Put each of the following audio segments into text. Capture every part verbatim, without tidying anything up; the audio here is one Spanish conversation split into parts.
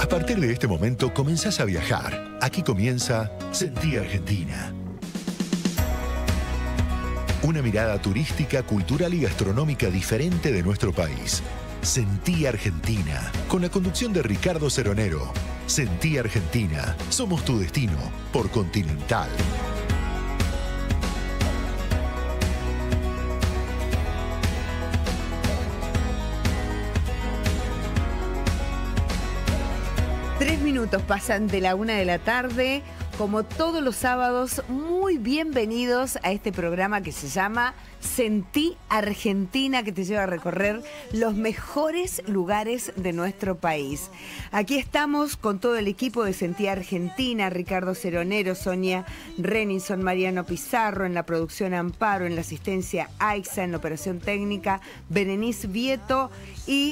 partir de este momento comenzás a viajar. Aquí comienza Sentí Argentina. Una mirada turística, cultural y gastronómica diferente de nuestro país. Sentí Argentina, con la conducción de Ricardo Ceronero. Sentí Argentina, somos tu destino, por Continental. Tres minutos pasan de la una de la tarde. Como todos los sábados, muy bienvenidos a este programa que se llama Sentí Argentina, que te lleva a recorrer los mejores lugares de nuestro país. Aquí estamos con todo el equipo de Sentí Argentina, Ricardo Ceronero, Sonia Renison, Mariano Pizarro, en la producción Amparo, en la asistencia Aixa, en la operación técnica Berenice Vieto y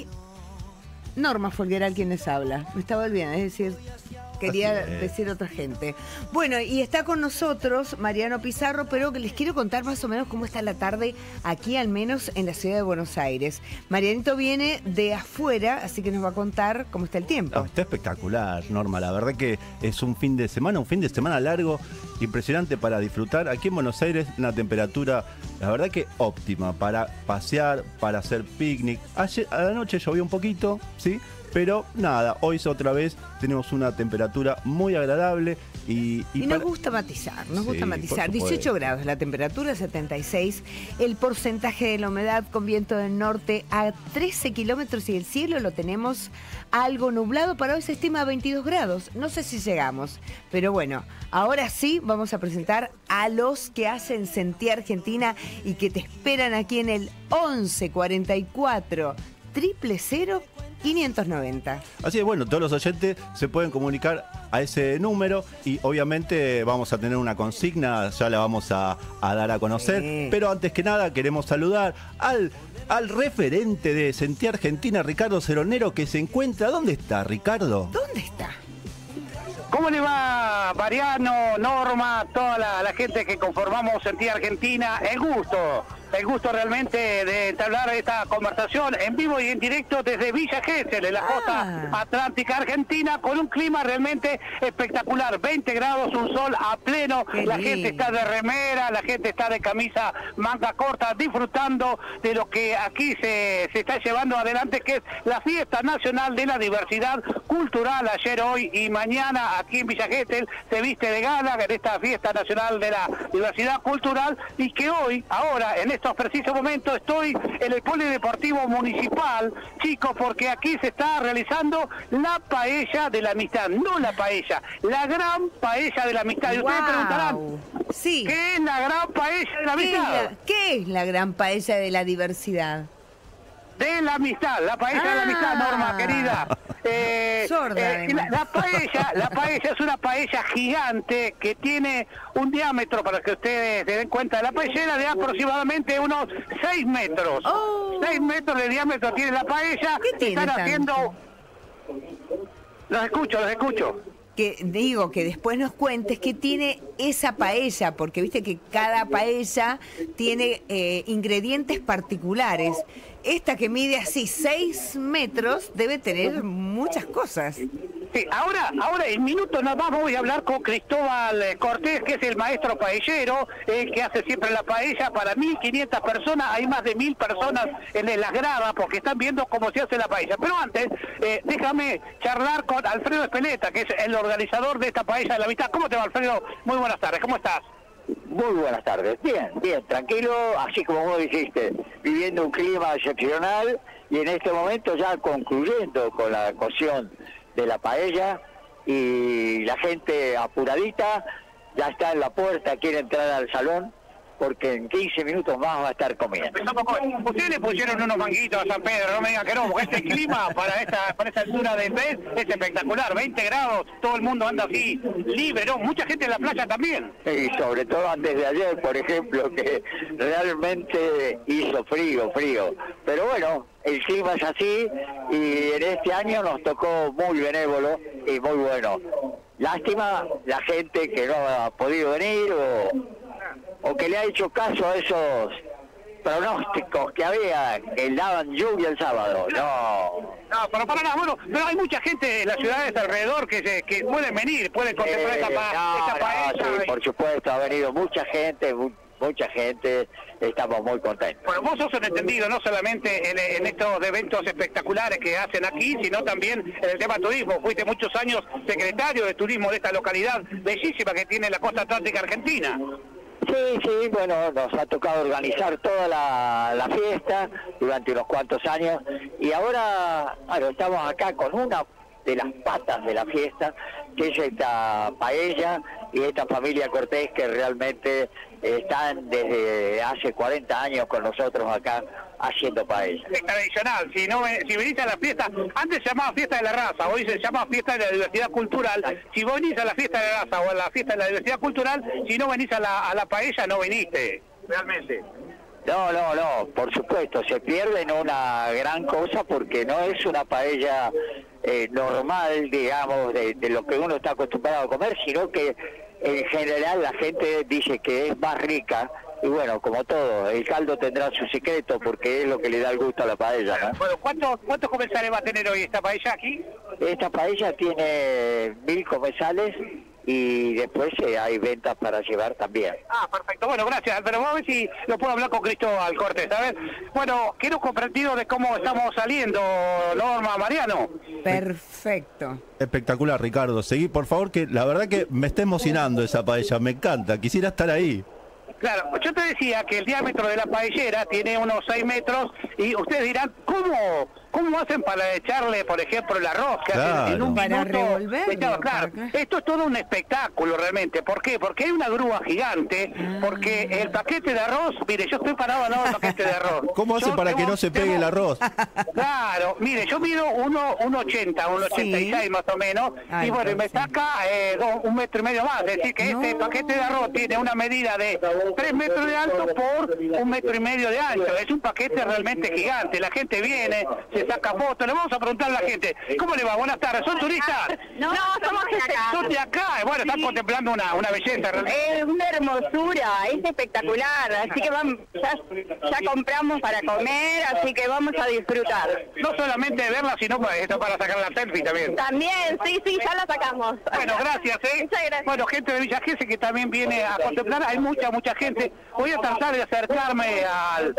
Norma Folgueral quien les habla. Me estaba olvidando, es decir, quería decir otra gente. Bueno, y está con nosotros Mariano Pizarro, pero que les quiero contar más o menos cómo está la tarde aquí, al menos en la ciudad de Buenos Aires. Marianito viene de afuera, así que nos va a contar cómo está el tiempo. No, está espectacular, Norma. La verdad que es un fin de semana, un fin de semana largo, impresionante para disfrutar. Aquí en Buenos Aires, una temperatura, la verdad que óptima para pasear, para hacer picnic. Ayer a la noche llovió un poquito, ¿sí? Pero nada, hoy otra vez tenemos una temperatura muy agradable y... Y, y nos para... gusta matizar, nos sí, gusta matizar. dieciocho grados la temperatura, setenta y seis. El porcentaje de la humedad con viento del norte a trece kilómetros y el cielo lo tenemos algo nublado. Para hoy se estima veintidós grados. No sé si llegamos, pero bueno, ahora sí vamos a presentar a los que hacen Sentí Argentina y que te esperan aquí en el once cuarenta y cuatro triple cero quinientos noventa. Así es, bueno, todos los oyentes se pueden comunicar a ese número y obviamente vamos a tener una consigna, ya la vamos a, a dar a conocer, sí. Pero antes que nada queremos saludar al, al referente de Sentí Argentina, Ricardo Ceronero, que se encuentra... ¿Dónde está, Ricardo? ¿Dónde está? ¿Cómo le va, Mariano, Norma, toda la, la gente que conformamos Sentí Argentina? El gusto, el gusto realmente de entablar esta conversación en vivo y en directo desde Villa Gesell, en la ah. costa atlántica argentina, con un clima realmente espectacular. veinte grados, un sol a pleno, Qué la lindo. gente está de remera, la gente está de camisa manga corta, disfrutando de lo que aquí se, se está llevando adelante, que es la Fiesta Nacional de la Diversidad Cultural. Ayer, hoy y mañana aquí en Villa Gesell se viste de gala en esta Fiesta Nacional de la Diversidad Cultural, y que hoy, ahora, en estos precisos momentos, estoy en el Polideportivo Municipal, chicos, porque aquí se está realizando la paella de la amistad, no la paella, la gran paella de la amistad. Y ustedes wow. preguntarán, sí. ¿qué es la gran paella de la ¿Qué amistad? es la, ¿Qué es la gran paella de la diversidad? De la amistad, la paella ah. de la amistad, Norma, querida. Eh, Sorda, eh, la, la paella, la paella es una paella gigante que tiene un diámetro, para que ustedes se den cuenta, la paellera de aproximadamente unos seis metros. Oh. seis metros de diámetro tiene la paella. ¿Qué tiene Están tanto? haciendo... Los escucho, los escucho. Que digo, que después nos cuentes qué tiene esa paella, porque viste que cada paella tiene eh, ingredientes particulares. Esta que mide así seis metros debe tener muchas cosas. Sí, ahora, ahora en minutos nada más voy a hablar con Cristóbal Cortés, que es el maestro paellero, el que hace siempre la paella para mil quinientas personas. Hay más de mil personas en las gradas porque están viendo cómo se hace la paella. Pero antes, eh, déjame charlar con Alfredo Espeleta, que es el organizador de esta paella de la amistad. ¿Cómo te va, Alfredo? Muy buenas tardes, ¿cómo estás? Muy buenas tardes, bien, bien, tranquilo, así como vos dijiste, viviendo un clima excepcional y en este momento ya concluyendo con la cocción de la paella y la gente apuradita ya está en la puerta, quiere entrar al salón porque en quince minutos más va a estar comiendo. Ustedes le pusieron unos manguitos a San Pedro, no me digan que no, porque este clima para esta, para esta altura del mes es espectacular, veinte grados, todo el mundo anda así libre, ¿no? Mucha gente en la playa también. Y sobre todo antes de ayer, por ejemplo, que realmente hizo frío, frío. Pero bueno, el clima es así y en este año nos tocó muy benévolo y muy bueno. Lástima la gente que no ha podido venir o... o que le ha hecho caso a esos pronósticos que había, que daban lluvia el sábado. No. No, para, para nada, bueno, pero hay mucha gente en las ciudades alrededor que, se, que pueden venir, pueden contemplar Eh, esta, pa, no, esta no, paella. sí, por supuesto, ha venido mucha gente, mu- mucha gente, estamos muy contentos. Bueno, vos sos un entendido, no solamente en, en estos eventos espectaculares que hacen aquí, sino también en el tema turismo. Fuiste muchos años secretario de turismo de esta localidad bellísima que tiene la costa atlántica argentina. Sí, sí, bueno, nos ha tocado organizar toda la, la fiesta durante unos cuantos años y ahora, bueno, estamos acá con una de las patas de la fiesta, que es esta paella y esta familia Cortés que realmente están desde hace cuarenta años con nosotros acá haciendo paella. Es tradicional, si no si venís a la fiesta, antes se llamaba fiesta de la raza, hoy se llama fiesta de la diversidad cultural. Si vos venís a la fiesta de la raza o a la fiesta de la diversidad cultural, si no venís a la, a la paella, no viniste, realmente. No, no, no, por supuesto, se pierden una gran cosa porque no es una paella eh, normal, digamos, de, de lo que uno está acostumbrado a comer, sino que en general la gente dice que es más rica. Y bueno, como todo, el caldo tendrá su secreto porque es lo que le da el gusto a la paella, ¿no? Bueno, ¿cuántos cuántos comensales va a tener hoy esta paella aquí? Esta paella tiene mil comensales y después eh, hay ventas para llevar también. Ah, perfecto. Bueno, gracias. Pero vamos a ver si lo puedo hablar con Cristóbal Cortés, ¿sabes? Bueno, quiero comprendido de cómo estamos saliendo, Norma, Mariano. Perfecto. Espectacular, Ricardo. Seguí, por favor, que la verdad que me está emocionando esa paella. Me encanta. Quisiera estar ahí. Claro, yo te decía que el diámetro de la paellera tiene unos seis metros y ustedes dirán, ¿cómo cómo hacen para echarle, por ejemplo, el arroz? Que Claro. hacen en un Para minuto? revolverlo, Echado, claro, para- esto es todo un espectáculo realmente. ¿Por qué? Porque hay una grúa gigante, porque el paquete de arroz, mire, yo estoy parado al lado del paquete de arroz. ¿Cómo hace Yo para que tengo- no se pegue tengo- el arroz? Claro, mire, yo mido uno ochenta, uno ochenta y seis Sí. más o menos, Ah, y bueno, y me entonces. saca eh, dos- un metro y medio más, es decir, que No. este paquete de arroz tiene una medida de tres metros de alto por un metro y medio de ancho, es un paquete realmente gigante, la gente viene, se saca fotos, le vamos a preguntar a la gente, ¿cómo le va? Buenas tardes, ¿son turistas? No, somos de acá. ¿Son de acá? Bueno, están contemplando una, una belleza realmente. Es una hermosura, es espectacular, así que vamos, ya, ya compramos para comer, así que vamos a disfrutar. No solamente verla, sino para, esto para sacar la selfie también. También, sí, sí, ya la sacamos. Bueno, gracias, ¿eh? Muchas gracias. Bueno, gente de Villa Gesell que también viene a contemplar, hay mucha, mucha gente. Voy a tratar de acercarme al,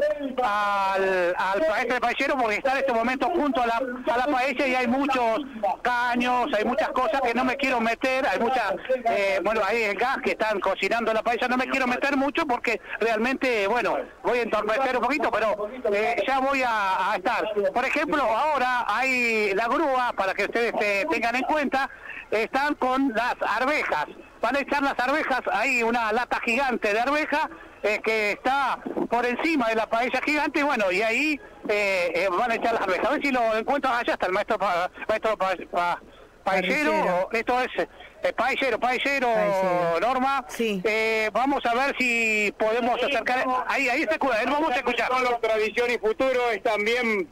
al, al a este paellero porque está en este momento junto a la, a la paella y hay muchos caños, hay muchas cosas que no me quiero meter, hay muchas, eh, bueno, hay el gas que están cocinando la paella, no me quiero meter mucho porque realmente, bueno, voy a entorpecer un poquito, pero eh, ya voy a, a estar. Por ejemplo, ahora hay la grúa, para que ustedes eh, tengan en cuenta, están con las arvejas. Van a echar las arvejas, hay una lata gigante de arveja eh, que está por encima de la paella gigante, y bueno, y ahí eh, eh, van a echar las arvejas. A ver si lo encuentran allá, está el maestro pa, maestro pa, pa, paellero, Parrillero. esto es eh, paellero, paellero, Paellero. Norma. Sí. Eh, vamos a ver si podemos acercar, ahí, ahí se escucha, vamos a escuchar. Solo tradición y futuro, es también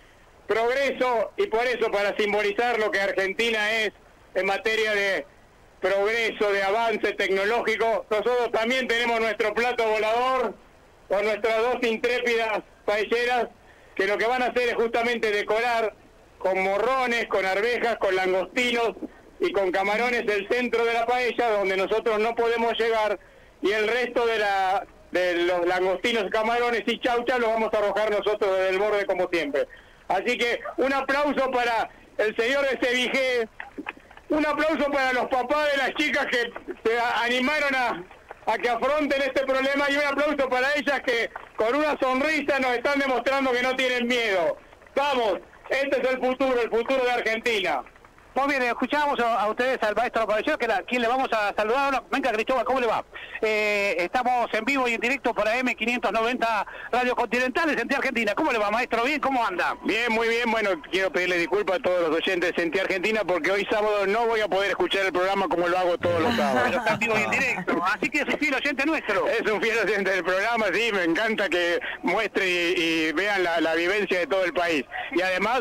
progreso, y por eso, para simbolizar lo que Argentina es en materia de progreso, de avance tecnológico, nosotros también tenemos nuestro plato volador con nuestras dos intrépidas paelleras, que lo que van a hacer es justamente decorar con morrones, con arvejas, con langostinos y con camarones el centro de la paella, donde nosotros no podemos llegar, y el resto de la de los langostinos, camarones y chaucha los vamos a arrojar nosotros desde el borde como siempre. Así que un aplauso para el señor de Sevigé, un aplauso para los papás de las chicas que se a- animaron a, a que afronten este problema, y un aplauso para ellas que con una sonrisa nos están demostrando que no tienen miedo. Vamos, este es el futuro, el futuro de Argentina. Muy bien, escuchamos a, a ustedes al maestro paellero, que a quien le vamos a saludar ahora. Venga, Cristóbal, ¿cómo le va? Eh, estamos en vivo y en directo por A M quinientos noventa Radio Continental de Sentí Argentina. ¿Cómo le va, maestro? ¿Bien? ¿Cómo anda? Bien, muy bien. Bueno, quiero pedirle disculpas a todos los oyentes de Sentí Argentina porque hoy sábado no voy a poder escuchar el programa como lo hago todos los Pero sábados. está en vivo y en directo, así que es un fiel oyente nuestro. Es un fiel oyente del programa, sí, me encanta que muestre y, y vean la, la vivencia de todo el país. Y además,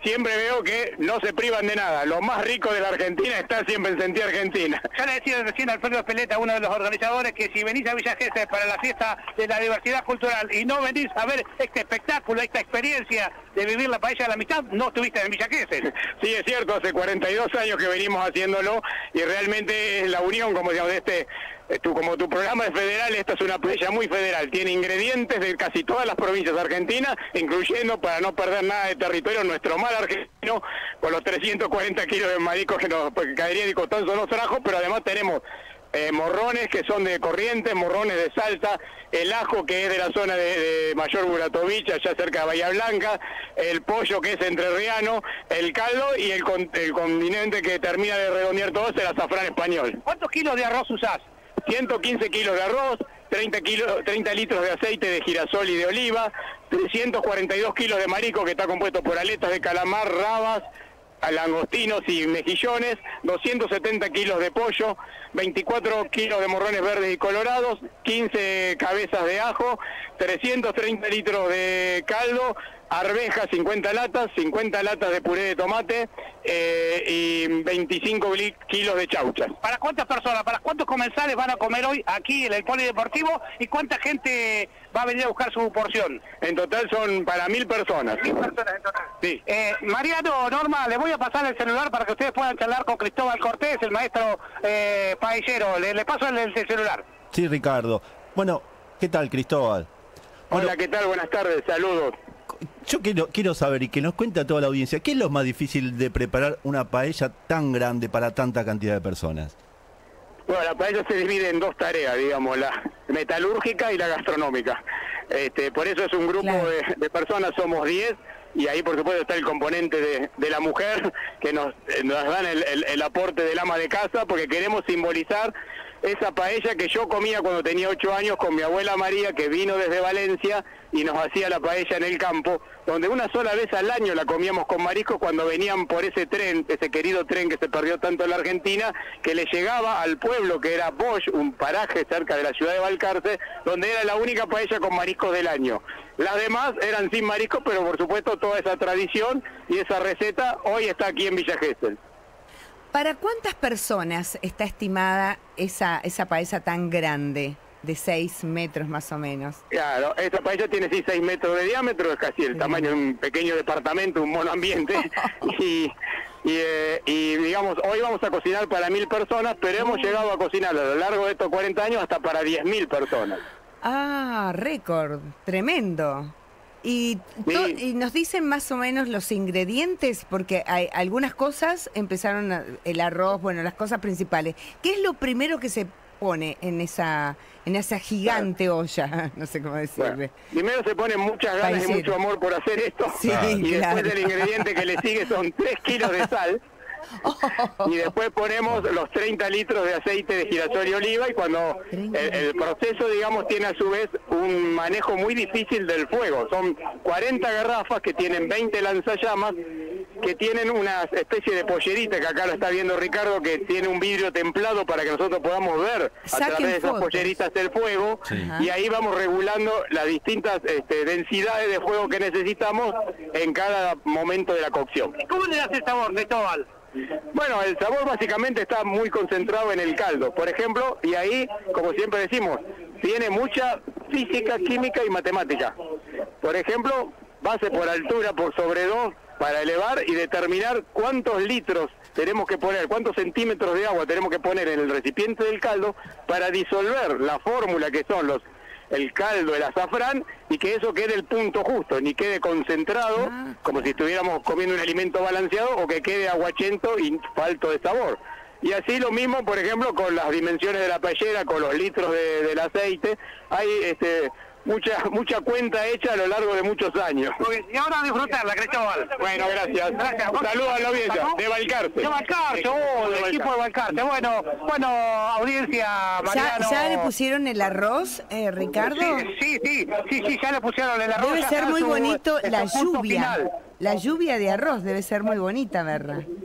siempre veo que no se privan de nada. Lo más rico de la Argentina está siempre en Sentí Argentina. Ya le decía recién a Alfredo Espeleta, uno de los organizadores, que si venís a Villa Gesell para la fiesta de la diversidad cultural y no venís a ver este espectáculo, esta experiencia de vivir la paella de la amistad, no estuviste en Villa Gesell. Sí, es cierto, hace cuarenta y dos años que venimos haciéndolo y realmente es la unión, como digamos, de este... Tú, como tu programa es federal, esta es una paella muy federal, tiene ingredientes de casi todas las provincias argentinas, incluyendo, para no perder nada de territorio, nuestro mar argentino, con los trescientos cuarenta kilos de mariscos que nos que Cadería de Costanzo nos trajo, pero además tenemos eh, morrones que son de Corrientes, morrones de Salta, el ajo que es de la zona de, de Mayor Buratovich, allá cerca de Bahía Blanca, el pollo que es entrerriano, el caldo y el, con, el condimento que termina de redondear todo es el azafrán español. ¿Cuántos kilos de arroz usás? ciento quince kilos de arroz, treinta, kilos, treinta litros de aceite de girasol y de oliva, trescientos cuarenta y dos kilos de marisco que está compuesto por aletas de calamar, rabas, langostinos y mejillones, doscientos setenta kilos de pollo, veinticuatro kilos de morrones verdes y colorados, quince cabezas de ajo, trescientos treinta litros de caldo, arvejas cincuenta latas, cincuenta latas de puré de tomate eh, y veinticinco kilos de chauchas. ¿Para cuántas personas, para cuántos comensales van a comer hoy aquí en el Polideportivo y cuánta gente va a venir a buscar su porción? En total son para mil personas. Mil personas en total. Sí. Eh, Mariano, Norma, le voy a pasar el celular para que ustedes puedan charlar con Cristóbal Cortés, el maestro eh, paellero. Le, le paso el, el celular. Sí, Ricardo. Bueno, ¿qué tal, Cristóbal? Bueno, hola, ¿qué tal? Buenas tardes, saludos. Yo quiero, quiero saber y que nos cuente a toda la audiencia, ¿qué es lo más difícil de preparar una paella tan grande para tanta cantidad de personas? Bueno, la paella se divide en dos tareas, digamos, la metalúrgica y la gastronómica. Este, por eso es un grupo claro. de, de personas, somos diez, y ahí por supuesto está el componente de, de la mujer, que nos, nos dan el, el, el aporte del ama de casa, porque queremos simbolizar esa paella que yo comía cuando tenía ocho años con mi abuela María, que vino desde Valencia y nos hacía la paella en el campo, donde una sola vez al año la comíamos con mariscos cuando venían por ese tren, ese querido tren que se perdió tanto en la Argentina, que le llegaba al pueblo que era Bosch, un paraje cerca de la ciudad de Balcarce, donde era la única paella con mariscos del año. Las demás eran sin mariscos, pero por supuesto toda esa tradición y esa receta hoy está aquí en Villa Gesell. ¿Para cuántas personas está estimada esa, esa paella tan grande, de seis metros más o menos? Claro, esa paella tiene sí seis metros de diámetro, es casi el sí. tamaño de un pequeño departamento, un monoambiente. y, y, eh, y digamos, hoy vamos a cocinar para mil personas, pero hemos llegado a cocinar a lo largo de estos cuarenta años hasta para diez mil personas. Ah, récord, tremendo. Y, to, y nos dicen más o menos los ingredientes, porque hay algunas cosas empezaron, a, el arroz, bueno, las cosas principales. ¿Qué es lo primero que se pone en esa en esa gigante claro. olla? No sé cómo decirle. Bueno, primero se ponen muchas ganas Paisero. y mucho amor por hacer esto. Sí, y claro. después el ingrediente que le sigue son tres kilos de sal. Oh. Y después ponemos los treinta litros de aceite de girasol y oliva, y cuando el, el proceso, digamos, tiene a su vez un manejo muy difícil del fuego. Son cuarenta garrafas que tienen veinte lanzallamas, que tienen una especie de pollerita, que acá lo está viendo Ricardo, que tiene un vidrio templado para que nosotros podamos ver a Saquen través de esas fotos. polleritas el fuego, sí. y ahí vamos regulando las distintas este, densidades de fuego que necesitamos en cada momento de la cocción. ¿Cómo le das el sabor, Cristóbal? Bueno, el sabor básicamente está muy concentrado en el caldo, por ejemplo, y ahí, como siempre decimos, tiene mucha física, química y matemática. Por ejemplo, base por altura, por sobre dos, para elevar y determinar cuántos litros tenemos que poner, cuántos centímetros de agua tenemos que poner en el recipiente del caldo para disolver la fórmula que son los el caldo, el azafrán, y que eso quede el punto justo, ni quede concentrado, ah, como si estuviéramos comiendo un alimento balanceado, o que quede aguachento y falto de sabor. Y así lo mismo, por ejemplo, con las dimensiones de la paellera, con los litros de, del aceite, hay este mucha mucha cuenta hecha a lo largo de muchos años. Y ahora a disfrutarla, Cristóbal. Bueno, gracias. Gracias. Saludos a la audiencia de Balcarce. De Balcarce, oh, del equipo de Balcarce. Bueno, bueno, audiencia, Mariano. ¿Ya, ya le pusieron el arroz, eh, Ricardo? Sí, sí, sí, sí, sí, ya le pusieron el arroz. Debe ser muy su, bonito la lluvia. Final. La lluvia de arroz debe ser muy bonita, verla.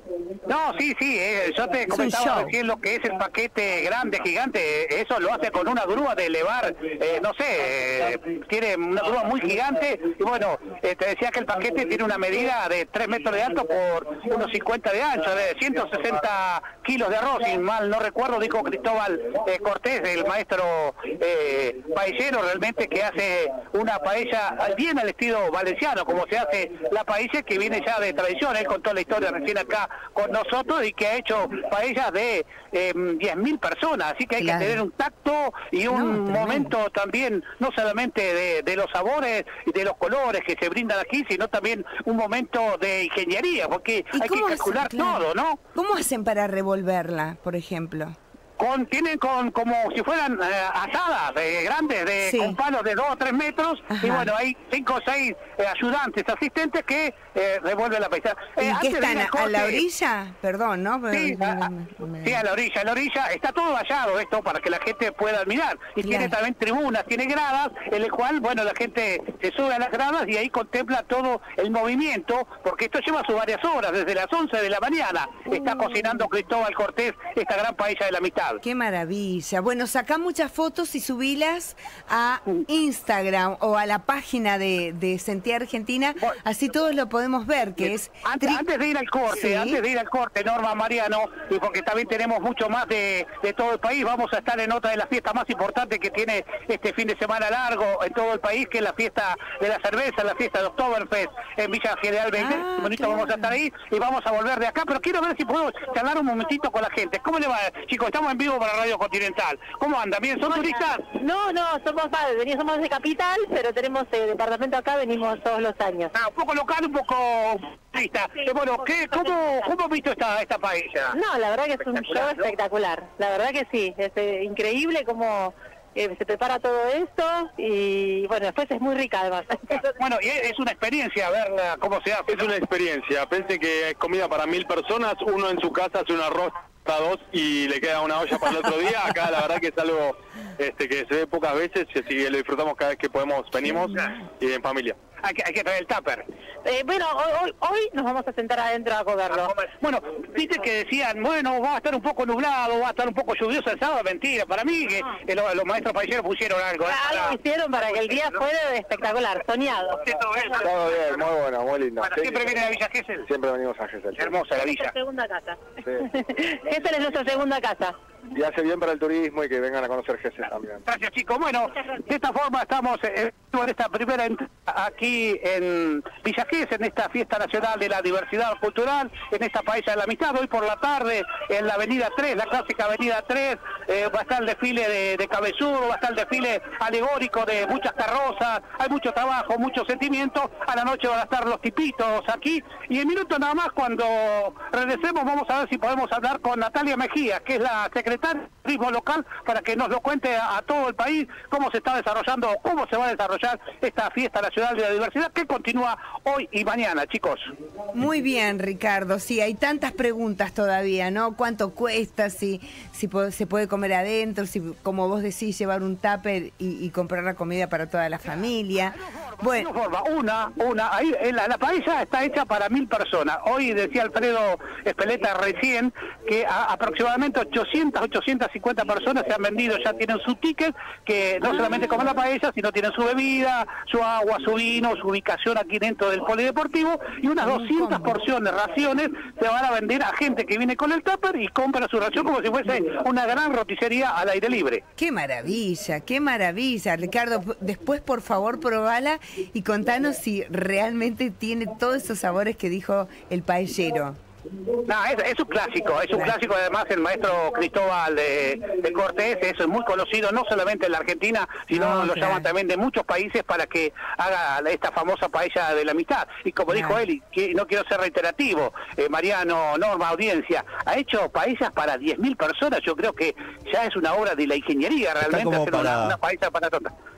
No, sí, sí, eh, yo te comentaba recién lo que es el paquete grande, gigante, eso lo hace con una grúa de elevar, eh, no sé, eh, tiene una grúa muy gigante, y bueno, eh, te decía que el paquete tiene una medida de tres metros de alto por unos cincuenta de ancho, de ciento sesenta kilos de arroz, si mal no recuerdo, dijo Cristóbal eh, Cortés, el maestro eh, paellero, realmente que hace una paella bien al estilo valenciano, como se hace la paella, que viene ya de tradición. Él contó la historia recién acá con nosotros y que ha hecho paellas de eh, diez mil personas, así que hay claro. que tener un tacto y un no, momento también, no solamente de, de los sabores y de los colores que se brindan aquí, sino también un momento de ingeniería, porque hay que calcular hacen, claro. todo, ¿no? ¿Cómo hacen para revolverla, por ejemplo? Con, tienen con como si fueran eh, asadas eh, grandes, de, sí. con palos de dos o tres metros, Ajá. y bueno, hay cinco o seis eh, ayudantes, asistentes que eh, revuelven la paisa. ¿Y eh, qué están a, corte, a la orilla? Perdón, ¿no? Sí, a, sí, a la orilla, a la orilla. Está todo vallado esto para que la gente pueda mirar. Y claro. tiene también tribunas, tiene gradas, en el cual, bueno, la gente se sube a las gradas y ahí contempla todo el movimiento, porque esto lleva sus varias horas, desde las once de la mañana. Está cocinando Cristóbal Cortés esta gran paella de la amistad. Qué maravilla. Bueno, sacá muchas fotos y subilas a Instagram o a la página de, de Sentí Argentina, así todos lo podemos ver, que es... Antes, antes de ir al corte, ¿Sí? antes de ir al corte, Norma, Mariano, y porque también tenemos mucho más de, de todo el país, vamos a estar en otra de las fiestas más importantes que tiene este fin de semana largo en todo el país, que es la fiesta de la cerveza, la fiesta de Oktoberfest en Villa General Belgrano. Ah, bonito, claro. Vamos a estar ahí y vamos a volver de acá, pero quiero ver si puedo charlar un momentito con la gente. ¿Cómo le va, chicos? Estamos en vivo para Radio Continental. ¿Cómo andan? ¿Bien? ¿Son turistas? No, no, somos padres, somos de Capital, pero tenemos eh, departamento acá, venimos todos los años. Ah, un poco local, un poco turista. Sí, eh, bueno, ¿qué, cómo, ¿cómo has visto esta, esta paella? No, la verdad que es un show ¿no? espectacular. La verdad que sí, es eh, increíble cómo... Eh, se prepara todo esto y bueno, después es muy rica además. Bueno, y es una experiencia verla cómo se hace. Es una experiencia, pensé que es comida para mil personas, uno en su casa hace un arroz para dos y le queda una olla para el otro día. Acá la verdad que es algo este, que se ve pocas veces, así que lo disfrutamos cada vez que podemos, venimos y en familia. Hay que, hay que traer el tupper. Eh, bueno, hoy, hoy, hoy nos vamos a sentar adentro a comerlo. Bueno, viste que decían, bueno, va a estar un poco nublado, va a estar un poco lluvioso el sábado. Mentira, para mí que eh, los, los maestros paelleros pusieron algo. ¿eh? Algo para... hicieron para que el día fuera espectacular, soñado. Todo bien, muy bueno, muy lindo. Bueno, sí, ¿siempre sí, vienen a Villa Gesell? Siempre venimos a Gesell. Hermosa la villa. Nuestra segunda casa. Sí. Gesell es nuestra segunda casa. Y hace bien para el turismo y que vengan a conocer Gesell también. Gracias, chicos. Bueno, de esta forma estamos eh, en esta primera entrada aquí en Villa Gesell, en esta fiesta nacional de la diversidad cultural, en esta paella de la amistad. Hoy por la tarde en la avenida tres, la clásica avenida tres, eh, va a estar el desfile de, de cabezudo, va a estar el desfile alegórico de muchas carrozas, hay mucho trabajo, mucho sentimiento. A la noche van a estar los tipitos aquí y en minutos nada más, cuando regresemos, vamos a ver si podemos hablar con Natalia Mejía, que es la secretaria de turismo local, para que nos lo cuente a, a todo el país cómo se está desarrollando, cómo se va a desarrollar esta fiesta nacional de la diversidad que continúa hoy y mañana, chicos. Muy bien, Ricardo. Sí, hay tantas preguntas todavía, ¿no? ¿Cuánto cuesta? Si, si puede, se puede comer adentro, si, como vos decís, llevar un tupper y, y comprar la comida para toda la familia. Bueno, forma. Una, una, ahí la, la paella está hecha para mil personas. Hoy decía Alfredo Espeleta recién que a, aproximadamente ochocientas, ochocientas cincuenta personas se han vendido, ya tienen su ticket, que no solamente comen la paella, sino tienen su bebida, su agua, su vino, su ubicación aquí dentro del polideportivo, y unas doscientas porciones, raciones, se van a vender a gente que viene con el tupper y compra su ración como si fuese una gran roticería al aire libre. ¡Qué maravilla, qué maravilla! Ricardo, después por favor probala y contanos si realmente tiene todos esos sabores que dijo el paellero. No, es, es un clásico, es un clásico. Además el maestro Cristóbal de, de Cortés, eso es muy conocido no solamente en la Argentina, sino no, lo claro. llaman también de muchos países para que haga esta famosa paella de la amistad. Y como claro. dijo él, y que no quiero ser reiterativo, eh, Mariano, Norma, audiencia, ha hecho paellas para diez mil personas. Yo creo que ya es una obra de la ingeniería realmente hacer para... una, una paella para todas.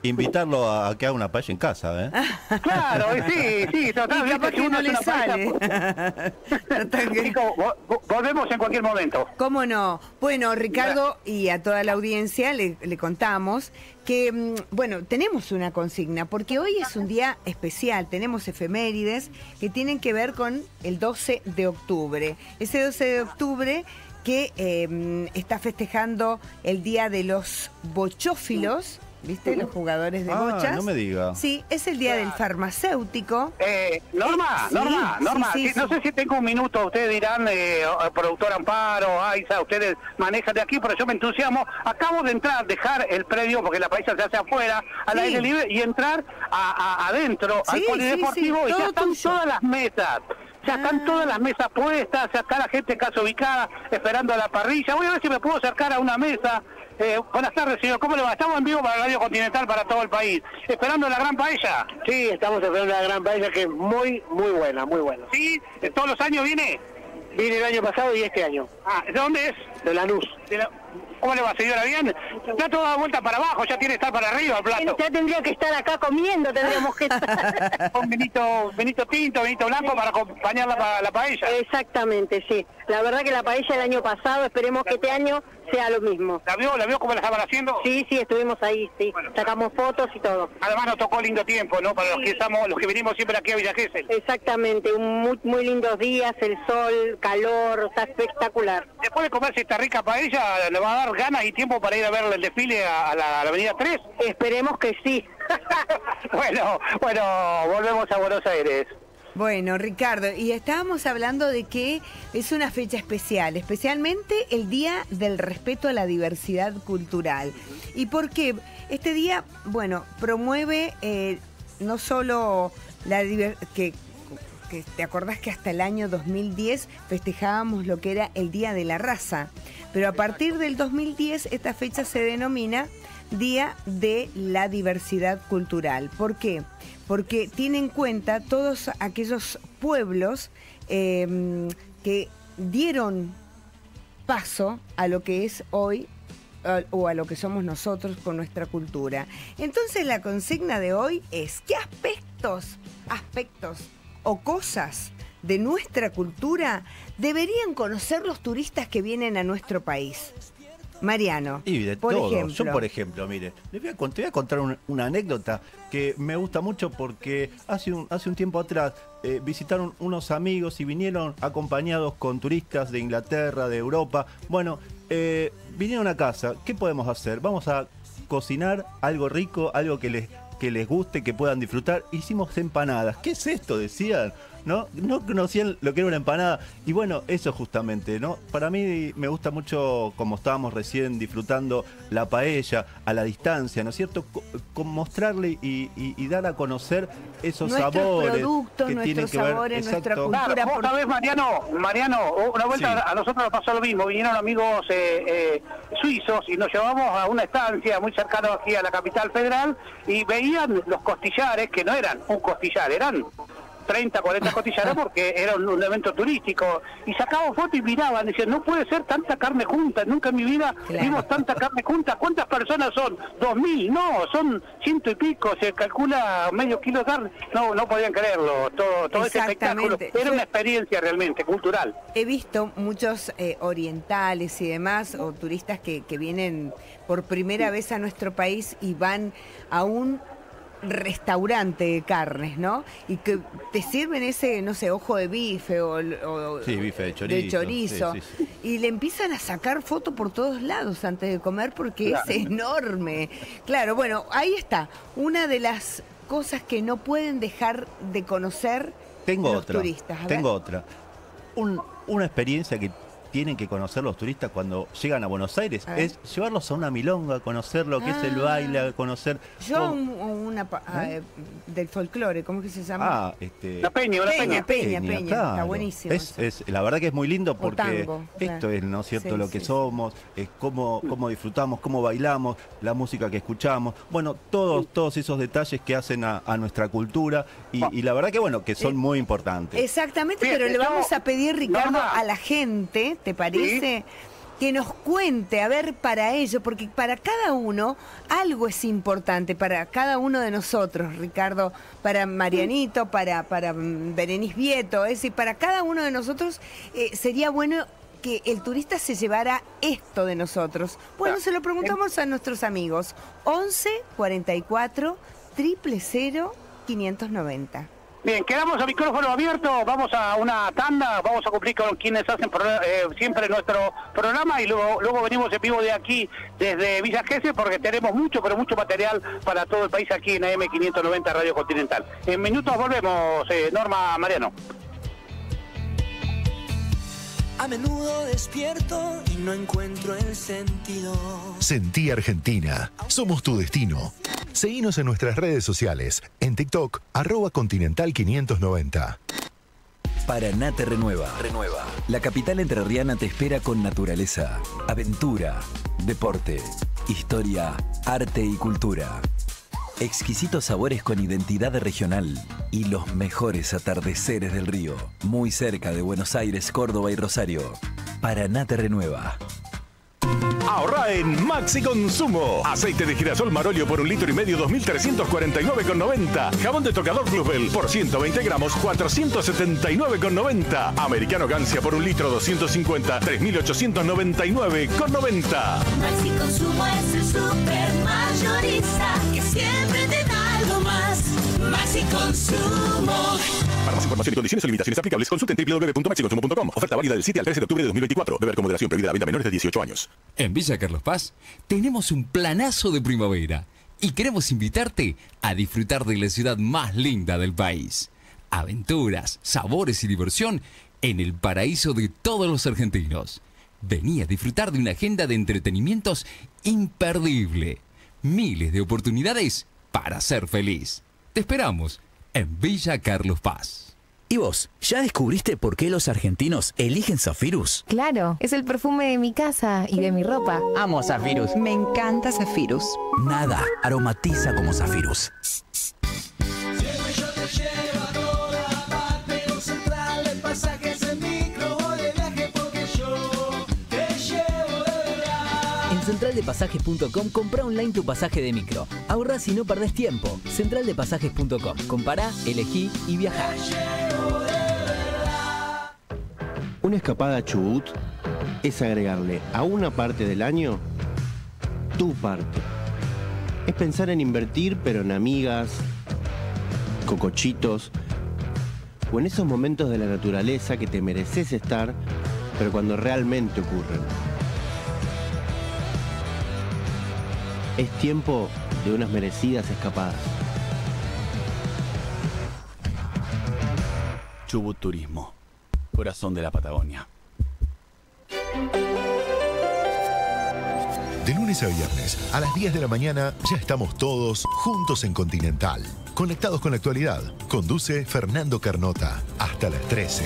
invitarlo a que haga una paella en casa, ¿eh? Claro, sí, sí, total, Y capaz si que uno no hace le una sale. paella, Nico, vo- vo- volvemos en cualquier momento. ¿Cómo no? Bueno, Ricardo, y a toda la audiencia le, le contamos que, mm, bueno, tenemos una consigna, porque hoy es un día especial, tenemos efemérides que tienen que ver con el doce de octubre. Ese doce de octubre que eh, está festejando el Día de los Bochófilos, ¿viste? Los jugadores de Ah, bochas. no me diga. Sí, es el Día del Farmacéutico. Eh, Norma, Sí, Norma, sí, Norma, sí, sí, no sí. sé si tengo un minuto, ustedes dirán, eh, productor Amparo, Aiza, ustedes manejan de aquí, pero yo me entusiasmo. Acabo de entrar, dejar el predio, porque la paisa se hace afuera, al Sí. aire libre, y entrar a, a- adentro, al Sí, polideportivo, sí, sí, y ya todo están tuyo. todas las mesas. Ya están Ah. todas las mesas puestas, ya está la gente casi ubicada, esperando a la parrilla. Voy a ver si me puedo acercar a una mesa. Eh, buenas tardes, señor. ¿Cómo le va? Estamos en vivo para Radio Continental para todo el país. Esperando la gran paella. Sí, estamos esperando la gran paella que es muy, muy buena, muy buena. ¿Sí? ¿De ¿Todos los años viene? Vine el año pasado y este año, Ah, ¿de dónde es? de Lanús. De la- ¿Cómo le va, señora? ¿Bien? Está toda vuelta para abajo, ya tiene que estar para arriba el plato. Ya tendría que estar acá comiendo, tendríamos que estar. Con vinito, vinito tinto, vinito blanco para acompañar la, pa- la paella. Exactamente, sí. La verdad que la paella el año pasado, esperemos que este año sea lo mismo. ¿La vio? ¿La vio cómo la estaban haciendo? Sí, sí, estuvimos ahí, sí. Sacamos fotos y todo. Además nos tocó lindo tiempo, ¿no? Para los que estamos, los que venimos siempre aquí a Villa Gesell. Exactamente, un muy, muy lindos días, el sol, calor, está espectacular. Después de comerse esta rica paella, ¿le va a dar ganas y tiempo para ir a ver el desfile a, a la, a la Avenida tres? Esperemos que sí. bueno, bueno, volvemos a Buenos Aires. Bueno, Ricardo, y estábamos hablando de que es una fecha especial, especialmente el Día del Respeto a la Diversidad Cultural. ¿Y por qué? Este día, bueno, promueve eh, no solo la diversidad, que, que te acordás que hasta el año dos mil diez festejábamos lo que era el Día de la Raza, pero a partir del dos mil diez esta fecha se denomina Día de la Diversidad Cultural. ¿Por qué? Porque tiene en cuenta todos aquellos pueblos eh, que dieron paso a lo que es hoy a- o a lo que somos nosotros con nuestra cultura. Entonces la consigna de hoy es ¿qué aspectos, aspectos o cosas de nuestra cultura deberían conocer los turistas que vienen a nuestro país? Mariano, Y de por todo. ejemplo. Yo, por ejemplo, mire, les voy a, cont- te voy a contar un- una anécdota que me gusta mucho porque hace un, hace un tiempo atrás eh, visitaron unos amigos y vinieron acompañados con turistas de Inglaterra, de Europa. Bueno, eh, vinieron a casa. ¿Qué podemos hacer? Vamos a cocinar algo rico, algo que les, que les guste, que puedan disfrutar. Hicimos empanadas. ¿Qué es esto? Decían. ¿No? No conocían lo que era una empanada. Y bueno, eso justamente, ¿no? Para mí me gusta mucho, como estábamos recién disfrutando la paella a la distancia, ¿no es cierto? Co- con mostrarle y, y- y dar a conocer esos Nuestros sabores. productos, que tienen nuestros que ver- sabores, nuestra exacto. cultura. Claro, vos por- sabés, Mariano, Mariano, una vuelta Sí. a nosotros nos pasó lo mismo, vinieron amigos eh, eh, suizos y nos llevamos a una estancia muy cercana aquí a la capital federal y veían los costillares, que no eran un costillar, eran treinta, cuarenta costillares porque era un, un evento turístico y sacaban fotos y miraban, decían, no puede ser tanta carne junta, nunca en mi vida Claro. vimos tanta carne junta. ¿Cuántas personas son? ¿Dos mil? No, son ciento y pico, se calcula medio kilo de carne. No, no podían creerlo, todo, todo ese espectáculo. Exactamente. Era Yo- una experiencia realmente cultural. He visto muchos eh, orientales y demás, o turistas que, que vienen por primera vez a nuestro país y van a un restaurante de carnes, ¿no? Y que te sirven ese, no sé, ojo de bife o, o- Sí, bife de de chorizo, chorizo. sí, sí, Y le empiezan a sacar fotos por todos lados antes de comer porque Claro. es enorme. Claro, bueno, ahí está. Una de las cosas que no pueden dejar de conocer Tengo los otra. turistas. A Tengo ver. otra. Un- una experiencia que tienen que conocer los turistas cuando llegan a Buenos Aires A ver. es llevarlos a una milonga, conocer lo que es el Ah. baile, conocer. Yo cómo- un- una pa- ah, eh, del folclore, ¿cómo que se llama? Ah, este. La peña, la Peña, peña. Peña, Peña, está claro. buenísimo Es, eso. es- la verdad que es muy lindo porque tango, esto claro. es, ¿no es cierto?, Sí, lo que sí. somos, es cómo, cómo disfrutamos, cómo bailamos, la música que escuchamos, bueno, todos, todos esos detalles que hacen a, a nuestra cultura y, y la verdad que bueno, que son muy importantes. Exactamente, Bien, pero le yo- vamos a pedir, Ricardo, Norma. a la gente, ¿te parece? que nos cuente, a ver, para ello, porque para cada uno algo es importante, para cada uno de nosotros, Ricardo, para Marianito, para, para Berenice Vieto, es decir, para cada uno de nosotros eh, sería bueno que el turista se llevara esto de nosotros. Bueno, se lo preguntamos a nuestros amigos. once cuarenta y cuatro cero cero cero quinientos noventa. Bien, quedamos a micrófono abierto, vamos a una tanda, vamos a cumplir con quienes hacen pro, eh, siempre nuestro programa y luego luego venimos en vivo de aquí, desde Villa Gesell, porque tenemos mucho, pero mucho material para todo el país aquí en A M quinientos noventa Radio Continental. En minutos volvemos, eh, Norma, Mariano. A menudo despierto y no encuentro el sentido. Sentí Argentina. Somos tu destino. Seguinos en nuestras redes sociales. En TikTok, arroba Continental quinientos noventa. Paraná te renueva. Renueva. La capital entrerriana te espera con naturaleza, aventura, deporte, historia, arte y cultura. Exquisitos sabores con identidad regional y los mejores atardeceres del río. Muy cerca de Buenos Aires, Córdoba y Rosario. Paraná te renueva. Ahorra en Maxi Consumo. Aceite de girasol Marolio por un litro y medio, dos mil trescientos cuarenta y nueve con noventa. Jabón de tocador Clubel por ciento veinte gramos, cuatrocientos setenta y nueve con noventa. Americano Gancia por un litro, doscientos cincuenta, tres mil ochocientos noventa y nueve con noventa. Maxi Consumo es el super mayorista que siempre te da algo más. Maxi Consumo. Para más información y condiciones o limitaciones aplicables, consulten doble u doble u doble u punto maxi consumo punto com. Oferta válida del siete al trece de octubre de dos mil veinticuatro. Beber con moderación. Prohibida la venta a menores de dieciocho años. En Villa Carlos Paz tenemos un planazo de primavera y queremos invitarte a disfrutar de la ciudad más linda del país. Aventuras, sabores y diversión en el paraíso de todos los argentinos. Vení a disfrutar de una agenda de entretenimientos imperdible. Miles de oportunidades para ser feliz. Te esperamos en Villa Carlos Paz. ¿Y vos, ya descubriste por qué los argentinos eligen Zafirus? Claro, es el perfume de mi casa y de mi ropa. Amo Zafirus. Me encanta Zafirus. Nada aromatiza como Zafirus. Siempre yo te llevo a toda parte, un central de pasajes en micro o de viaje porque yo te llevo de verdad. En central de pasajes punto com compra online tu pasaje de micro. Ahorrás y no perdés tiempo. central de pasajes punto com. Compará, elegí y viajá. Una escapada a Chubut es agregarle a una parte del año tu parte. Es pensar en invertir, pero en amigas, cocochitos, o en esos momentos de la naturaleza que te mereces estar, pero cuando realmente ocurren. Es tiempo de unas merecidas escapadas. Chubut Turismo, corazón de la Patagonia. De lunes a viernes, a las diez de la mañana, ya estamos todos juntos en Continental. Conectados con la actualidad. Conduce Fernando Carnota. Hasta las trece.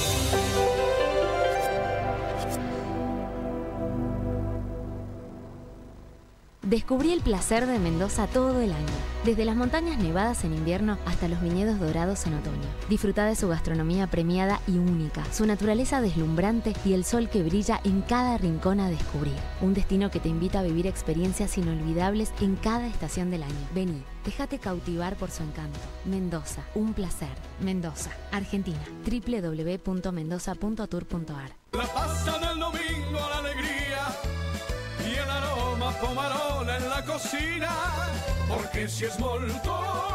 Descubrí el placer de Mendoza todo el año, desde las montañas nevadas en invierno hasta los viñedos dorados en otoño. Disfruta de su gastronomía premiada y única, su naturaleza deslumbrante y el sol que brilla en cada rincón a descubrir. Un destino que te invita a vivir experiencias inolvidables en cada estación del año. Vení, déjate cautivar por su encanto. Mendoza, un placer. Mendoza, Argentina. doble u doble u doble u punto mendoza punto tour punto a r. La pasta del domingo, la alegría y el aroma pomarola en la cocina, porque si es molto,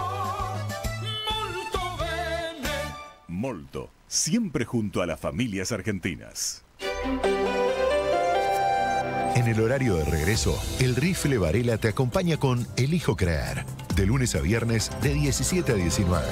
molto bene. Molto, siempre junto a las familias argentinas. En el horario de regreso, el Rifle Varela te acompaña con Elijo Creer, de lunes a viernes de diecisiete a diecinueve.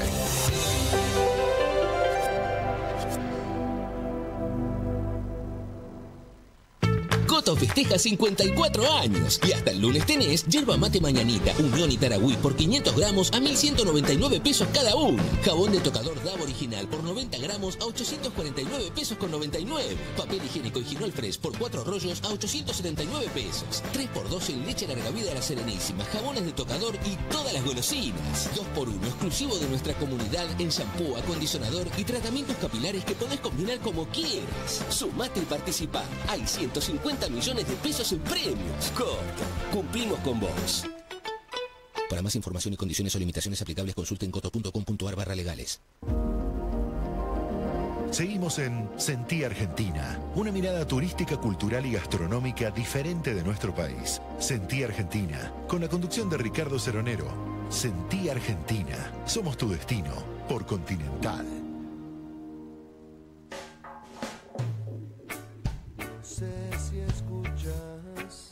Coto festeja cincuenta y cuatro años y hasta el lunes tenés yerba mate mañanita, Unión y Taragüí por quinientos gramos a mil ciento noventa y nueve pesos cada uno. Jabón de tocador D A V original por noventa gramos a ochocientos cuarenta y nueve pesos con noventa y nueve. Papel higiénico Higinol Fresh por cuatro rollos a ochocientos setenta y nueve pesos. tres por dos en leche larga vida de la Serenísima, jabones de tocador y todas las golosinas. dos por uno exclusivo de nuestra comunidad en shampoo, acondicionador y tratamientos capilares que podés combinar como quieras. Sumate y participá. Hay ciento cincuenta millones de pesos en premios. Coto, cumplimos con vos. Para más información y condiciones o limitaciones aplicables, consulten coto punto com punto ar barra legales. Seguimos en Sentí Argentina, una mirada turística, cultural y gastronómica diferente de nuestro país. Sentí Argentina, con la conducción de Ricardo Ceronero. Sentí Argentina, somos tu destino, por Continental. No sé si escuchas.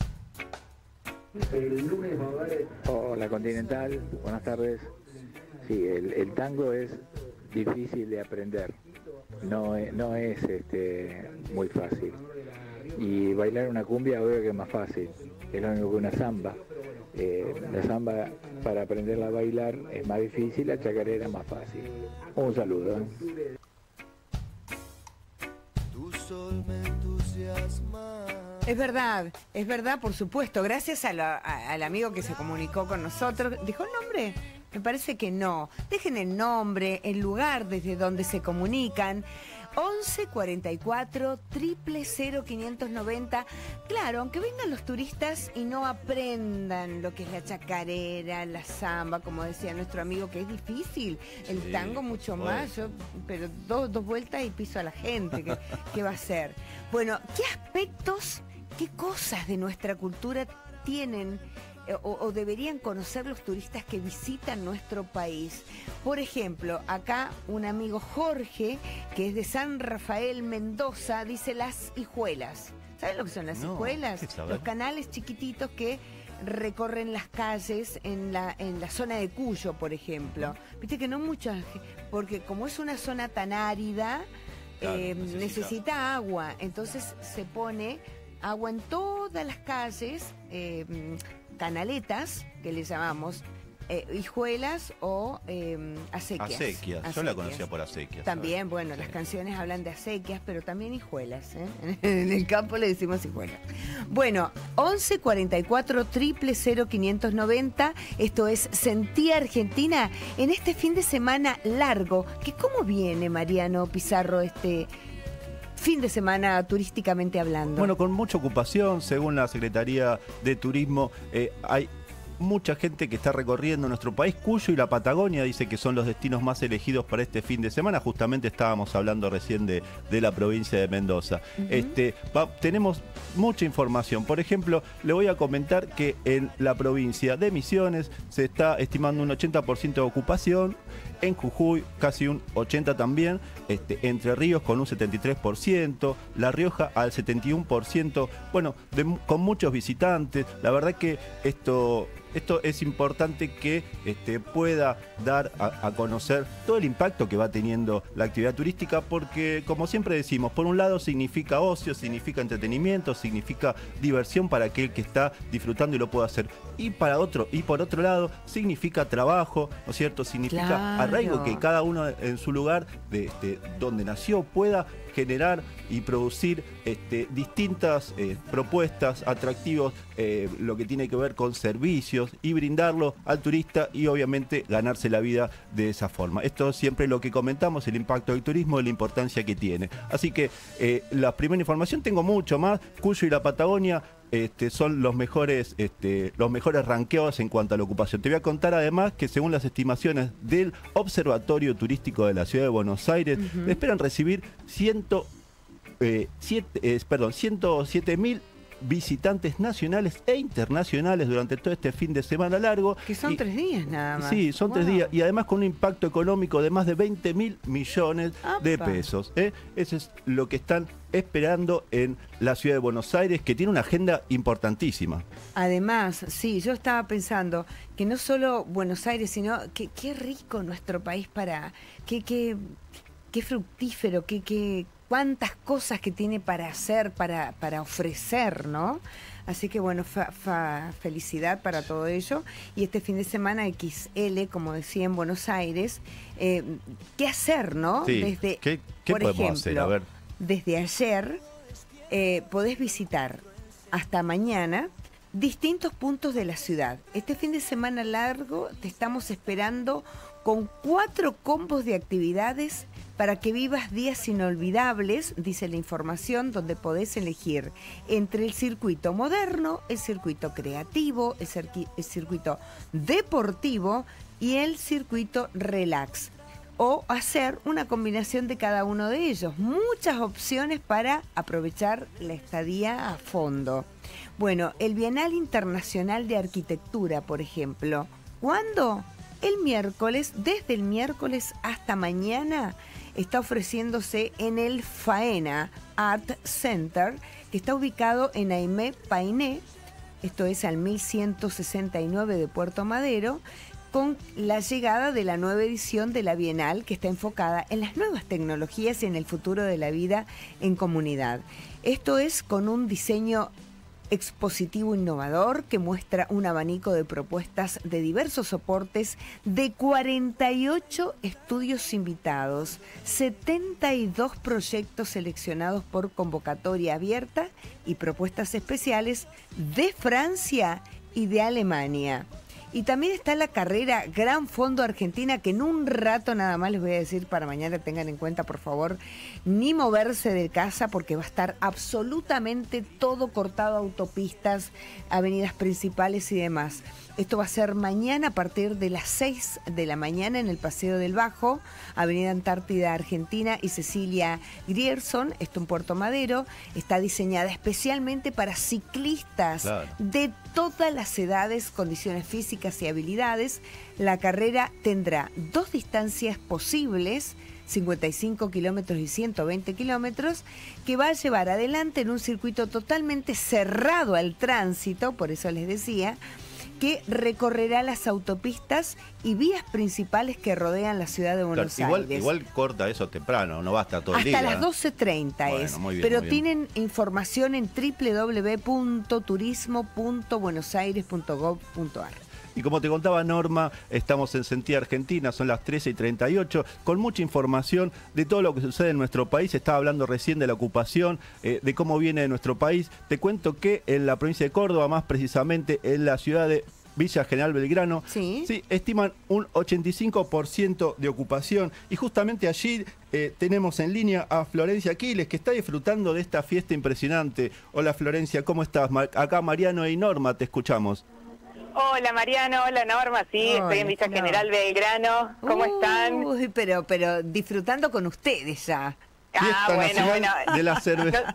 Hola Continental, buenas tardes. Sí, el, el tango es difícil de aprender, no, es- no es este, muy fácil. Y bailar una cumbia obvio que es más fácil, es lo mismo que una samba. Eh, la samba para aprenderla a bailar es más difícil, la chacarera es más fácil. Un saludo. ¿eh? Tu sol me entusiasma. Es verdad, es verdad, por supuesto. Gracias a la- a- al amigo que se comunicó con nosotros. ¿Dijo el nombre? Me parece que no. Dejen el nombre, el lugar desde donde se comunican. once cuarenta y cuatro, cero cero cero, quinientos noventa. Claro, aunque vengan los turistas y no aprendan lo que es la chacarera, la samba, como decía nuestro amigo, que es difícil. El Sí, tango mucho bueno. más. Yo, pero dos, dos vueltas y piso a la gente. ¿Qué, qué va a hacer? Bueno, ¿qué aspectos, qué cosas de nuestra cultura tienen eh, o, o deberían conocer los turistas que visitan nuestro país? Por ejemplo, acá un amigo Jorge, que es de San Rafael, Mendoza, dice las hijuelas. ¿Saben lo que son las No, hijuelas? ¿qué saber? Los canales chiquititos que recorren las calles en la, en la zona de Cuyo, por ejemplo. Viste que no muchas, porque como es una zona tan árida, Claro, eh, necesita. necesita agua, entonces se pone agua en todas las calles, eh, mm, canaletas, que le llamamos, eh, hijuelas o eh, acequias. Acequias, yo la Acequias. conocía por acequias. También, bueno, las canciones hablan de acequias, pero también hijuelas, ¿eh? En el campo le decimos hijuelas. Bueno, once cuarenta y cuatro, cero cero cero, quinientos noventa, esto es Sentí Argentina en este fin de semana largo, que ¿cómo viene, Mariano Pizarro, este fin de semana turísticamente hablando? Bueno, con mucha ocupación, según la Secretaría de Turismo, eh, hay mucha gente que está recorriendo nuestro país. Cuyo y la Patagonia dice que son los destinos más elegidos para este fin de semana. Justamente estábamos hablando recién de, de la provincia de Mendoza. Ujú. este, va- tenemos mucha información. Por ejemplo, le voy a comentar que en la provincia de Misiones se está estimando un ochenta por ciento de ocupación. En Jujuy casi un ochenta por ciento también, este, Entre Ríos con un setenta y tres por ciento, La Rioja al setenta y uno por ciento, bueno, de mu- con muchos visitantes. La verdad que esto, esto es importante que este, pueda dar a, a conocer todo el impacto que va teniendo la actividad turística, porque como siempre decimos, por un lado significa ocio, significa entretenimiento, significa diversión para aquel que está disfrutando y lo puede hacer. Y para otro, y por otro lado, significa trabajo, ¿no es cierto? Significa Claro. arraigo, que cada uno en su lugar de este, donde nació pueda generar y producir este, distintas eh, propuestas, atractivos, eh, lo que tiene que ver con servicios y brindarlo al turista y obviamente ganarse la vida de esa forma. Esto es siempre lo que comentamos, el impacto del turismo y la importancia que tiene. Así que eh, la primera información, tengo mucho más. Cuyo y la Patagonia Este, son los mejores, este, los mejores ranqueados en cuanto a la ocupación. Te voy a contar además que según las estimaciones del Observatorio Turístico de la Ciudad de Buenos Aires, Ujú. esperan recibir ciento, eh, siete, eh, perdón, ciento siete mil visitantes nacionales e internacionales durante todo este fin de semana largo. Que son Y- tres días nada más. Sí, son tres Wow. días y además con un impacto económico de más de veinte mil millones de Apa. pesos. ¿eh? Eso es lo que están esperando en la ciudad de Buenos Aires, que tiene una agenda importantísima. Además, sí, yo estaba pensando que no solo Buenos Aires, sino que qué rico nuestro país para, qué, qué, qué fructífero, qué, qué, cuántas cosas que tiene para hacer, para, para ofrecer, ¿no? Así que bueno, fa- fa- felicidad para todo ello. Y este fin de semana equis ele, como decía, en Buenos Aires, eh, ¿qué hacer, no? Sí, Desde, ¿qué- qué por podemos ejemplo, hacer? A ver. desde ayer eh, podés visitar hasta mañana distintos puntos de la ciudad. Este fin de semana largo te estamos esperando con cuatro combos de actividades para que vivas días inolvidables, dice la información, donde podés elegir entre el circuito moderno, el circuito creativo, el, circuito, el circuito deportivo y el circuito relax. O hacer una combinación de cada uno de ellos. Muchas opciones para aprovechar la estadía a fondo. Bueno, el Bienal Internacional de Arquitectura, por ejemplo. ¿Cuándo? El miércoles, desde el miércoles hasta mañana, está ofreciéndose en el Faena Art Center, que está ubicado en Aimé Painé, esto es al mil ciento sesenta y nueve de Puerto Madero, con la llegada de la nueva edición de la Bienal, que está enfocada en las nuevas tecnologías y en el futuro de la vida en comunidad. Esto es con un diseño expositivo innovador que muestra un abanico de propuestas de diversos soportes de cuarenta y ocho estudios invitados, setenta y dos proyectos seleccionados por convocatoria abierta y propuestas especiales de Francia y de Alemania. Y también está la carrera Gran Fondo Argentina, que en un rato nada más les voy a decir para mañana, tengan en cuenta, por favor, ni moverse de casa porque va a estar absolutamente todo cortado, autopistas, avenidas principales y demás. Esto va a ser mañana a partir de las seis de la mañana en el Paseo del Bajo, Avenida Antártida Argentina y Cecilia Grierson, esto en Puerto Madero. Está diseñada especialmente para ciclistas claro. de todas las edades, condiciones físicas y habilidades. La carrera tendrá dos distancias posibles, cincuenta y cinco kilómetros y ciento veinte kilómetros, que va a llevar adelante en un circuito totalmente cerrado al tránsito, por eso les decía, que recorrerá las autopistas y vías principales que rodean la ciudad de Buenos claro, igual, Aires. Igual corta eso temprano, no basta todo el día. Hasta las doce treinta bueno, es, muy bien, pero muy bien. Tienen información en doble u doble u doble u punto turismo punto buenos aires punto gov punto ar. Y como te contaba Norma, estamos en Sentí Argentina, son las trece y treinta y ocho, con mucha información de todo lo que sucede en nuestro país. Estaba hablando recién de la ocupación, eh, de cómo viene de nuestro país. Te cuento que en la provincia de Córdoba, más precisamente en la ciudad de Villa General Belgrano, sí, sí estiman un ochenta y cinco por ciento de ocupación. Y justamente allí eh, tenemos en línea a Florencia Aquiles, que está disfrutando de esta fiesta impresionante. Hola Florencia, ¿cómo estás? Acá Mariano y Norma, te escuchamos. Hola Mariano, hola Norma, sí, hola, estoy en Villa no. General Belgrano, ¿cómo Uy, están? Uy, pero, pero disfrutando con ustedes ya. Ah, Fiesta bueno, bueno. De la cerveza.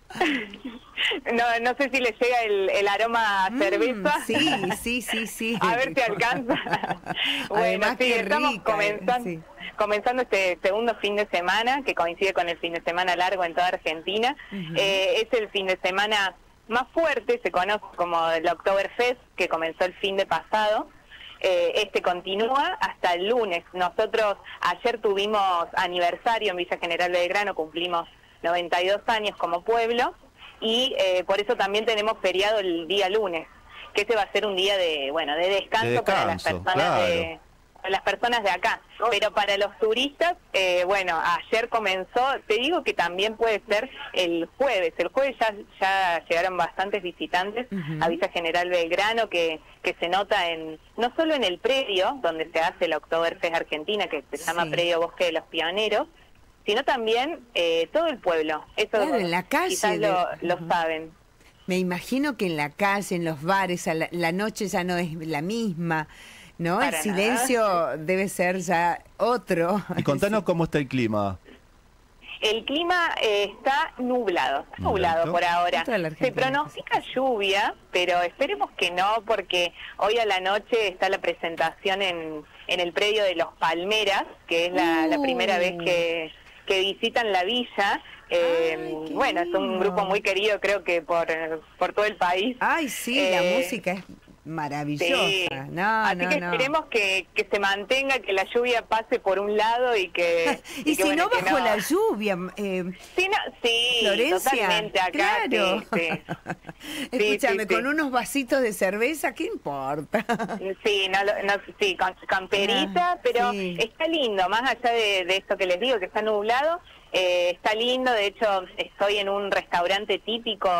No, no, no sé si le llega el, el aroma a cerveza. Mm, sí, sí, sí, sí. A ver si alcanza. Bueno, Además, sí, qué estamos rica, comenzando, sí. comenzando este segundo fin de semana, que coincide con el fin de semana largo en toda Argentina. Uh-huh. eh, es el fin de semana más fuerte, se conoce como el Oktoberfest, que comenzó el fin de pasado. Eh, este continúa hasta el lunes. Nosotros ayer tuvimos aniversario en Villa General Belgrano, cumplimos noventa y dos años como pueblo, y eh, por eso también tenemos feriado el día lunes, que ese va a ser un día de, bueno, de descanso, de descanso para las personas claro. de las personas de acá, pero para los turistas, eh, bueno, ayer comenzó, te digo que también puede ser el jueves, el jueves ya, ya llegaron bastantes visitantes uh-huh. a Villa General Belgrano, que, que se nota en no solo en el predio donde se hace el Oktoberfest Argentina, que se llama sí. Predio Bosque de los Pioneros, sino también eh, todo el pueblo. Eso claro, en la calle quizás de... lo, lo uh-huh. saben. Me imagino que en la calle, en los bares, a la, la noche ya no es la misma, ¿no? Para el silencio nada. Debe ser ya otro. Y contanos sí. cómo está el clima. El clima eh, está nublado, está nublado por ahora. Se pronostica lluvia, pero esperemos que no, porque hoy a la noche está la presentación en, en el predio de Los Palmeras, que es la, uh. la primera vez que, que visitan la villa. Eh, Ay, bueno, lindo. Es un grupo muy querido, creo que por, por todo el país. Ay, sí, eh, la música es maravillosa. Sí. No, Así no, que no. esperemos que, que se mantenga, que la lluvia pase por un lado y que... y, y que, si bueno, no bajo no... la lluvia, eh, sí, no, sí, Florencia, totalmente acá. Claro. Sí, sí. Escúchame, sí, sí, con sí. unos vasitos de cerveza, ¿qué importa? Sí, no, no, sí, con camperita, ah, pero sí. está lindo, más allá de, de esto que les digo, que está nublado, eh, está lindo. De hecho, estoy en un restaurante típico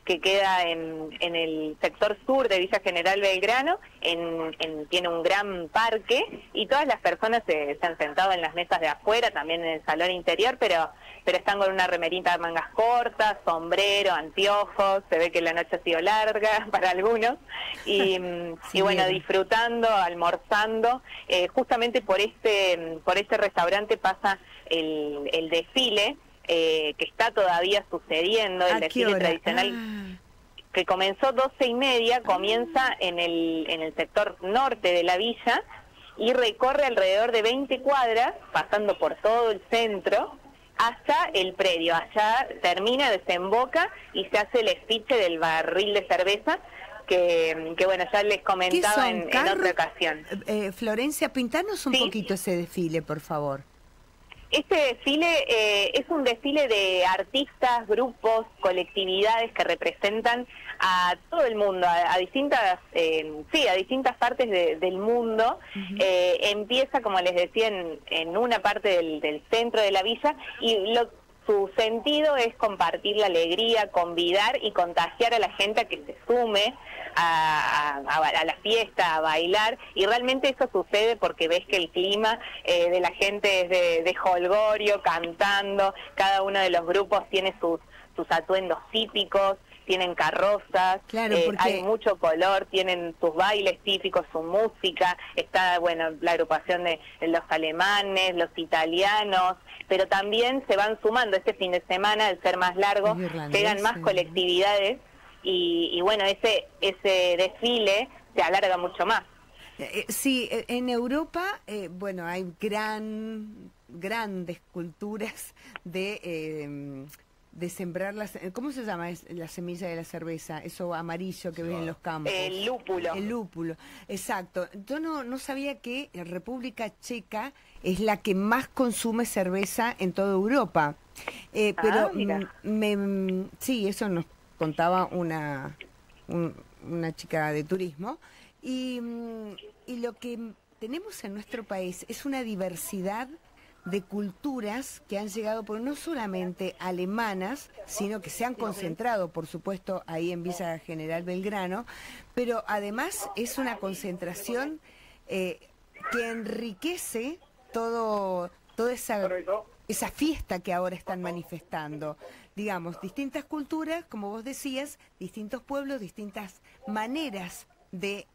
que queda en, en el sector sur de Villa General Belgrano, en, en, tiene un gran parque y todas las personas se, se han sentado en las mesas de afuera, también en el salón interior, pero pero están con una remerita de mangas cortas, sombrero, anteojos, se ve que la noche ha sido larga para algunos, y, sí, y bueno, bien. disfrutando, almorzando, eh, justamente por este, por este restaurante pasa el, el desfile, eh, que está todavía sucediendo, el desfile tradicional, ah. que comenzó doce y media, comienza en el, en el sector norte de la villa, y recorre alrededor de veinte cuadras, pasando por todo el centro, hasta el predio. Allá termina, desemboca y se hace el espiche del barril de cerveza que, que bueno, ya les comentaba en, en otra ocasión. Eh, Florencia, pintanos un ¿Sí? poquito ese desfile, por favor. Este desfile eh, es un desfile de artistas, grupos, colectividades que representan a todo el mundo, a, a distintas, eh, sí, a distintas partes de, del mundo. Uh-huh. eh, empieza, como les decía, en, en una parte del, del centro de la villa y lo, su sentido es compartir la alegría, convidar y contagiar a la gente a que se sume a, a, a la fiesta, a bailar, y realmente eso sucede porque ves que el clima eh, de la gente es de, de jolgorio, cantando, cada uno de los grupos tiene sus, sus atuendos típicos, tienen carrozas, claro, eh, porque... hay mucho color, tienen sus bailes típicos, su música, está, bueno, la agrupación de los alemanes, los italianos, pero también se van sumando este fin de semana, al ser más largo, llegan más colectividades y, y bueno, ese, ese desfile se alarga mucho más. Eh, sí, en Europa, eh, bueno, hay gran, grandes culturas de... Eh, de sembrar las, ¿cómo se llama es la semilla de la cerveza? Eso amarillo que ven en los campos. El lúpulo. El lúpulo, exacto. Yo no, no sabía que la República Checa es la que más consume cerveza en toda Europa. Eh, Ah, pero mira. me, sí, eso nos contaba una, un- una chica de turismo. Y, mm, y lo que tenemos en nuestro país es una diversidad de culturas que han llegado, por no solamente alemanas, sino que se han concentrado, por supuesto, ahí en Villa General Belgrano, pero además es una concentración eh, que enriquece todo, toda esa, esa fiesta que ahora están manifestando. Digamos, distintas culturas, como vos decías, distintos pueblos, distintas maneras de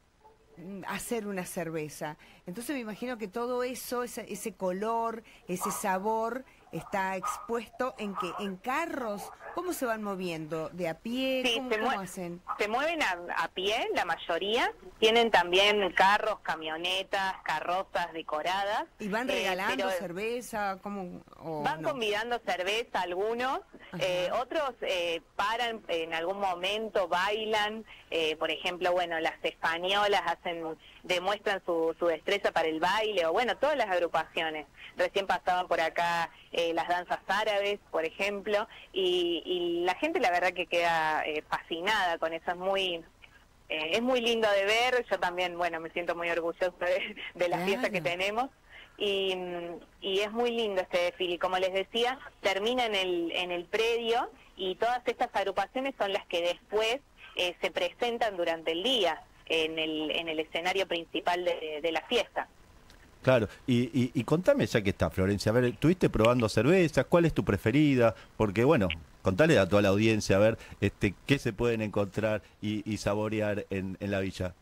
hacer una cerveza. Entonces me imagino que todo eso, ese, ese color, ese sabor, está expuesto en que en carros. ¿Cómo se van moviendo? ¿De a pie? Sí, ¿Cómo, se, cómo mue- hacen? se mueven a, a pie, la mayoría. Tienen también carros, camionetas, carrozas decoradas. ¿Y van eh, regalando pero cerveza? ¿Cómo, o Van no? convidando cerveza algunos, eh, otros eh, paran en algún momento, bailan, eh, por ejemplo, bueno, las españolas hacen, demuestran su, su destreza para el baile, o bueno, todas las agrupaciones. Recién pasaban por acá eh, las danzas árabes, por ejemplo, y, y la gente la verdad que queda eh, fascinada con eso, es muy... Eh, es muy lindo de ver, yo también, bueno, me siento muy orgullosa de, de la fiesta que tenemos. Y, y es muy lindo este desfile. Y como les decía, termina en el, en el predio y todas estas agrupaciones son las que después eh, se presentan durante el día en el, en el escenario principal de, de la fiesta. Claro, y, y, y contame ya que está, Florencia, a ver, ¿estuviste probando cervezas? ¿Cuál es tu preferida? Porque bueno, contale a toda la audiencia, a ver, este, qué se pueden encontrar y, y saborear en, en la villa.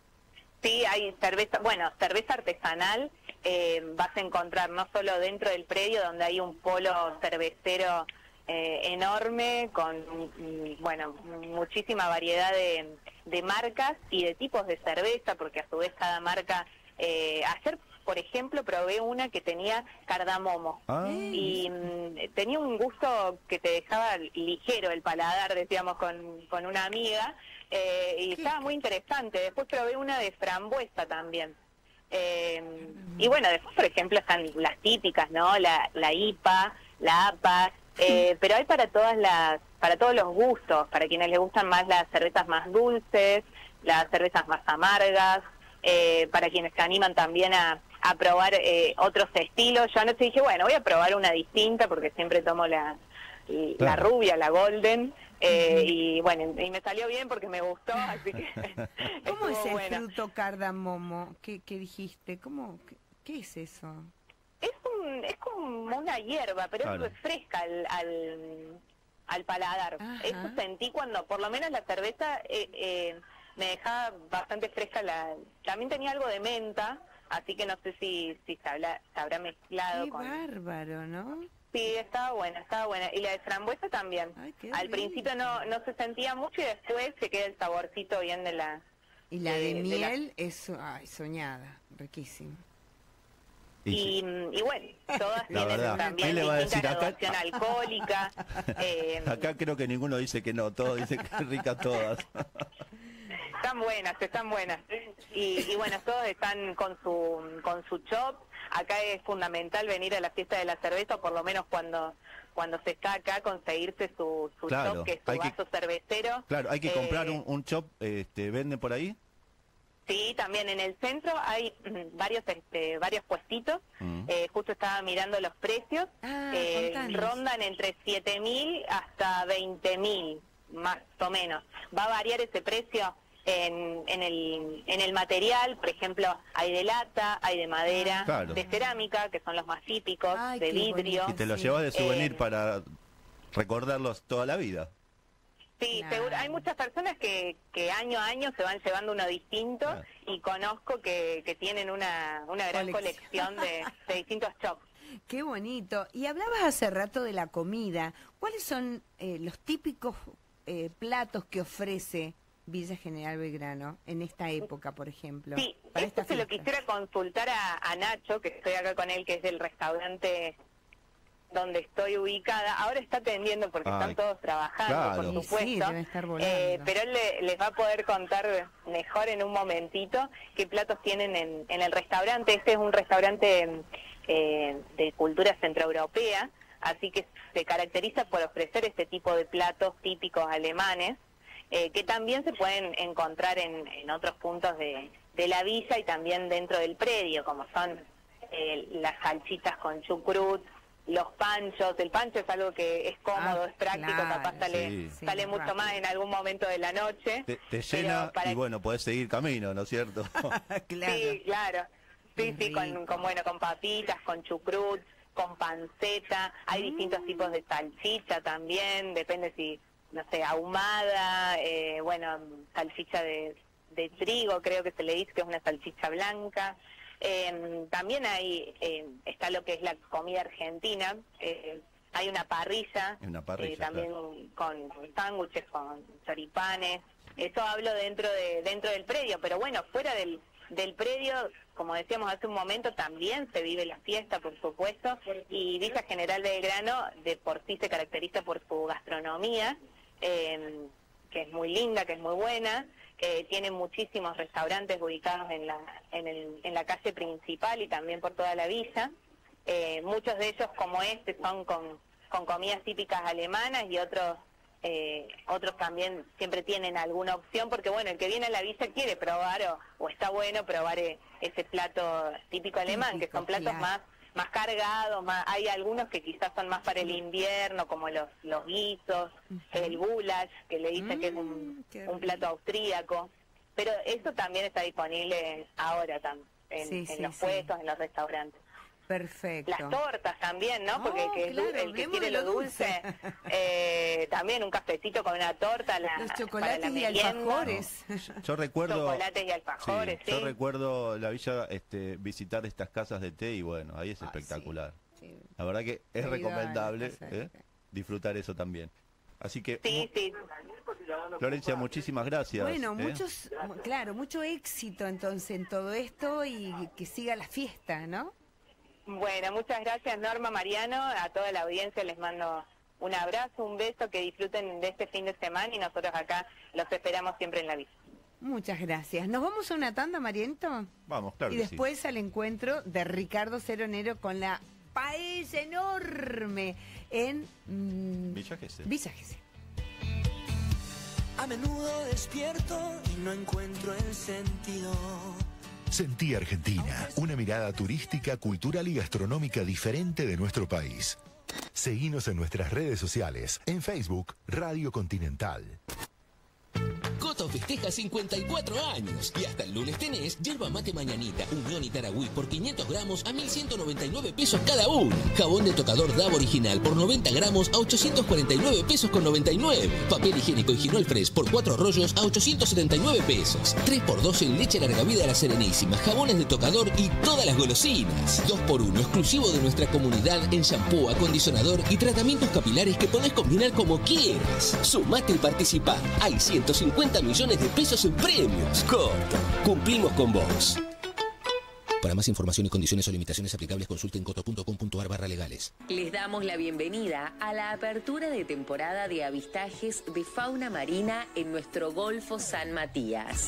Sí, hay cerveza, bueno, cerveza artesanal, eh, vas a encontrar no solo dentro del predio donde hay un polo cervecero eh, enorme con, mm, bueno, muchísima variedad de, de marcas y de tipos de cerveza, porque a su vez cada marca, eh, ayer por ejemplo probé una que tenía cardamomo Ah. y mm, tenía un gusto que te dejaba ligero el paladar, decíamos con, con una amiga. Eh, y estaba muy interesante. Después probé una de frambuesa también. Eh, y bueno, después, por ejemplo, están las típicas, ¿no? La, la I P A, la A P A, eh, pero hay para todas las, para todos los gustos, para quienes les gustan más las cervezas más dulces, las cervezas más amargas, eh, para quienes se animan también a, a probar eh, otros estilos. Yo anoche dije, bueno, voy a probar una distinta porque siempre tomo las la Claro. rubia, la golden, eh, y bueno, y me salió bien porque me gustó, así que ¿Cómo es estuvo el buena. fruto cardamomo? ¿Qué, qué dijiste? ¿Cómo, qué, qué es eso? Es, un, es como una hierba, pero Claro. es refresca al, al, al paladar. Ajá. Eso sentí cuando, por lo menos la cerveza eh, eh, me dejaba bastante fresca. La, también tenía algo de menta, así que no sé si, si se, habla, se habrá mezclado Qué con... bárbaro, ¿no? Sí, estaba buena, estaba buena. Y la de frambuesa también. qué Al rico. principio no, no se sentía mucho y después se queda el saborcito bien de la... Y la de, la- miel es ay, soñada, riquísima. Y, y bueno, todas La tienen verdad, también ¿qué le va a decir distinta acá? graduación alcohólica. eh, Acá creo que ninguno dice que no, todos dicen que ricas todas. Están buenas, están buenas. Y, y bueno, todos están con su con su chop. Acá es fundamental venir a la fiesta de la cerveza, o por lo menos cuando cuando se está acá, conseguirse su, su Claro, chop, que es su hay que- vaso cervecero. Claro, hay que Eh, comprar un, un chop, este, ¿venden por ahí? Sí, también en el centro hay mm, varios este, varios puestitos. Mm. Eh, justo estaba mirando los precios. Ah, Eh, contanos. rondan entre siete mil hasta veinte mil, más o menos. Va a variar ese precio en, en, el, en el material. Por ejemplo, hay de lata, hay de madera, Claro. de cerámica, que son los más típicos, Ay, de qué vidrio. Y te lo llevas de souvenir Eh, para recordarlos toda la vida. Sí, seguro. Hay muchas personas que, que año a año se van llevando uno distinto y conozco que, que tienen una, una gran Colección. colección de, de distintos chops. Qué bonito. Y hablabas hace rato de la comida. ¿Cuáles son eh, los típicos eh, platos que ofrece Villa General Belgrano en esta época, por ejemplo? Sí, para esto esta se lo fiesta? quisiera consultar a, a Nacho, que estoy acá con él, que es del restaurante donde estoy ubicada. Ahora está atendiendo porque Ay, están todos trabajando, claro. por Sí, supuesto. sí, deben estar volando. Eh, pero él le- les va a poder contar mejor en un momentito qué platos tienen en, en el restaurante. Este es un restaurante eh, de cultura centroeuropea, así que se caracteriza por ofrecer este tipo de platos típicos alemanes, eh, que también se pueden encontrar en, en otros puntos de, de la villa y también dentro del predio, como son eh, las salchichas con chucrut, los panchos. El pancho es algo que es cómodo, Ah, es práctico, claro. capaz sale, Sí. Sí, sale mucho rápido. más en algún momento de la noche. Te, te Pero llena para- y bueno, podés seguir camino, ¿no es cierto? Claro. Sí, claro. Sí, Qué sí, con, rico. con, bueno, con papitas, con chucrut, con panceta. Hay distintos tipos de salchicha también, depende si, no sé, ahumada, eh, bueno, salchicha de, de trigo, creo que se le dice que es una salchicha blanca. Eh, también hay eh, está lo que es la comida argentina. Eh, hay una parrilla, Una parrilla, eh, también con, con sándwiches, con choripanes. Eso hablo dentro de dentro del predio, pero bueno, fuera del, del predio, como decíamos hace un momento, también se vive la fiesta, por supuesto, y Villa General Belgrano de por sí se caracteriza por su gastronomía, eh, que es muy linda, que es muy buena. Eh, tiene muchísimos restaurantes ubicados en la en, el, en la calle principal y también por toda la villa. Eh, muchos de ellos, como este, son con, con comidas típicas alemanas, y otros eh, otros también siempre tienen alguna opción, porque bueno, el que viene a la villa quiere probar o, o está bueno probar eh, ese plato típico alemán, que son platos claro. más más cargados, más, hay algunos que quizás son más para el invierno, como los los guisos, el goulash, que le dicen que es un, qué un plato austríaco, pero eso también está disponible ahora tam- en, Sí, en sí, los sí. puestos, en los restaurantes. Perfecto. Las tortas también, ¿no? Porque Oh, el que, es claro, dul- el que hablemos quiere de lo lo dulce, eh, también un cafecito con una torta, la, Los para la chocolates y merienda. alfajores. Yo recuerdo, Chocolates y alfajores, sí. yo recuerdo la villa, este, visitar estas casas de té y bueno, ahí es espectacular. sí. La verdad que es He ido a recomendable las casas de ¿eh? disfrutar eso también. Así que, Sí, sí. Florencia, muchísimas gracias. Bueno, ¿eh? muchos, claro, mucho éxito entonces en todo esto y que siga la fiesta, ¿no? Bueno, muchas gracias Norma, Mariano, a toda la audiencia les mando un abrazo, un beso, que disfruten de este fin de semana y nosotros acá los esperamos siempre en la villa. Muchas gracias. ¿Nos vamos a una tanda, Mariento? Vamos, claro Y que sí. después al encuentro de Ricardo Ceronero con la paella enorme en mm, Villa Gesell. Villa Gesell. A menudo despierto y no encuentro el sentido. Sentí Argentina, una mirada turística, cultural y gastronómica diferente de nuestro país. Seguinos en nuestras redes sociales. En Facebook, Radio Continental. Coto festeja cincuenta y cuatro años y hasta el lunes tenés yerba mate mañanita, Unión y Taragüí por quinientos gramos a mil ciento noventa y nueve pesos cada uno. Jabón de tocador Davo original por noventa gramos a ochocientos cuarenta y nueve pesos con noventa y nueve. Papel higiénico Higinol Fresh por cuatro rollos a ochocientos setenta y nueve pesos. tres por dos en leche larga vida La Serenísima, jabones de tocador y todas las golosinas. dos por uno exclusivo de nuestra comunidad en shampoo, acondicionador y tratamientos capilares que podés combinar como quieras. Sumate y participá. Hay ciento cincuenta millones de pesos en premios. Coto, cumplimos con vos. Para más información y condiciones o limitaciones aplicables, consulten coto punto com punto ar barra legales. Les damos la bienvenida a la apertura de temporada de avistajes de fauna marina en nuestro Golfo San Matías.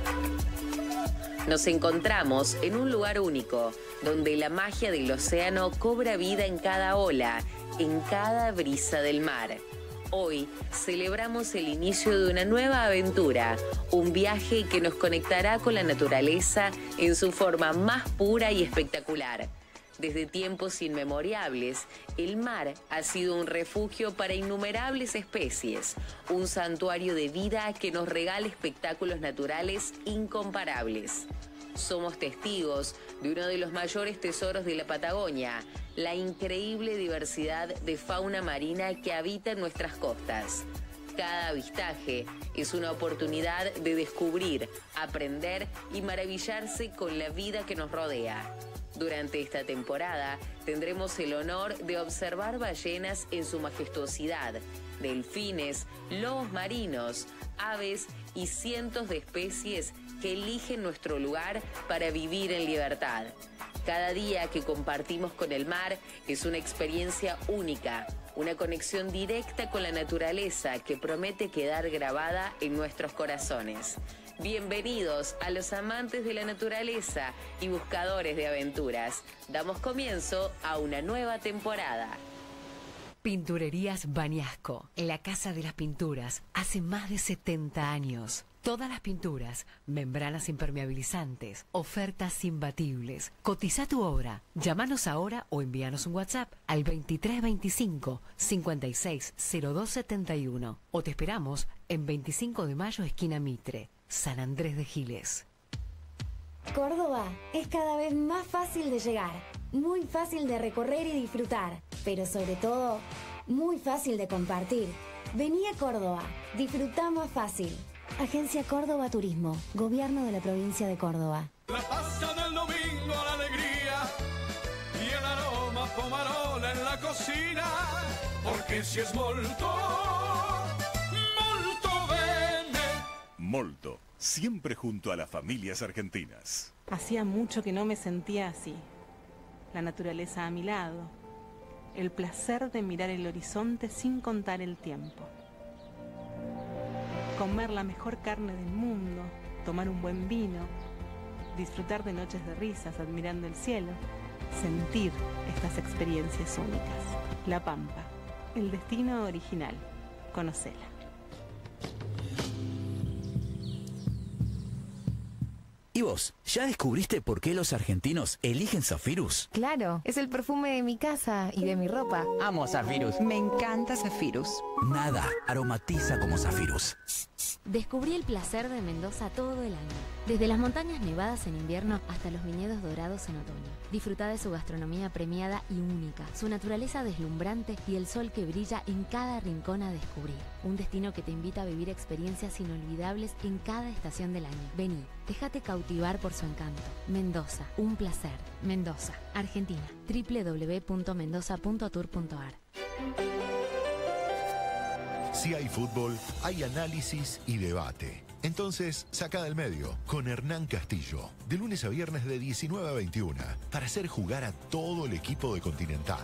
Nos encontramos en un lugar único, donde la magia del océano cobra vida en cada ola, en cada brisa del mar. Hoy celebramos el inicio de una nueva aventura, un viaje que nos conectará con la naturaleza en su forma más pura y espectacular. Desde tiempos inmemorables, el mar ha sido un refugio para innumerables especies, un santuario de vida que nos regala espectáculos naturales incomparables. Somos testigos de uno de los mayores tesoros de la Patagonia, la increíble diversidad de fauna marina que habita en nuestras costas. Cada avistaje es una oportunidad de descubrir, aprender y maravillarse con la vida que nos rodea. Durante esta temporada tendremos el honor de observar ballenas en su majestuosidad, delfines, lobos marinos, aves y cientos de especies que eligen nuestro lugar para vivir en libertad. Cada día que compartimos con el mar es una experiencia única, una conexión directa con la naturaleza que promete quedar grabada en nuestros corazones. Bienvenidos a los amantes de la naturaleza y buscadores de aventuras. Damos comienzo a una nueva temporada. Pinturerías Baniasco, la casa de las pinturas, hace más de setenta años. Todas las pinturas, membranas impermeabilizantes, ofertas imbatibles. Cotiza tu obra. Llámanos ahora o envíanos un WhatsApp al veintitrés veinticinco cincuenta y seis cero dos setenta y uno o te esperamos en veinticinco de mayo, esquina Mitre, San Andrés de Giles. Córdoba es cada vez más fácil de llegar, muy fácil de recorrer y disfrutar, pero sobre todo, muy fácil de compartir. Vení a Córdoba, disfrutá más fácil. Agencia Córdoba Turismo, Gobierno de la Provincia de Córdoba. La pasta del domingo, la alegría y el aroma pomarola en la cocina, porque si es molto, molto bene. Molto, siempre junto a las familias argentinas. Hacía mucho que no me sentía así. La naturaleza a mi lado, el placer de mirar el horizonte sin contar el tiempo. Comer la mejor carne del mundo, tomar un buen vino, disfrutar de noches de risas admirando el cielo, sentir estas experiencias únicas. La Pampa, el destino original. Conocela. ¿Y vos, ya descubriste por qué los argentinos eligen Zafirus? Claro, es el perfume de mi casa y de mi ropa. Amo Zafirus. Me encanta Zafirus. Nada aromatiza como Zafirus. Descubrí el placer de Mendoza todo el año. Desde las montañas nevadas en invierno hasta los viñedos dorados en otoño. Disfruta de su gastronomía premiada y única, su naturaleza deslumbrante y el sol que brilla en cada rincón a descubrir. Un destino que te invita a vivir experiencias inolvidables en cada estación del año. Vení, déjate cautivar por su encanto. Mendoza, un placer. Mendoza, Argentina. doble u doble u doble u punto mendoza punto tour punto ar. Si hay fútbol, hay análisis y debate. Entonces, saca del medio con Hernán Castillo, de lunes a viernes de diecinueve a veintiuno, para hacer jugar a todo el equipo de Continental.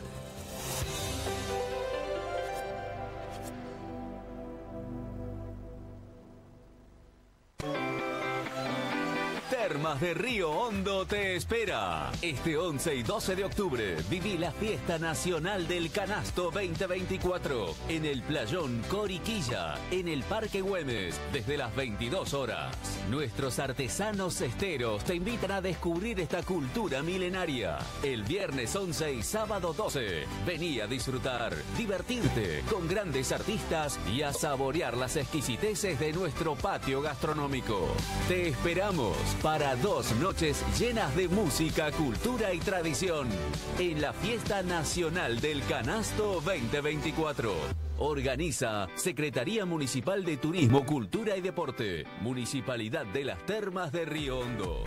Termas de Río Hondo te espera. Este once y doce de octubre viví la Fiesta Nacional del Canasto veinte veinticuatro en el Playón Coriquilla, en el Parque Güemes, desde las veintidós horas. Nuestros artesanos cesteros te invitan a descubrir esta cultura milenaria. El viernes once y sábado doce, vení a disfrutar, divertirte con grandes artistas y a saborear las exquisiteces de nuestro patio gastronómico. Te esperamos para dos noches llenas de música, cultura y tradición en la Fiesta Nacional del Canasto veinte veinticuatro. Organiza Secretaría Municipal de Turismo, Cultura y Deporte, Municipalidad de las Termas de Río Hondo.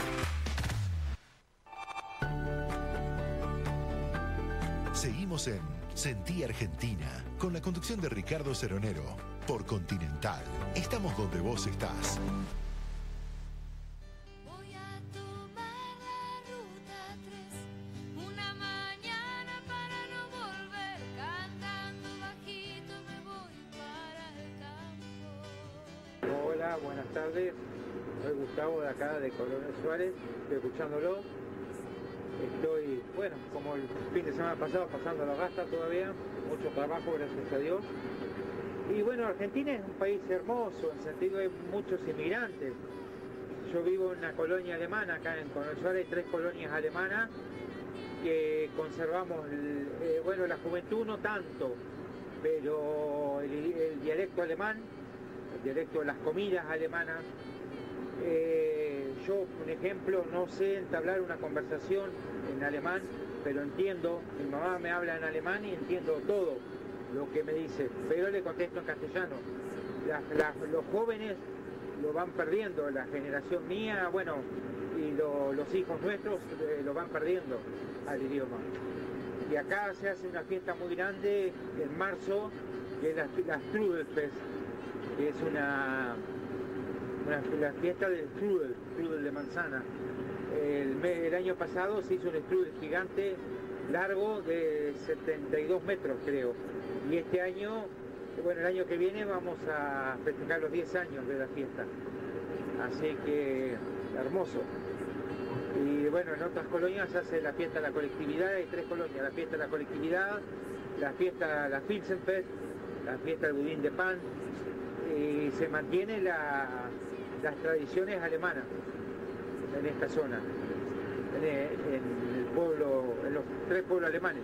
Seguimos en Sentí Argentina, con la conducción de Ricardo Ceronero, por Continental. Estamos donde vos estás. Una mañana para no volver, cantando bajito me voy para el campo. Hola, buenas tardes. Soy Gustavo de acá de Coronel Suárez, estoy escuchándolo. Estoy, bueno, como el fin de semana pasado, pasando la gasta todavía, mucho trabajo, gracias a Dios. Y bueno, Argentina es un país hermoso, en el sentido de muchos inmigrantes. Yo vivo en una colonia alemana, acá en Coronel Suárez hay tres colonias alemanas que conservamos, el, eh, bueno, la juventud no tanto, pero el, el dialecto alemán, el dialecto de las comidas alemanas. Eh, yo, un ejemplo, no sé entablar una conversación en alemán, pero entiendo, mi mamá me habla en alemán y entiendo todo lo que me dice, pero le contesto en castellano. Las, las, los jóvenes lo van perdiendo, la generación mía, bueno, y lo, los hijos nuestros eh, lo van perdiendo al idioma. Y acá se hace una fiesta muy grande en marzo, que es la, la Strudelfest, que es una... la fiesta del strudel, strudel de manzana. El, el año pasado se hizo un strudel gigante, largo de setenta y dos metros creo. Y este año, bueno, el año que viene vamos a festejar los diez años de la fiesta. Así que, hermoso. Y bueno, en otras colonias se hace la fiesta de la colectividad, hay tres colonias, la fiesta de la colectividad, la fiesta, la Filzenfest, la fiesta del budín de pan, y se mantiene la... las tradiciones alemanas en esta zona, en el, en el pueblo, en los tres pueblos alemanes.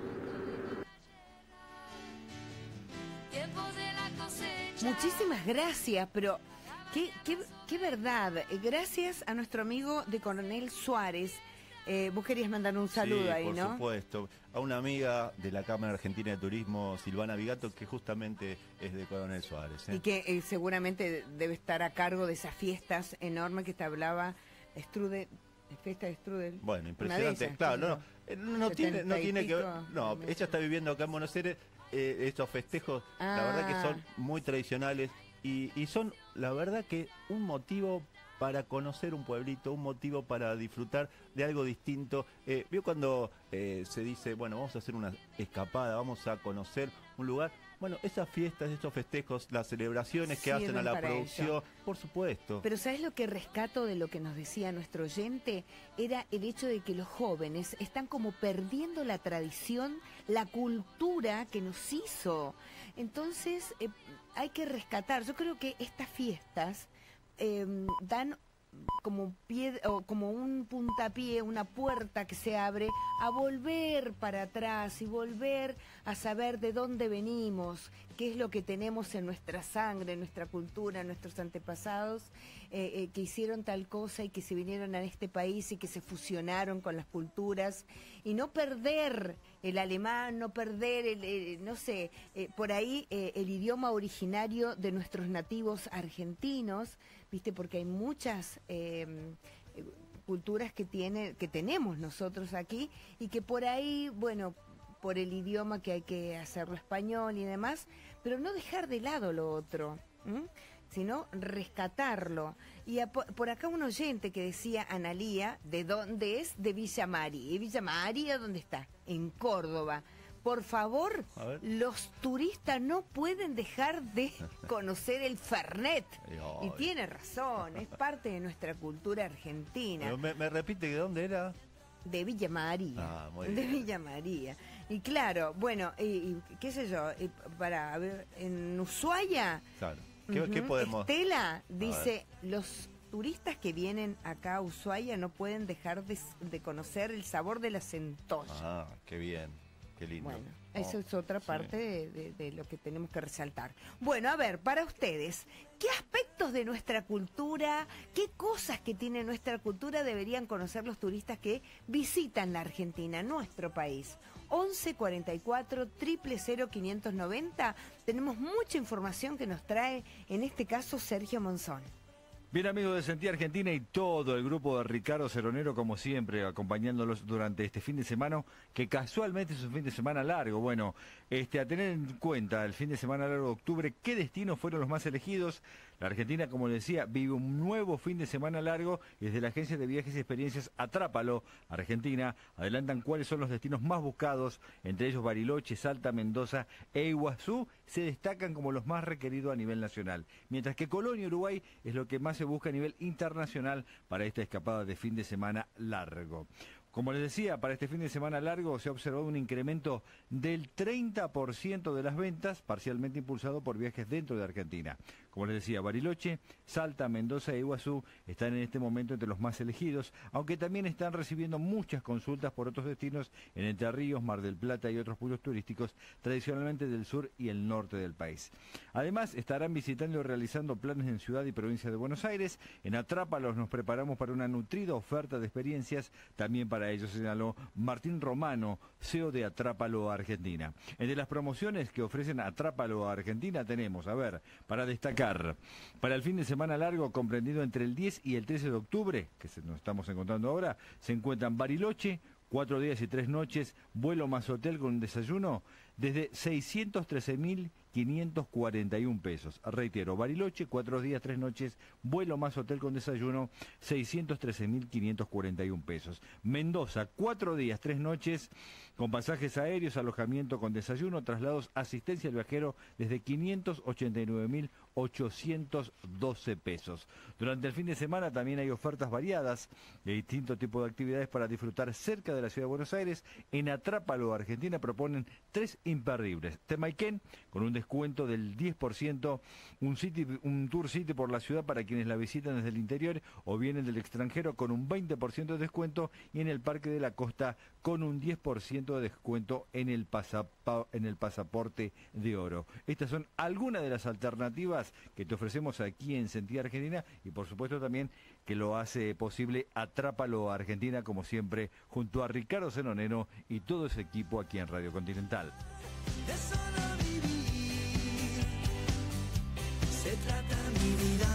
Muchísimas gracias, pero qué, qué, qué verdad. Gracias a nuestro amigo de Coronel Suárez. Eh, vos querías mandar un saludo sí, ahí, por ¿no? Por supuesto. A una amiga de la Cámara Argentina de Turismo, Silvana Vigato, que justamente es de Coronel Suárez. ¿eh? Y que eh, seguramente debe estar a cargo de esas fiestas enormes que te hablaba Strudel, fiesta de Strudel. Bueno, impresionante. Esas, claro, no, no, no, no tiene, no tiene que ver. No, ella está viviendo acá en Buenos Aires. Eh, estos festejos, ah. la verdad que son muy tradicionales y, y son, la verdad que un motivo para conocer un pueblito, un motivo para disfrutar de algo distinto. Eh, ¿Vio cuando eh, se dice, bueno, vamos a hacer una escapada, vamos a conocer un lugar? Bueno, esas fiestas, estos festejos, las celebraciones que hacen a la producción, ello. Por supuesto. Pero ¿sabes lo que rescato de lo que nos decía nuestro oyente? Era el hecho de que los jóvenes están como perdiendo la tradición, la cultura que nos hizo. Entonces, eh, hay que rescatar. Yo creo que estas fiestas eh, dan como pie o como un puntapié, una puerta que se abre a volver para atrás y volver a saber de dónde venimos, qué es lo que tenemos en nuestra sangre, en nuestra cultura, en nuestros antepasados eh, eh, que hicieron tal cosa y que se vinieron a este país y que se fusionaron con las culturas, y no perder el alemán, no perder el, el no sé, eh, por ahí eh, el idioma originario de nuestros nativos argentinos, viste, porque hay muchas eh, culturas que tiene, que tenemos nosotros aquí, y que por ahí, bueno, por el idioma que hay que hacerlo español y demás, pero no dejar de lado lo otro, ¿m? sino rescatarlo. Y a, por acá un oyente que decía, Analía, ¿de dónde es? De Villa María. ¿Y Villa María dónde está? En Córdoba. Por favor, los turistas no pueden dejar de conocer el Fernet. Y tiene razón, es parte de nuestra cultura argentina. Me, me repite que dónde era. De Villa María. Ah, muy de bien. Villa María. Y claro, bueno, y, y qué sé yo, y para ver, en Ushuaia, Claro. ¿Qué, ujú, qué podemos? Estela dice, los turistas que vienen acá a Ushuaia no pueden dejar de, de conocer el sabor de la centolla. Ah, qué bien, qué lindo. Bueno, Oh, eso es otra sí. parte de, de- de lo que tenemos que resaltar. Bueno, a ver, para ustedes, ¿qué aspectos de nuestra cultura, qué cosas que tiene nuestra cultura deberían conocer los turistas que visitan la Argentina, nuestro país? once cuarenta y cuatro, cero cero cero, quinientos noventa. Tenemos mucha información que nos trae, en este caso, Sergio Monzón. Bien, amigos de Sentí Argentina y todo el grupo de Ricardo Ceronero, como siempre, acompañándolos durante este fin de semana, que casualmente es un fin de semana largo. Bueno, este, a tener en cuenta el fin de semana largo de octubre, ¿qué destinos fueron los más elegidos? La Argentina, como les decía, vive un nuevo fin de semana largo y desde la agencia de viajes y experiencias Atrápalo, Argentina, adelantan cuáles son los destinos más buscados, entre ellos Bariloche, Salta, Mendoza e Iguazú, se destacan como los más requeridos a nivel nacional, mientras que Colonia, Uruguay, es lo que más se busca a nivel internacional para esta escapada de fin de semana largo. Como les decía, para este fin de semana largo se ha observado un incremento del treinta por ciento de las ventas, parcialmente impulsado por viajes dentro de Argentina. Como les decía, Bariloche, Salta, Mendoza e Iguazú están en este momento entre los más elegidos, aunque también están recibiendo muchas consultas por otros destinos en Entre Ríos, Mar del Plata y otros pueblos turísticos, tradicionalmente del sur y el norte del país. Además, estarán visitando y realizando planes en Ciudad y Provincia de Buenos Aires. En Atrápalos nos preparamos para una nutrida oferta de experiencias, también para ello señaló Martín Romano, C E O de Atrápalo Argentina. Entre las promociones que ofrecen Atrápalo Argentina tenemos, a ver, para destacar, para el fin de semana largo comprendido entre el diez y el trece de octubre, que se nos estamos encontrando ahora, se encuentran Bariloche, cuatro días y tres noches, vuelo más hotel con desayuno, desde seiscientos trece mil quinientos cuarenta y un pesos. Reitero, Bariloche, cuatro días, tres noches, vuelo más hotel con desayuno, seiscientos trece mil quinientos cuarenta y un pesos. Mendoza, cuatro días, tres noches, con pasajes aéreos, alojamiento con desayuno, traslados, asistencia al viajero, desde quinientos ochenta y nueve mil ochocientos doce pesos. Durante el fin de semana también hay ofertas variadas de distintos tipos de actividades para disfrutar cerca de la ciudad de Buenos Aires. En Atrápalo Argentina proponen tres imperdibles. Temaiken, con un descuento del diez por ciento, un, city, un tour city por la ciudad para quienes la visitan desde el interior o vienen del extranjero con un veinte por ciento de descuento, y en el Parque de la Costa con un diez por ciento de descuento en el, pasapa, en el pasaporte de oro. Estas son algunas de las alternativas que te ofrecemos aquí en Sentí Argentina, y por supuesto también que lo hace posible Atrápalo Argentina, como siempre, junto a Ricardo Ceronero y todo ese equipo aquí en Radio Continental. De solo vivir se trata mi vida.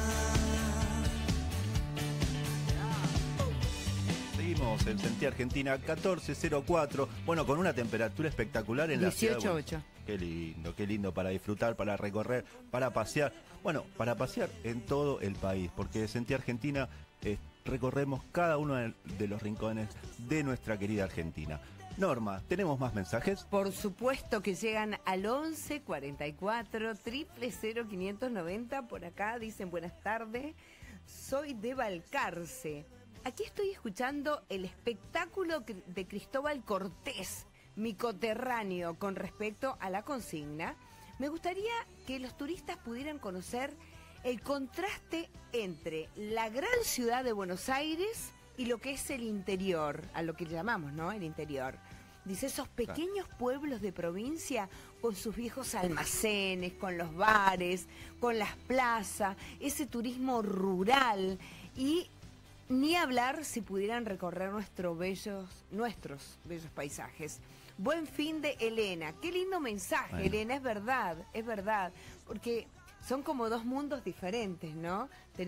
Seguimos en Sentí Argentina, catorce cero cuatro, bueno, con una temperatura espectacular en la ciudad. dieciocho ocho. Qué lindo, qué lindo para disfrutar, para recorrer, para pasear. Bueno, para pasear en todo el país, porque Sentí Argentina eh, recorremos cada uno de, de los rincones de nuestra querida Argentina. Norma, ¿tenemos más mensajes? Por supuesto que llegan al once cuarenta y cuatro, cero cero cero, quinientos noventa. Por acá dicen buenas tardes, soy de Balcarce. Aquí estoy escuchando el espectáculo de Cristóbal Cortés, mi coterráneo, con respecto a la consigna. Me gustaría que los turistas pudieran conocer el contraste entre la gran ciudad de Buenos Aires y lo que es el interior, a lo que llamamos, ¿no? El interior. Dice, esos pequeños pueblos de provincia con sus viejos almacenes, con los bares, con las plazas, ese turismo rural, y ni hablar si pudieran recorrer nuestros bellos, nuestros bellos paisajes. Buen fin de Elena. Qué lindo mensaje, bueno. Elena, es verdad, es verdad. Porque son como dos mundos diferentes, ¿no? Tenemos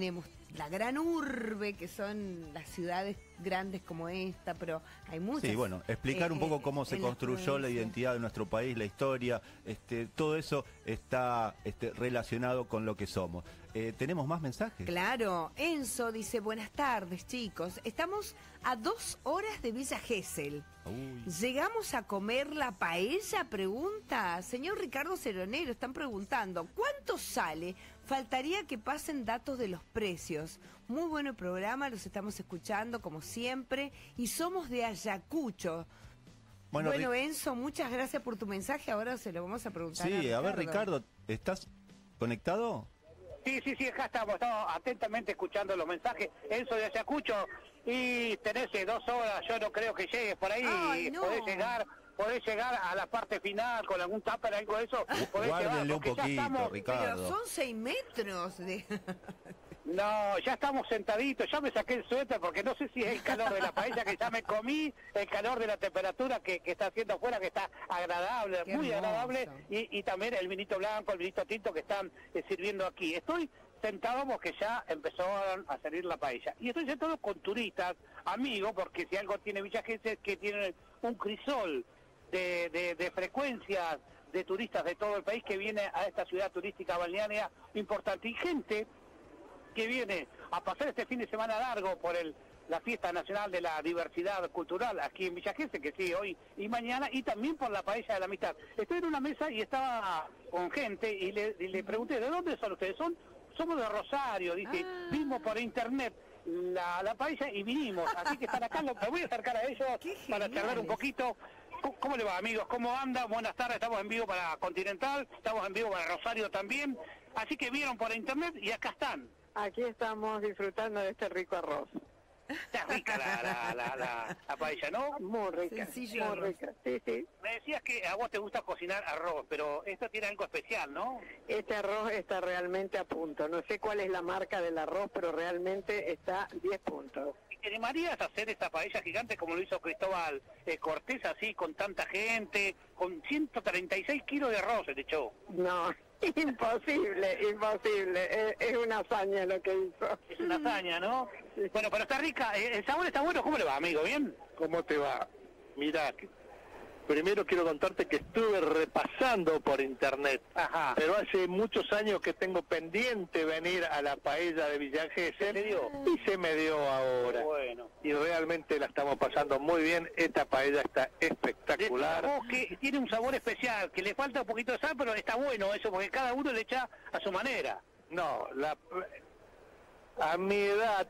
la gran urbe, que son las ciudades grandes como esta, pero hay muchas. Sí, bueno, explicar eh, un poco cómo se en las construyó la provincias. identidad de nuestro país, la historia, este, todo eso está este, relacionado con lo que somos. Eh, ¿Tenemos más mensajes? Claro, Enzo dice, buenas tardes chicos, estamos a dos horas de Villa Gesell. Uy. ¿Llegamos a comer la paella? Pregunta. Señor Ricardo Ceronero, están preguntando, ¿cuánto sale? Faltaría que pasen datos de los precios. Muy bueno programa, los estamos escuchando como siempre y somos de Ayacucho. Bueno, Bueno, Ri- Enzo, muchas gracias por tu mensaje, ahora se lo vamos a preguntar Sí, a a ver, Ricardo, ¿estás conectado? Sí, sí, sí, acá estamos, estamos atentamente escuchando los mensajes. Enzo de Ayacucho, y tenés eh, dos horas, yo no creo que llegues por ahí, Ay, no. podés llegar, podés llegar a la parte final con algún tupper, algo de eso, podés Guárdenle llevar, un porque ya poquito, estamos- Ricardo. Pero son seis metros de... No, ya estamos sentaditos, ya me saqué el suéter porque no sé si es el calor de la paella que ya me comí, el calor de la temperatura que, que está haciendo afuera, que está agradable, Qué muy hermoso. agradable, y, y también el vinito blanco, el vinito tinto que están eh, sirviendo aquí. Estoy sentado porque ya empezó a salir la paella. Y estoy sentado con turistas, amigos, porque si algo tiene Villa Gesell es que tiene un crisol de, de, de frecuencias de turistas de todo el país que viene a esta ciudad turística balnearia importante. Y gente que viene a pasar este fin de semana largo por el la fiesta nacional de la diversidad cultural aquí en Villa Gesell, que sigue hoy y mañana, y también por la paella de la amistad. Estoy en una mesa y estaba con gente y le, y le pregunté, ¿de dónde son ustedes? Son Somos de Rosario, dice, Ah. vimos por internet la, la paella y vinimos, así que están acá, lo- me voy a acercar a ellos para charlar un poquito. ¿Cómo, cómo le va, amigos? ¿Cómo anda? Buenas tardes, estamos en vivo para Continental, estamos en vivo para Rosario también, así que vieron por internet y acá están. Aquí estamos disfrutando de este rico arroz. Está rica la, la, la, la, la paella, ¿no? Muy rica, Sencillo muy arroz. rica. Sí, sí. Me decías que a vos te gusta cocinar arroz, pero esto tiene algo especial, ¿no? Este arroz está realmente a punto. No sé cuál es la marca del arroz, pero realmente está diez puntos. ¿Y te animarías a hacer esta paella gigante como lo hizo Cristóbal eh, Cortés, así, con tanta gente, con ciento treinta y seis kilos de arroz se le echó? No, imposible, imposible. Es, es una hazaña lo que hizo. Es una hazaña, ¿no? Bueno, pero está rica, eh, el sabor está bueno. ¿Cómo le va, amigo? ¿Bien? ¿Cómo te va? Mira, primero quiero contarte que estuve repasando por internet, Ajá. pero hace muchos años que tengo pendiente venir a la paella de Villa Gesell y se me dio ahora. Bueno. Y realmente la estamos pasando muy bien, esta paella está espectacular. Oh, que tiene un sabor especial, que le falta un poquito de sal, pero está bueno eso, porque cada uno le echa a su manera. No, la, a mi edad,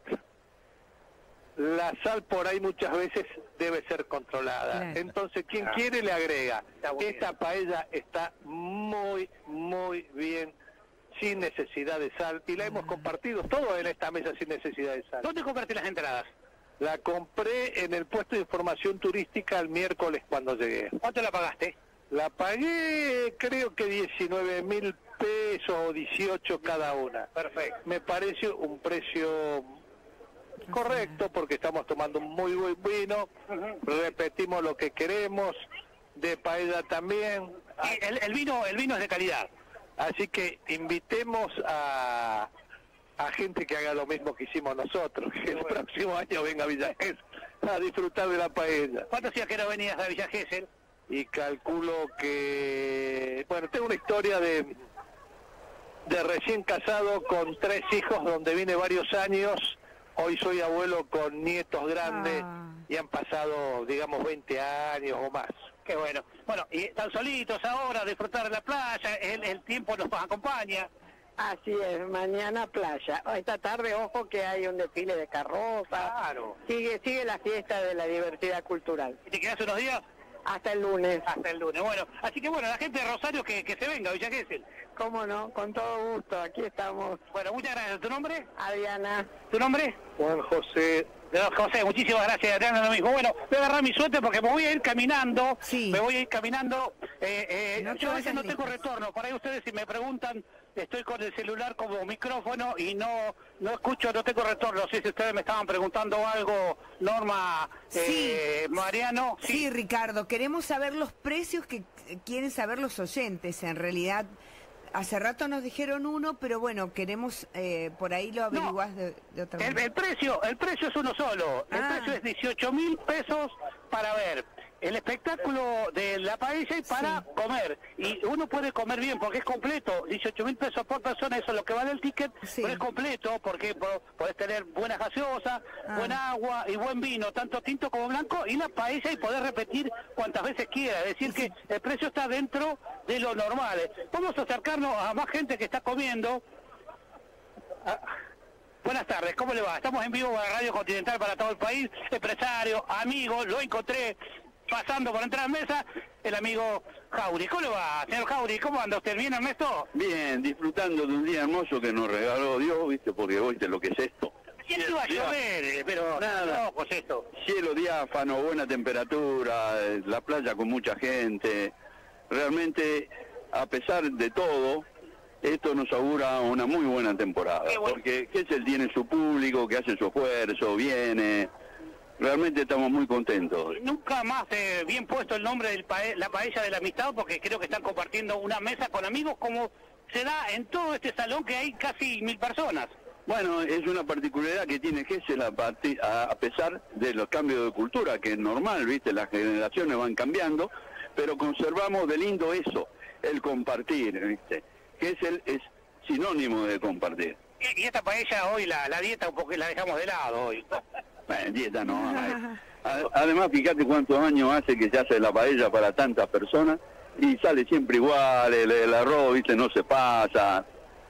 la sal por ahí muchas veces debe ser controlada. Claro. Entonces, quien Ah. quiere le agrega. Está bueno. Esta paella está muy, muy bien, sin necesidad de sal. Y la hemos compartido todo en esta mesa sin necesidad de sal. ¿Dónde compraste las entradas? La compré en el puesto de información turística el miércoles cuando llegué. ¿Cuánto la pagaste? La pagué creo que diecinueve mil pesos o dieciocho cada una. Perfecto. Me parece un precio correcto porque estamos tomando un muy buen vino, repetimos lo que queremos, de paella también. Sí, el, el vino el vino es de calidad. Así que invitemos a, a gente que haga lo mismo que hicimos nosotros, que el próximo año venga a Villa Gesell a disfrutar de la paella. ¿Cuánto hacía que no venías a Villa Gesell? Y calculo que, bueno, tengo una historia de de recién casado con tres hijos donde vine varios años. Hoy soy abuelo con nietos grandes Ah. y han pasado, digamos, veinte años o más. Qué bueno. Bueno, y están solitos ahora, disfrutar de la playa, el, el tiempo nos acompaña. Así es, mañana playa. Esta tarde, ojo que hay un desfile de carrozas. Claro. Sigue, sigue la fiesta de la diversidad cultural. ¿Y te quedás unos días? Hasta el lunes. Hasta el lunes. Bueno, así que bueno, la gente de Rosario que, que se venga a Villa Gesell. ¿Cómo no? Con todo gusto, aquí estamos. Bueno, muchas gracias. ¿Tu nombre? Adriana. ¿Tu nombre? Juan José. Don José, muchísimas gracias, Adriana, lo mismo. Bueno, voy a agarrar mi suerte porque me voy a ir caminando. Sí. Me voy a ir caminando. Eh, eh, No te yo a veces vayas no tengo lejos. retorno. Por ahí ustedes si me preguntan, estoy con el celular como micrófono y no no escucho, no tengo retorno. No sé si ustedes me estaban preguntando algo, Norma, eh, Mariano. Sí, Ricardo, queremos saber los precios que quieren saber los oyentes. En realidad, hace rato nos dijeron uno, pero bueno, queremos, eh, por ahí lo averiguás No, de, de otra el, manera. el precio, el precio es uno solo. El Ah. precio es dieciocho mil pesos para ver el espectáculo de la paella y para comer. Y uno puede comer bien porque es completo. dieciocho mil pesos por persona, eso es lo que vale el ticket. Pero es completo porque po- podés tener buenas gaseosas, Ah. buen agua y buen vino, tanto tinto como blanco, y la paella y poder repetir cuantas veces quiera. Es decir, que el precio está dentro de lo normal. Vamos a acercarnos a más gente que está comiendo. Ah, buenas tardes, ¿cómo le va? Estamos en vivo para Radio Continental para todo el país. Empresario, amigo, lo encontré pasando por entrar a mesa, el amigo Jauri. ¿Cómo le va, señor Jauri? ¿Cómo anda usted? ¿Bien, Ernesto? Bien, disfrutando de un día hermoso que nos regaló Dios, viste, porque viste lo que es esto. ¿Quién iba a llover? eh, Pero Nada. no, pues esto. Cielo diáfano, buena temperatura, eh, la playa con mucha gente. Realmente, a pesar de todo, esto nos augura una muy buena temporada. Porque Gesell tiene su público, que hace su esfuerzo, viene. Realmente estamos muy contentos. Nunca más eh, bien puesto el nombre de la paella de la amistad, porque creo que están compartiendo una mesa con amigos como se da en todo este salón que hay casi mil personas. Bueno, es una particularidad que tiene Gesell a, parti- a a pesar de los cambios de cultura, que es normal, ¿viste? Las generaciones van cambiando, pero conservamos de lindo eso, el compartir, ¿viste? Gesell es sinónimo de compartir. Y, y esta paella hoy, la, la dieta un poco la dejamos de lado hoy. Bueno, dieta no hay. A- Además, fíjate cuántos años hace que se hace la paella para tantas personas y sale siempre igual, el, el arroz, ¿viste? No se pasa.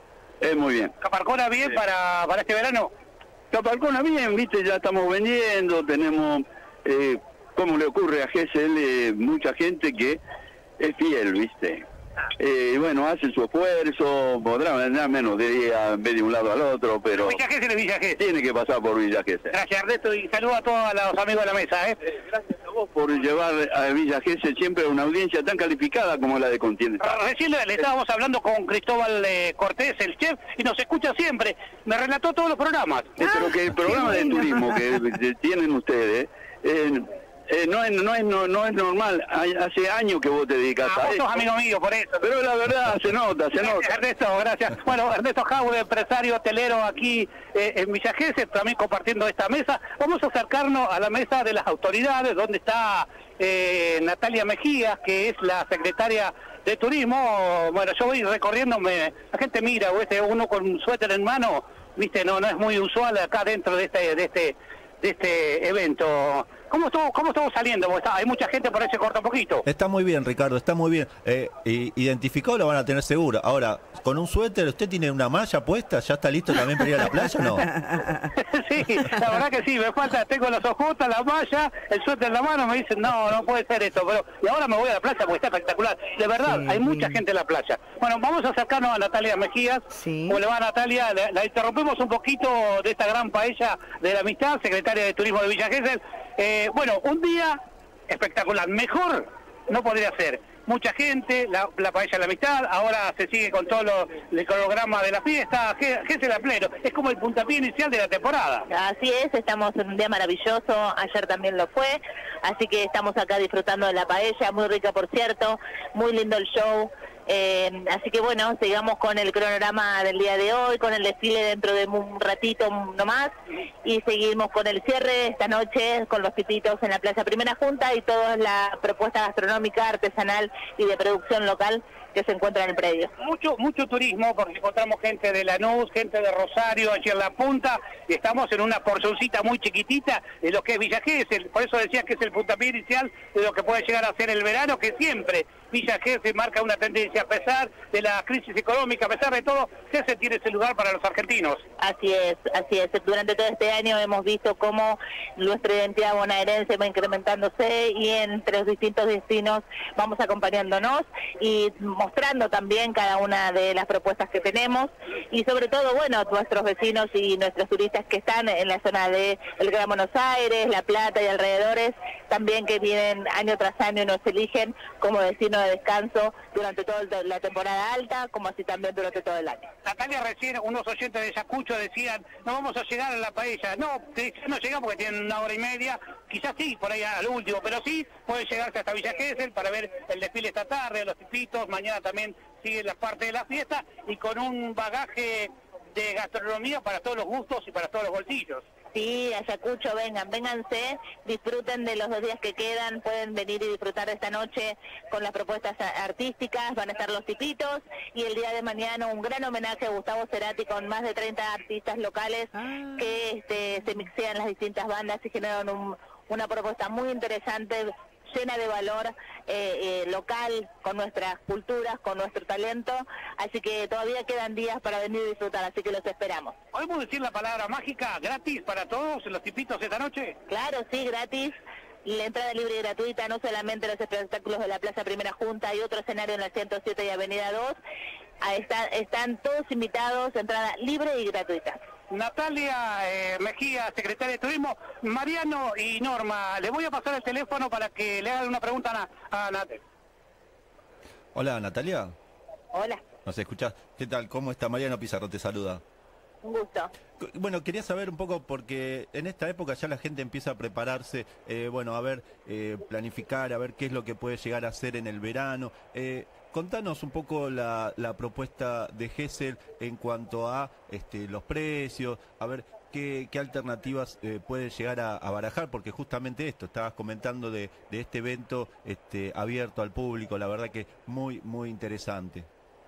Es muy bien. ¿Caparcona bien Sí. para, para este verano? Caparcona bien, viste, ya estamos vendiendo, tenemos, eh, como le ocurre a Gesell, eh, mucha gente que es fiel, viste. Eh, bueno, hace su esfuerzo, podrá vender menos de día en vez de un lado al otro, pero Villa Gesell es Villa Gesell. tiene que pasar por Villa Gesell. Gracias, Ernesto, y saludo a todos los amigos de la mesa, ¿eh? Gracias a vos por llevar a Villa Gesell siempre a una audiencia tan calificada como la de Continental. Recién le, le estábamos hablando con Cristóbal eh, Cortés, el chef, y nos escucha siempre. Me relató todos los programas. Eh, pero que el programa de turismo que eh, tienen ustedes eh, eh, no, es, no, es, no, no es normal. Hay- hace años que vos te dedicas Ah, a vos esto. sos amigo mío, por eso. Pero la verdad se nota, se Gracias, nota. Ernesto, gracias. Bueno, Ernesto Jaure, empresario hotelero aquí eh, en Villa Gesell, también compartiendo esta mesa. Vamos a acercarnos a la mesa de las autoridades, donde está eh, Natalia Mejías, que es la secretaria de Turismo. Bueno, yo voy recorriéndome, la gente mira, o este, uno con un suéter en mano, viste, no no es muy usual acá dentro de este de este de este evento. ¿Cómo estuvo, cómo estuvo saliendo? Porque está- hay mucha gente, por ahí se corta un poquito. Está muy bien, Ricardo, está muy bien. Eh, i- identificado lo van a tener seguro. Ahora, con un suéter, ¿usted tiene una malla puesta? ¿Ya está listo también para ir a la playa o no? Sí, la verdad que sí, me falta, tengo los ojotas, la malla, el suéter en la mano, me dicen, no, no puede ser esto, pero y ahora me voy a la playa porque está espectacular. De verdad, hay mucha gente en la playa. Bueno, vamos a acercarnos a Natalia Mejías. ¿Cómo le va, Natalia? La, la interrumpimos un poquito de esta gran paella de la amistad, secretaria de Turismo de Villa Gesell. Eh, bueno, un día espectacular, mejor no podría ser. Mucha gente, la, la paella de la amistad, ahora se sigue con todo lo, el cronograma de la fiesta, Gesell a pleno, es como el puntapié inicial de la temporada. Así es, estamos en un día maravilloso, ayer también lo fue, así que estamos acá disfrutando de la paella, muy rica por cierto, muy lindo el show. Eh, así que bueno, sigamos con el cronograma del día de hoy, con el desfile dentro de un ratito nomás, y seguimos con el cierre esta noche con los pititos en la Plaza Primera Junta y toda la propuesta gastronómica, artesanal y de producción local que se encuentra en el predio. Mucho mucho turismo, porque encontramos gente de Lanús, gente de Rosario, allí en la punta, y estamos en una porcioncita muy chiquitita de lo que es Villa Gesell. Por eso decía que es el puntapié inicial de lo que puede llegar a ser el verano, que siempre Villa Gesell marca una tendencia, a pesar de la crisis económica, a pesar de todo, Gesell tiene ese lugar para los argentinos. Así es, así es. Durante todo este año hemos visto cómo nuestra identidad bonaerense va incrementándose y entre los distintos destinos vamos acompañándonos y mostrando también cada una de las propuestas que tenemos y sobre todo, bueno, nuestros vecinos y nuestros turistas que están en la zona de el Gran Buenos Aires, La Plata y alrededores, también que vienen año tras año y nos eligen como destino de descanso durante toda la temporada alta, como así también durante todo el año. Natalia, recién unos oyentes de Yacucho decían, no vamos a llegar a la paella. No, te- no llegamos porque tienen una hora y media, quizás sí, por ahí al último, pero sí puede llegarse hasta Villa Gesell para ver el desfile esta tarde, los tipitos, mañana también sigue la parte de la fiesta y con un bagaje de gastronomía para todos los gustos y para todos los bolsillos. Sí, Ayacucho, vengan, vénganse, disfruten de los dos días que quedan, pueden venir y disfrutar de esta noche con las propuestas artísticas, van a estar los tipitos, y el día de mañana un gran homenaje a Gustavo Cerati con más de treinta artistas locales ah. que este, se mixean las distintas bandas y generan un, una propuesta muy interesante, llena de valor eh, eh, local, con nuestras culturas, con nuestro talento, así que todavía quedan días para venir a disfrutar, así que los esperamos. ¿Podemos decir la palabra mágica, gratis para todos los tipitos esta noche? Claro, sí, gratis. La entrada libre y gratuita, no solamente los espectáculos de la Plaza Primera Junta, hay otro escenario en la ciento siete y Avenida dos. Ahí está, están todos invitados, entrada libre y gratuita. Natalia eh, Mejía, secretaria de Turismo, Mariano y Norma, le voy a pasar el teléfono para que le hagan una pregunta a, a Natalia. Hola, Natalia. Hola. ¿Nos escuchás? ¿Qué tal? ¿Cómo está? Mariano Pizarro te saluda. Un gusto. Bueno, quería saber un poco, porque en esta época ya la gente empieza a prepararse, eh, bueno, a ver, eh, planificar, a ver qué es lo que puede llegar a hacer en el verano. Eh, contanos un poco la, la propuesta de Gesell en cuanto a este, los precios, a ver qué, qué alternativas eh, puede llegar a, a barajar, porque justamente esto, estabas comentando de, de este evento este, abierto al público, la verdad que muy, muy interesante.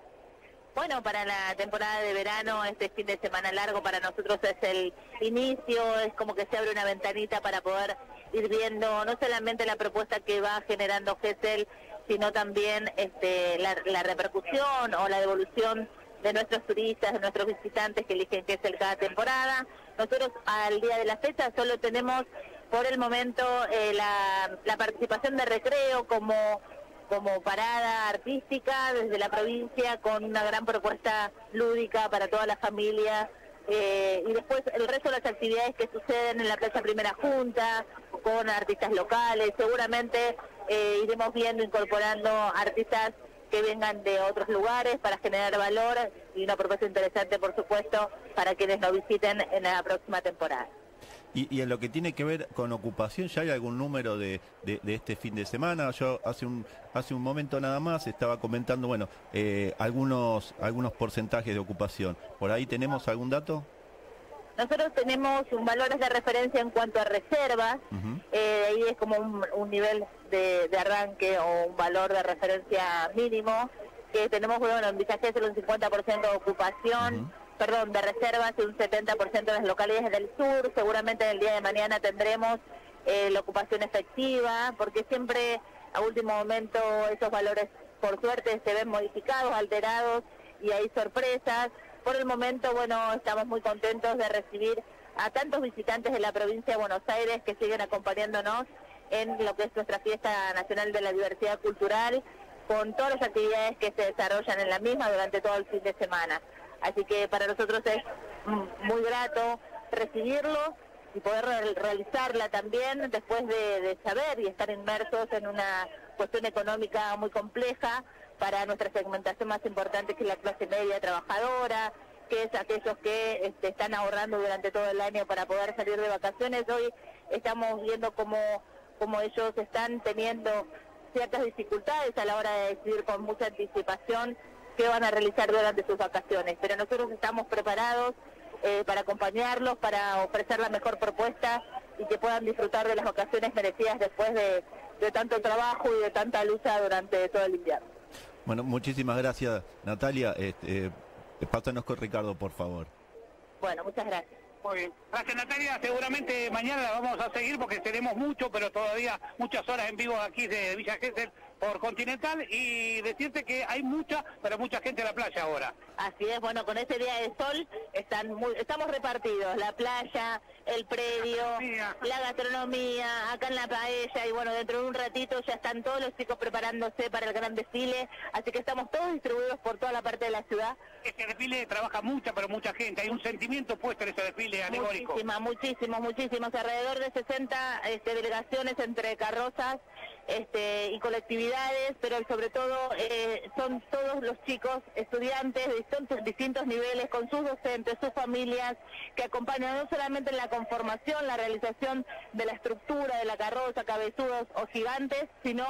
Bueno, para la temporada de verano, este fin de semana largo para nosotros es el inicio, es como que se abre una ventanita para poder ir viendo no solamente la propuesta que va generando Gesell, sino también este, la, la repercusión o la devolución de nuestros turistas, de nuestros visitantes que eligen Gesell cada temporada. Nosotros al día de la fecha solo tenemos por el momento eh, la, la participación de recreo como... como parada artística desde la provincia con una gran propuesta lúdica para toda la familia eh, y después el resto de las actividades que suceden en la Plaza Primera Junta con artistas locales, seguramente eh, iremos viendo, incorporando artistas que vengan de otros lugares para generar valor y una propuesta interesante, por supuesto, para quienes nos visiten en la próxima temporada. Y, y en lo que tiene que ver con ocupación, ¿ya hay algún número de, de, de este fin de semana? Yo hace un hace un momento nada más estaba comentando, bueno, eh, algunos algunos porcentajes de ocupación. ¿Por ahí tenemos algún dato? Nosotros tenemos un valores de referencia en cuanto a reservas, uh-huh. eh, ahí es como un, un nivel de, de arranque o un valor de referencia mínimo, que tenemos, bueno, en Villa Gesell un cincuenta por ciento de ocupación, uh-huh. perdón, de reservas y un setenta por ciento de las localidades del sur. Seguramente el día de mañana tendremos eh, la ocupación efectiva, porque siempre a último momento esos valores, por suerte, se ven modificados, alterados y hay sorpresas. Por el momento, bueno, estamos muy contentos de recibir a tantos visitantes de la provincia de Buenos Aires que siguen acompañándonos en lo que es nuestra Fiesta Nacional de la Diversidad Cultural, con todas las actividades que se desarrollan en la misma durante todo el fin de semana. Así que para nosotros es muy grato recibirlo y poder re realizarla también después de, de saber y estar inmersos en una cuestión económica muy compleja para nuestra segmentación más importante, que es la clase media trabajadora, que es aquellos que este, están ahorrando durante todo el año para poder salir de vacaciones. Hoy estamos viendo cómo, cómo ellos están teniendo ciertas dificultades a la hora de decidir con mucha anticipación qué van a realizar durante sus vacaciones, pero nosotros estamos preparados eh, para acompañarlos, para ofrecer la mejor propuesta y que puedan disfrutar de las vacaciones merecidas después de, de tanto trabajo y de tanta lucha durante todo el invierno. Bueno, muchísimas gracias, Natalia. Este, eh, pásanos con Ricardo, por favor. Bueno, muchas gracias. Muy bien. Gracias, Natalia. Seguramente mañana la vamos a seguir porque tenemos mucho, pero todavía muchas horas en vivo aquí de Villa Gesell por Continental, y decirte que hay mucha, pero mucha gente en la playa ahora. Así es, bueno, con este día de sol están muy, estamos repartidos, la playa, el predio, la, la gastronomía, acá en la paella, y bueno, dentro de un ratito ya están todos los chicos preparándose para el gran desfile, así que estamos todos distribuidos por toda la parte de la ciudad. Este desfile trabaja mucha, pero mucha gente, hay un sentimiento puesto en ese desfile alegórico. Muchísimas, muchísimos, muchísimos, alrededor de sesenta este, delegaciones entre carrozas este, y colectividades, pero sobre todo eh, son todos los chicos, estudiantes de distintos, distintos niveles, con sus docentes, sus familias, que acompañan no solamente en la conformación, la realización de la estructura de la carroza, cabezudos o gigantes, sino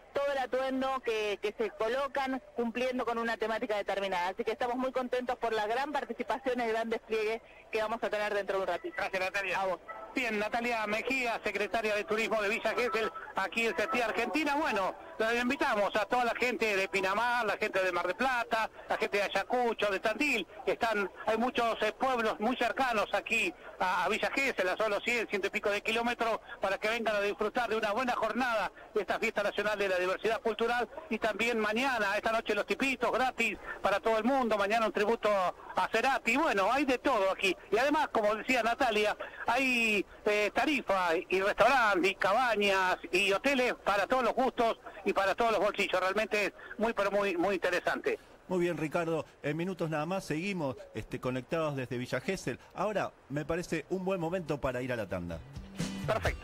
todo el atuendo que, que se colocan cumpliendo con una temática determinada. Así que estamos muy contentos por la gran participación y el gran despliegue que vamos a tener dentro de un ratito. Gracias, Natalia. A vos. Bien, Natalia Mejía, secretaria de Turismo de Villa Gesell, aquí en Sentí Argentina. Bueno, le invitamos a toda la gente de Pinamar, la gente de Mar del Plata, la gente de Ayacucho, de Tandil, que están, hay muchos eh, pueblos muy cercanos aquí a, a Villa Gesell, a solo cien, ciento y pico de kilómetros, para que vengan a disfrutar de una buena jornada de esta Fiesta Nacional de la Diversidad Cultural. Y también mañana, esta noche, los tipitos gratis para todo el mundo, mañana un tributo a Cerati. Bueno, hay de todo aquí. Y además, como decía Natalia, hay eh, tarifas y restaurantes y cabañas y hoteles para todos los gustos y para todos los bolsillos. Realmente es muy, pero muy, muy interesante. Muy bien, Ricardo. En minutos nada más seguimos este, conectados desde Villa Gesell. Ahora me parece un buen momento para ir a la tanda. Perfecto.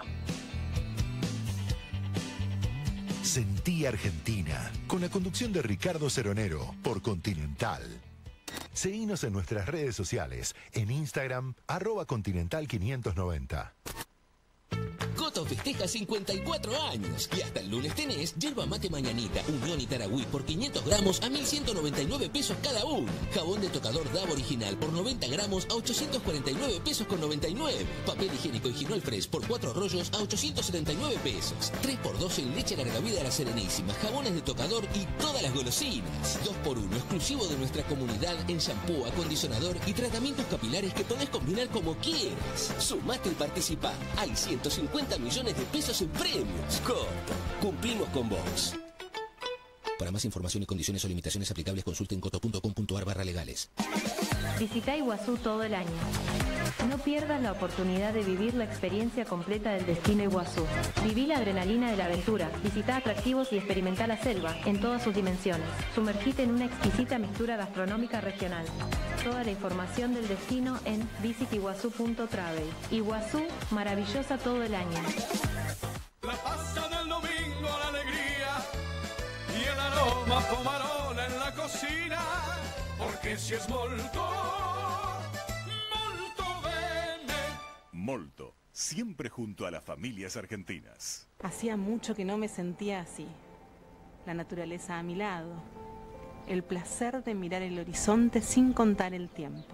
Sentí Argentina, con la conducción de Ricardo Ceronero por Continental. Seguinos en nuestras redes sociales, en Instagram, arroba Continental quinientos noventa. Coto festeja cincuenta y cuatro años y hasta el lunes tenés yerba mate mañanita, unión y taragüí por quinientos gramos a mil ciento noventa y nueve pesos cada uno. Jabón de tocador D A V original por noventa gramos a ochocientos cuarenta y nueve pesos con noventa y nueve. Papel higiénico Higinol Fresh por cuatro rollos a ochocientos setenta y nueve pesos. tres por dos en leche larga vida a la Serenísima, jabones de tocador y todas las golosinas. dos por uno exclusivo de nuestra comunidad en shampoo, acondicionador y tratamientos capilares que podés combinar como quieras. Sumate y participá. Hay ciento cincuenta millones de pesos en premios. Coto, cumplimos con vos. Para más información y condiciones o limitaciones aplicables, consulten coto punto com punto ar barra legales. Visita Iguazú todo el año. No pierdas la oportunidad de vivir la experiencia completa del destino Iguazú. Viví la adrenalina de la aventura, visita atractivos y experimenta la selva en todas sus dimensiones. Sumergite en una exquisita mixtura gastronómica regional. Toda la información del destino en visit iguazú punto travel. Iguazú, maravillosa todo el año. La pasta del domingo, la alegría y el aroma pomarón en la cocina, porque si es molto, molto bene. Molto, siempre junto a las familias argentinas. Hacía mucho que no me sentía así. La naturaleza a mi lado. El placer de mirar el horizonte sin contar el tiempo.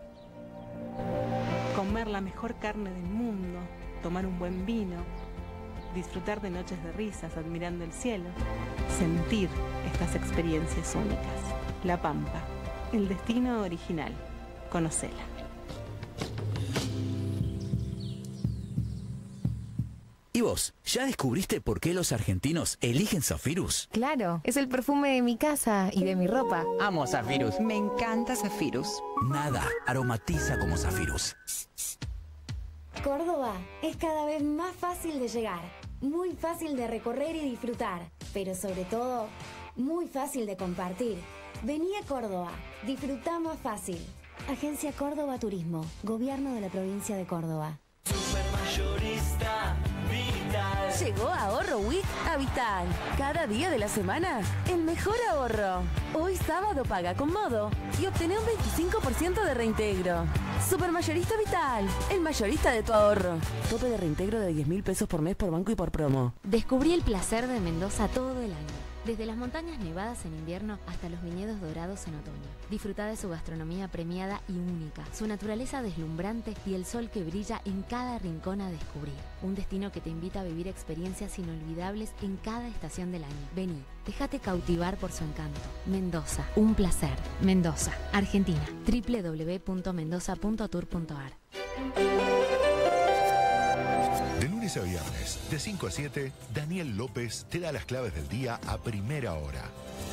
Comer la mejor carne del mundo, tomar un buen vino, disfrutar de noches de risas admirando el cielo, sentir estas experiencias únicas. La Pampa, el destino original. Conocela. ¿Y vos, ya descubriste por qué los argentinos eligen Zafirus? Claro, es el perfume de mi casa y de mi ropa. Amo Zafirus. Me encanta Zafirus. Nada aromatiza como Zafirus. Córdoba es cada vez más fácil de llegar, muy fácil de recorrer y disfrutar, pero sobre todo, muy fácil de compartir. Vení a Córdoba, disfrutá más fácil. Agencia Córdoba Turismo, Gobierno de la Provincia de Córdoba. Supermayorista Vital. Llegó Ahorro Week a Vital. Cada día de la semana, el mejor ahorro. Hoy sábado paga con Modo y obtené un veinticinco por ciento de reintegro. Supermayorista Vital, el mayorista de tu ahorro. Tope de reintegro de diez mil pesos por mes por banco y por promo. Descubrí el placer de Mendoza todo el año. Desde las montañas nevadas en invierno hasta los viñedos dorados en otoño. Disfruta de su gastronomía premiada y única, su naturaleza deslumbrante y el sol que brilla en cada rincón a descubrir. Un destino que te invita a vivir experiencias inolvidables en cada estación del año. Vení, déjate cautivar por su encanto. Mendoza, un placer. Mendoza, Argentina. doble u doble u doble u punto mendoza punto tour punto ar. De lunes a viernes, de cinco a siete, Daniel López te da las claves del día a primera hora.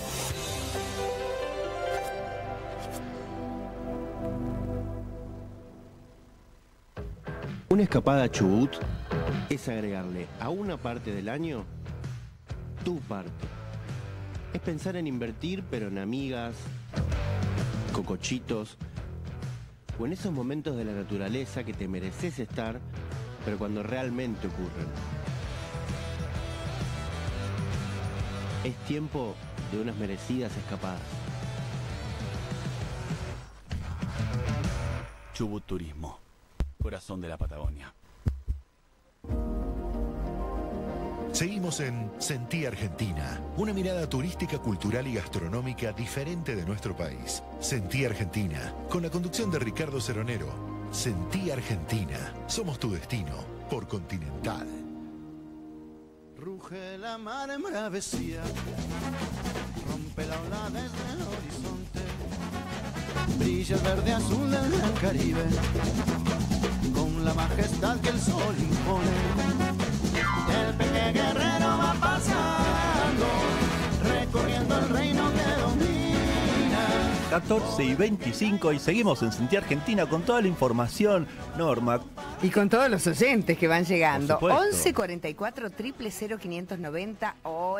Una escapada a Chubut es agregarle a una parte del año tu parte. Es pensar en invertir, pero en amigas, cocochitos, o en esos momentos de la naturaleza que te mereces estar, pero cuando realmente ocurren. Es tiempo de unas merecidas escapadas. Chubut Turismo, corazón de la Patagonia. Seguimos en Sentí Argentina, una mirada turística, cultural y gastronómica diferente de nuestro país. Sentí Argentina, con la conducción de Ricardo Ceronero. Sentí Argentina, somos tu destino, por Continental. Ruge la mar embravecida, rompe la ola desde el horizonte, brilla el verde azul del gran Caribe, con la majestad que el sol impone. El pequeño guerrero va pasando, recorriendo el reino que domina. catorce y veinticinco y seguimos en Sentí Argentina con toda la información, Norma. Y con todos los oyentes que van llegando. Por supuesto. once cuarenta y cuatro, cero cero cero, quinientos noventa.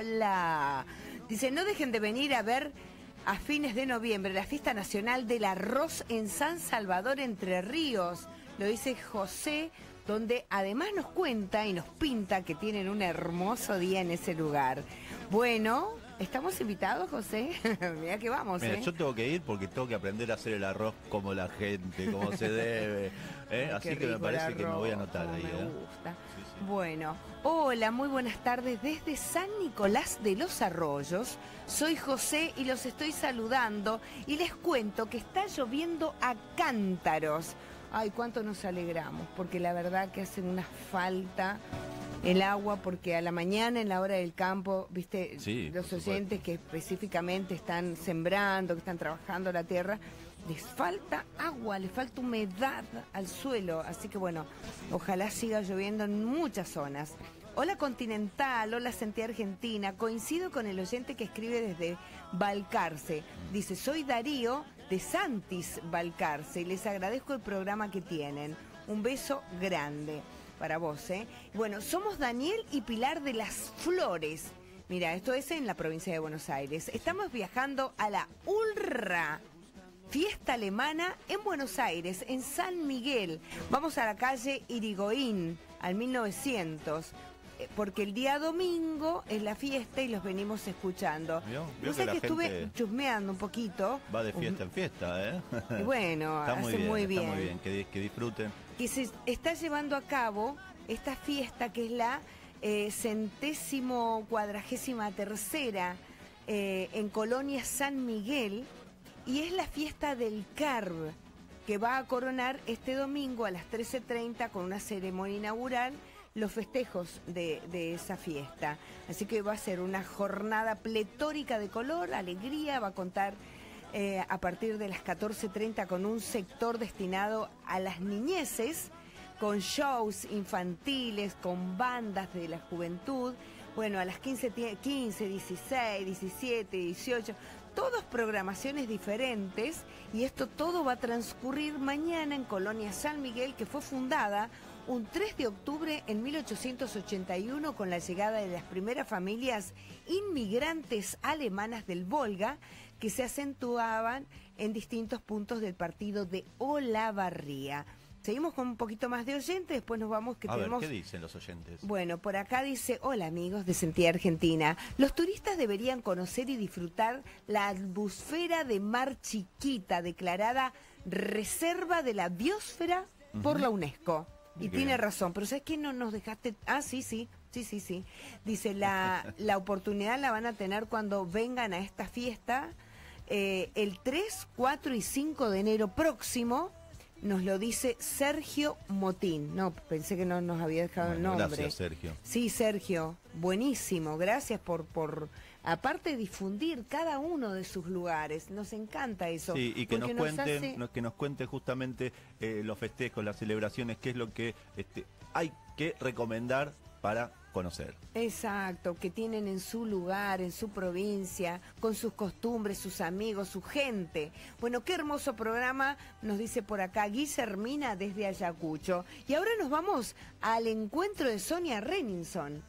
Hola. Dice, no dejen de venir a ver a fines de noviembre la fiesta nacional del arroz en San Salvador, Entre Ríos. Lo dice José, donde además nos cuenta y nos pinta que tienen un hermoso día en ese lugar. Bueno, ¿estamos invitados, José? Mira que vamos, Mira, ¿eh? yo tengo que ir porque tengo que aprender a hacer el arroz como la gente, como se debe. ¿eh? Así Qué que me rico parece el que me voy a arroz, anotar cómo ahí. me ¿eh? gusta. Bueno, hola, muy buenas tardes desde San Nicolás de los Arroyos. Soy José y los estoy saludando y les cuento que está lloviendo a cántaros. Ay, cuánto nos alegramos, porque la verdad que hacen una falta el agua, porque a la mañana en la hora del campo, viste, Sí, los por oyentes que específicamente están sembrando, que están trabajando la tierra, les falta agua, les falta humedad al suelo, así que bueno, ojalá siga lloviendo en muchas zonas. Hola Continental, hola Sentí Argentina, coincido con el oyente que escribe desde Balcarce, dice, soy Darío de Santis Balcarce y les agradezco el programa que tienen, un beso grande para vos, ¿eh? Bueno, somos Daniel y Pilar de las Flores, mira, esto es en la provincia de Buenos Aires, estamos viajando a la ULRA, fiesta alemana en Buenos Aires, en San Miguel. Vamos a la calle Irigoyen, al mil novecientos, eh, porque el día domingo es la fiesta y los venimos escuchando. ¿Vio? No ¿Vio sé que que la estuve gente chusmeando un poquito. Va de fiesta en fiesta, ¿eh? Y bueno, está muy hace bien, muy está bien. muy bien, que, di- que disfruten. Que se está llevando a cabo esta fiesta que es la eh, centésimo cuadragésima tercera eh, en Colonia San Miguel, y es la fiesta del C A R B, que va a coronar este domingo a las trece treinta con una ceremonia inaugural los festejos de, de esa fiesta. Así que va a ser una jornada pletórica de color, alegría, va a contar eh, a partir de las catorce treinta con un sector destinado a las niñeces, con shows infantiles, con bandas de la juventud. Bueno, a las quince, quince, dieciséis, diecisiete, dieciocho, todas programaciones diferentes, y esto todo va a transcurrir mañana en Colonia San Miguel, que fue fundada un tres de octubre en mil ochocientos ochenta y uno con la llegada de las primeras familias inmigrantes alemanas del Volga, que se acentuaban en distintos puntos del partido de Olavarría. Seguimos con un poquito más de oyentes, después nos vamos que A ver, tenemos... ¿qué dicen los oyentes? Bueno, por acá dice, hola amigos de Sentí Argentina, los turistas deberían conocer y disfrutar la atmósfera de Mar Chiquita, declarada Reserva de la Biosfera por Ujú. la UNESCO. Y Qué tiene bien. razón, pero ¿sabes qué? No nos dejaste... Ah, sí, sí, sí, sí, sí. Dice, la, la oportunidad la van a tener cuando vengan a esta fiesta eh, el tres, cuatro y cinco de enero próximo. Nos lo dice Sergio Motín. No, pensé que no nos había dejado el Bueno, nombre. gracias, Sergio. Sí, Sergio, buenísimo. Gracias por, por, aparte de difundir cada uno de sus lugares. Nos encanta eso. Sí, y que nos porque cuenten, hace- no- que nos cuente justamente eh, los festejos, las celebraciones, qué es lo que este, hay que recomendar para conocer. Exacto, que tienen en su lugar, en su provincia, con sus costumbres, sus amigos, su gente. Bueno, qué hermoso programa, nos dice por acá Guillermina desde Ayacucho. Y ahora nos vamos al encuentro de Sonia Renninson.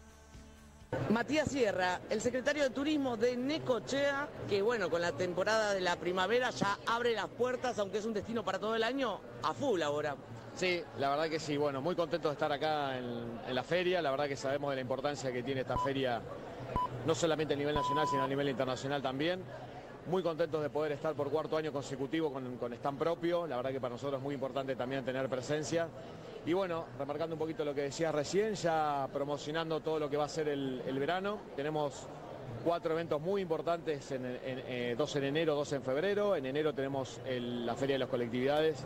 Matías Sierra, el secretario de Turismo de Necochea, que bueno, con la temporada de la primavera ya abre las puertas, aunque es un destino para todo el año, a full ahora. Sí, la verdad que sí, bueno, muy contento de estar acá en, en la feria, la verdad que sabemos de la importancia que tiene esta feria, no solamente a nivel nacional, sino a nivel internacional también. muy contentos de poder estar por cuarto año consecutivo con, con stand propio. La verdad que para nosotros es muy importante también tener presencia. Y bueno, remarcando un poquito lo que decías recién, ya promocionando todo lo que va a ser el, el verano. Tenemos cuatro eventos muy importantes, en, en, eh, dos en enero, dos en febrero. En enero tenemos el, la Feria de las Colectividades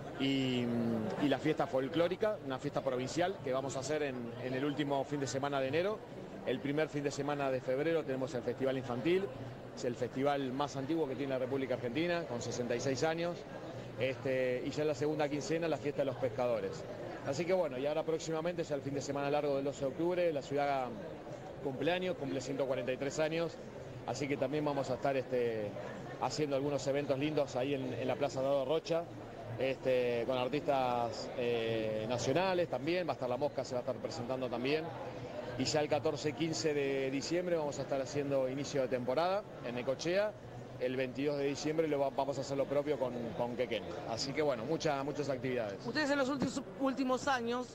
y, y la fiesta folclórica, una fiesta provincial que vamos a hacer en, en el último fin de semana de enero. El primer fin de semana de febrero tenemos el Festival Infantil, es el festival más antiguo que tiene la República Argentina, con sesenta y seis años. Este, y ya en la segunda quincena la fiesta de los pescadores. Así que bueno, y ahora próximamente, ya el fin de semana largo del doce de octubre, la ciudad cumpleaños, cumple ciento cuarenta y tres años, así que también vamos a estar este, haciendo algunos eventos lindos ahí en, en la Plaza Dado Rocha, este, con artistas eh, nacionales también, va a estar La Mosca, se va a estar presentando también. Y ya el catorce y quince de diciembre vamos a estar haciendo inicio de temporada en Necochea. El veintidós de diciembre lo va, vamos a hacer lo propio con, con Quequén. Así que bueno, muchas muchas actividades. Ustedes en los últimos, últimos años,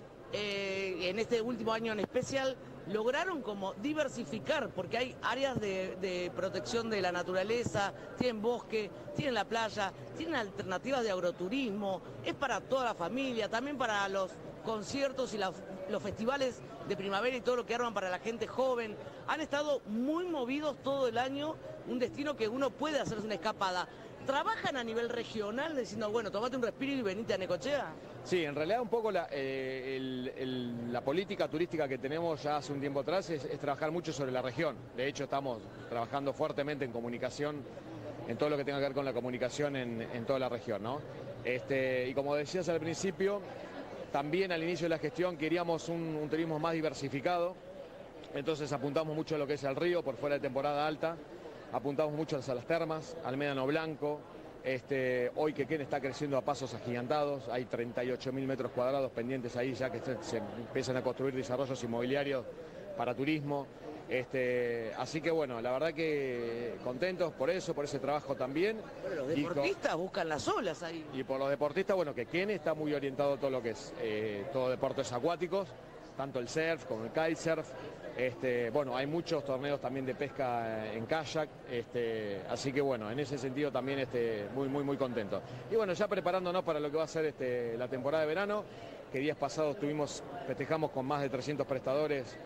eh, en este último año en especial, lograron como diversificar, porque hay áreas de, de protección de la naturaleza, tienen bosque, tienen la playa, tienen alternativas de agroturismo, es para toda la familia, también para los conciertos y la, los festivales de primavera y todo lo que arman para la gente joven. Han estado muy movidos todo el año, un destino que uno puede hacerse una escapada. ¿Trabajan a nivel regional diciendo, bueno, tomate un respiro y venite a Necochea? Sí, en realidad un poco la, eh, el, el, la política turística que tenemos ya hace un tiempo atrás es, es trabajar mucho sobre la región. De hecho, estamos trabajando fuertemente en comunicación, en todo lo que tenga que ver con la comunicación en, en toda la región, ¿no? Este, y como decías al principio, también al inicio de la gestión queríamos un, un turismo más diversificado, entonces apuntamos mucho a lo que es el río por fuera de temporada alta, apuntamos mucho a las termas, al Médano Blanco. Este, hoy Quequén está creciendo a pasos agigantados, hay treinta y ocho mil metros cuadrados pendientes ahí ya que se, se empiezan a construir desarrollos inmobiliarios para turismo. Este, así que bueno, la verdad que contentos por eso, por ese trabajo también. Bueno, los deportistas con, buscan las olas ahí. Y por los deportistas, bueno, Quequén está muy orientado a todo lo que es eh, todo deportes acuáticos, tanto el surf como el kitesurf. Este, bueno, hay muchos torneos también de pesca en kayak, este, así que bueno, en ese sentido también este, muy, muy, muy contento. Y bueno, ya preparándonos para lo que va a ser este, la temporada de verano, que días pasados tuvimos, festejamos con más de trescientos prestadores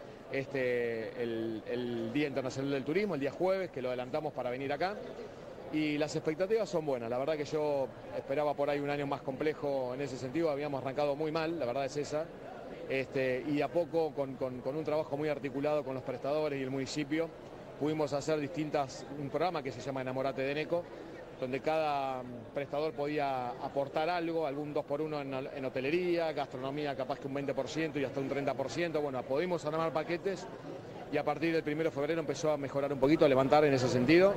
este, el, el Día Internacional del Turismo, el día jueves, que lo adelantamos para venir acá. Y las expectativas son buenas, la verdad que yo esperaba por ahí un año más complejo en ese sentido, habíamos arrancado muy mal, la verdad es esa. Este, y a poco, con, con, con un trabajo muy articulado con los prestadores y el municipio, pudimos hacer distintas, un programa que se llama Enamorate de Neco, donde cada prestador podía aportar algo, algún dos por uno en, en hotelería, gastronomía capaz que un veinte por ciento y hasta un treinta por ciento. Bueno, pudimos armar paquetes y a partir del primero de febrero empezó a mejorar un poquito, a levantar en ese sentido.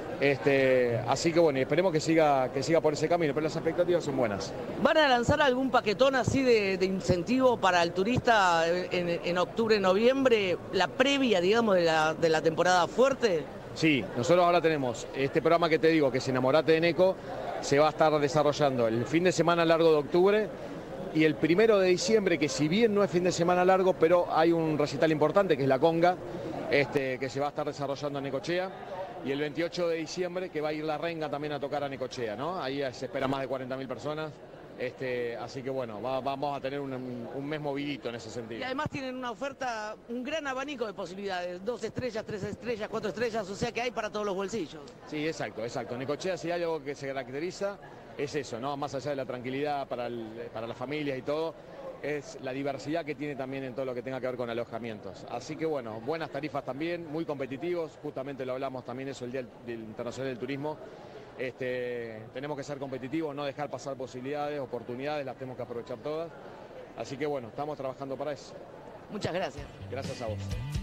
Este, así que bueno, esperemos que siga, que siga por ese camino, pero las expectativas son buenas. ¿Van a lanzar algún paquetón así de, de incentivo para el turista en, en octubre, noviembre, la previa, digamos, de la, de la temporada fuerte? Sí, nosotros ahora tenemos este programa que te digo, que es Enamorate de Neco, se va a estar desarrollando el fin de semana largo de octubre y el primero de diciembre, que si bien no es fin de semana largo, pero hay un recital importante que es la conga, este, que se va a estar desarrollando en Necochea. Y el veintiocho de diciembre que va a ir La Renga también a tocar a Necochea, ¿no? Ahí se espera más de cuarenta mil personas. Este, así que bueno, va, vamos a tener un, un mes movidito en ese sentido. Y además tienen una oferta, un gran abanico de posibilidades, dos estrellas, tres estrellas, cuatro estrellas, o sea que hay para todos los bolsillos. Sí, exacto, exacto. Necochea, si hay algo que se caracteriza, es eso, ¿no? Más allá de la tranquilidad para, el, para las familias y todo, es la diversidad que tiene también en todo lo que tenga que ver con alojamientos. Así que bueno, buenas tarifas también, muy competitivos, justamente lo hablamos también eso el Día del Internacional del Turismo. Este, tenemos que ser competitivos, no dejar pasar posibilidades, oportunidades, las tenemos que aprovechar todas. Así que bueno, estamos trabajando para eso. Muchas gracias. Gracias a vos.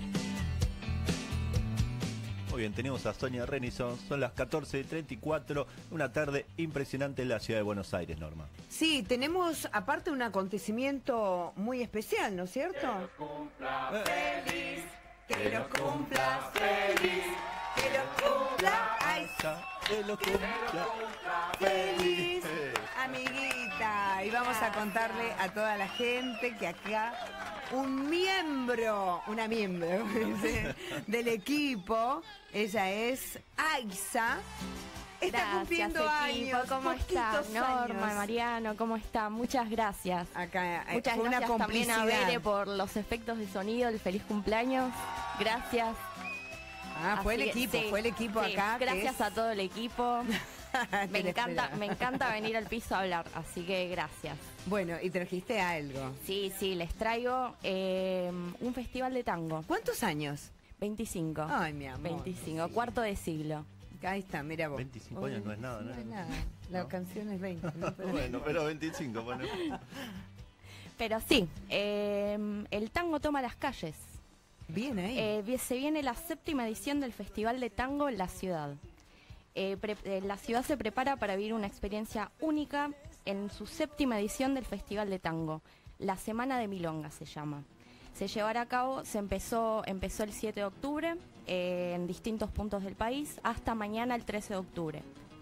Muy bien, tenemos a Sonia Renison, son las catorce treinta y cuatro, una tarde impresionante en la ciudad de Buenos Aires, Norma. Sí, tenemos aparte un acontecimiento muy especial, ¿no es cierto? Que lo cumpla feliz, que lo cumpla feliz, que lo cumpla, ay, que lo cumpla feliz, amiguita. Y vamos a contarle a toda la gente que acá un miembro, una miembro del equipo, ella es Aixa, Está Gracias, cumpliendo equipo. años. ¿Cómo está? poquitos Norma, años. Mariano, ¿cómo está? Muchas gracias. Acá, eh, Muchas fue una gracias también a complicidad. Bere por los efectos de sonido, el feliz cumpleaños. Gracias. Ah, fue el Así- equipo, sí, fue el equipo sí, acá. que Gracias es- a todo el equipo. Me Te la encanta, esperaba. me encanta venir al piso a hablar, así que gracias. Bueno, y trajiste algo. Sí, sí, les traigo eh, un festival de tango. ¿Cuántos años? veinticinco. Ay, mi amor. veinticinco, cuarto de siglo. Ahí está, mira vos. veinticinco años no es nada, ¿no? No es nada. La canción es veinte. ¿no? Pero- Bueno, pero veinticinco, bueno. Pero sí, eh, el tango toma las calles. Bien ahí. Eh, vi- se viene la séptima edición del Festival de Tango en la ciudad. Eh, pre- eh, la ciudad se prepara para vivir una experiencia única en su séptima edición del Festival de Tango. La Semana de Milonga se llama. Se llevará a cabo, se empezó, empezó el siete de octubre eh, en distintos puntos del país hasta mañana el trece de octubre.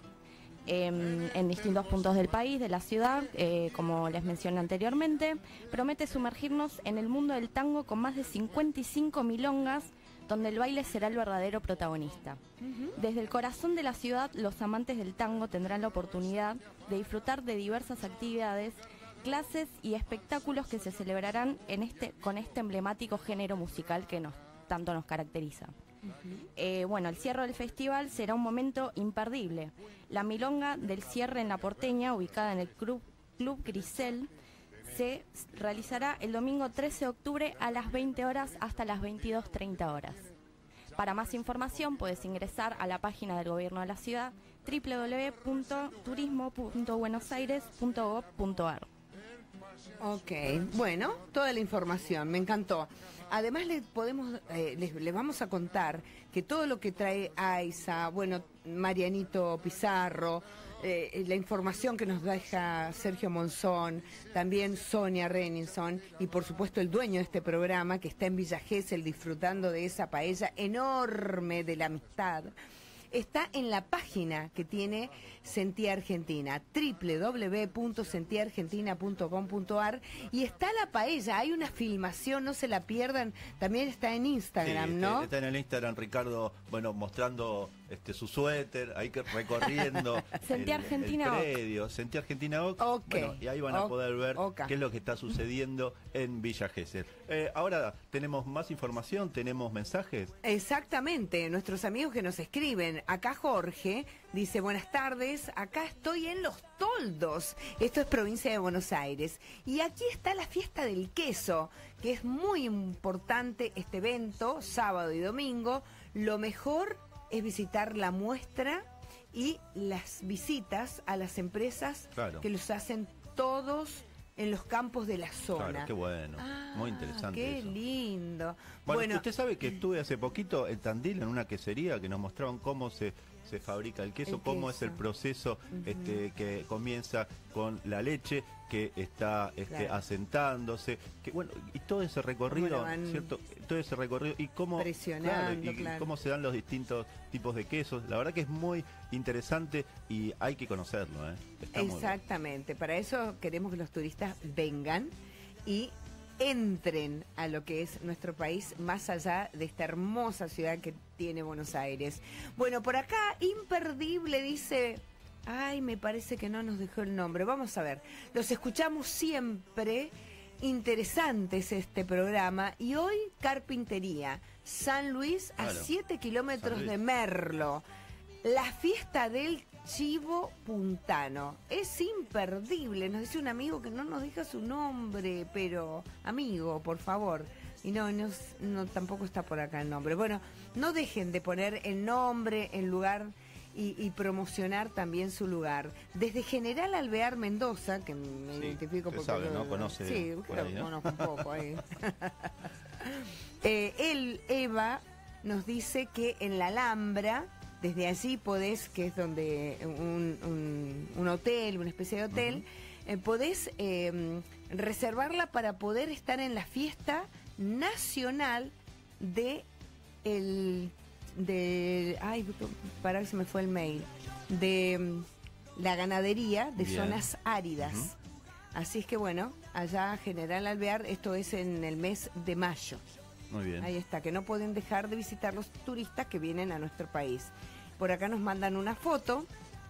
Eh, en distintos puntos del país, de la ciudad, eh, como les mencioné anteriormente, promete sumergirnos en el mundo del tango con más de cincuenta y cinco milongas, donde el baile será el verdadero protagonista. Desde el corazón de la ciudad, los amantes del tango tendrán la oportunidad de disfrutar de diversas actividades, clases y espectáculos que se celebrarán en este, con este emblemático género musical que nos, tanto nos caracteriza. Eh, bueno, el cierre del festival será un momento imperdible. La milonga del cierre en La Porteña, ubicada en el Club, Club Grisel, se realizará el domingo trece de octubre a las veinte horas hasta las veintidós treinta horas. Para más información puedes ingresar a la página del gobierno de la ciudad doble u doble u doble u punto turismo punto buenos aires punto gob punto ar. Ok, bueno, toda la información, me encantó. Además le podemos, eh, les, les vamos a contar que todo lo que trae Aiza, bueno, Marianito Pizarro, eh, la información que nos deja Sergio Monzón, también Sonia Renison y por supuesto el dueño de este programa que está en Villa Gesell disfrutando de esa paella enorme de la amistad. Está en la página que tiene Sentí Argentina, doble u doble u doble u punto sentí argentina punto com punto ar, y está la paella, hay una filmación, no se la pierdan, también está en Instagram, Sí, ¿no? Está en el Instagram, Ricardo, bueno, mostrando este su suéter, ahí que recorriendo Sentí el, Argentina el predio, Sentí Argentina O C. Ok. Bueno, y ahí van a Ok. poder ver Oca. qué es lo que está sucediendo en Villa Gesell. Eh, ahora tenemos más información, tenemos mensajes. Exactamente, nuestros amigos que nos escriben. Acá Jorge dice, buenas tardes, acá estoy en Los Toldos. Esto es provincia de Buenos Aires. Y aquí está la fiesta del queso, que es muy importante este evento, sábado y domingo. Lo mejor es visitar la muestra y las visitas a las empresas Claro. que los hacen todos en los campos de la zona. Claro, qué bueno, muy interesante Qué eso. lindo. Bueno, Bueno, usted sabe que estuve hace poquito en Tandil en una quesería que nos mostraban cómo se, se fabrica el queso, El cómo queso. es el proceso Ujú. este, que comienza con la leche que está este, Claro. asentándose, que bueno, y todo ese recorrido, Cómo lo van ¿cierto? Todo ese recorrido y cómo, presionando, y claro. cómo se dan los distintos tipos de quesos. La verdad que es muy interesante y hay que conocerlo, ¿eh? Está muy bueno. exactamente, para eso queremos que los turistas vengan y entren a lo que es nuestro país más allá de esta hermosa ciudad que tiene Buenos Aires. Bueno, por acá, imperdible, dice... Ay, me parece que no nos dejó el nombre. Vamos a ver, los escuchamos siempre, interesantes este programa, y hoy Carpintería, San Luis, a Claro. siete kilómetros San Luis. de Merlo. La fiesta del Chivo Puntano. Es imperdible. Nos dice un amigo que no nos deja su nombre, pero amigo, por favor. Y no, no, no, tampoco está por acá el nombre. Bueno, no dejen de poner el nombre, el lugar y, y promocionar también su lugar. Desde General Alvear Mendoza, que me Sí, identifico usted porque... sabe, ¿no? Conoce Sí, por creo ahí, que ¿no? conozco un poco ahí. Eh, él, Eva, nos dice que en la Alhambra, desde allí podés, que es donde un, un- un hotel, una especie de hotel, eh, podés eh, reservarla para poder estar en la fiesta nacional de el de ay, para que se me fue el mail, de mm, la ganadería de Bien. zonas áridas. Ujú. Así es que bueno, allá General Alvear, esto es en el mes de mayo. Muy bien. Ahí está, que no pueden dejar de visitar los turistas que vienen a nuestro país. Por acá nos mandan una foto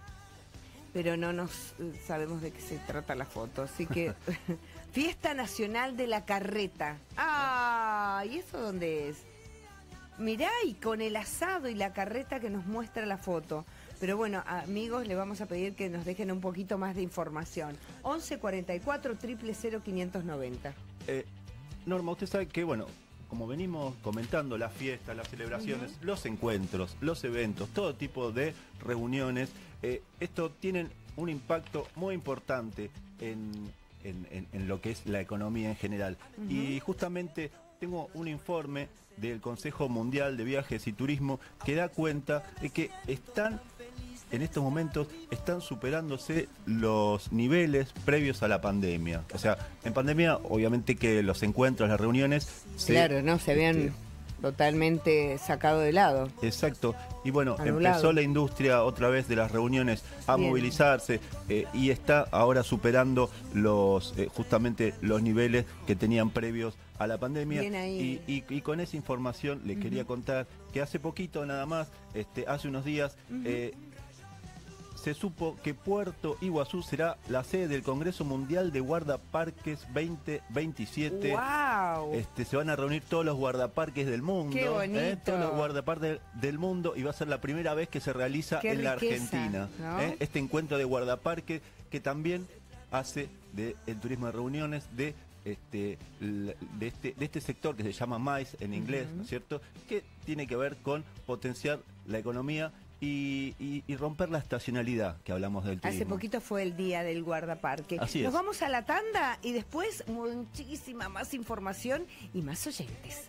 pero no nos eh, sabemos de qué se trata la foto. Así que, Fiesta Nacional de la Carreta. ¡Ah! ¿Y eso dónde es? Mirá, y con el asado y la carreta que nos muestra la foto. Pero bueno, amigos, le vamos a pedir que nos dejen un poquito más de información. once cuarenta y cuatro, cero cero cero, quinientos noventa. Eh, Norma, usted sabe que, bueno, como venimos comentando, las fiestas, las celebraciones, uh-huh. los encuentros, los eventos, todo tipo de reuniones, eh, esto tienen un impacto muy importante en, en, en, en lo que es la economía en general. Uh-huh. Y justamente tengo un informe del Consejo Mundial de Viajes y Turismo que da cuenta de que están, en estos momentos, están superándose los niveles previos a la pandemia. O sea, en pandemia, obviamente que los encuentros, las reuniones... Claro, se, ¿no? Se habían este, totalmente sacado de lado. Exacto. Y bueno, Anulado. Empezó la industria otra vez de las reuniones a Bien. movilizarse eh, y está ahora superando los eh, justamente los niveles que tenían previos a la pandemia. Bien ahí. Y, y, y con esa información le uh-huh. quería contar que hace poquito nada más, este, hace unos días, uh-huh. eh, se supo que Puerto Iguazú será la sede del Congreso Mundial de Guardaparques veinte veintisiete. ¡Wow! Este, se van a reunir todos los guardaparques del mundo. ¡Qué bonito! ¿eh? Todos los guardaparques del mundo, y va a ser la primera vez que se realiza Qué en la riqueza, Argentina. ¿no? ¿eh? Este encuentro de guardaparques que también hace del turismo de reuniones de Este, de, este, de este sector que se llama MICE en inglés, uh-huh. ¿no es cierto? Que tiene que ver con potenciar la economía y, y, y romper la estacionalidad que hablamos del turismo. Hace poquito fue el día del guardaparque. Así Nos es. vamos a la tanda y después muchísima más información y más oyentes.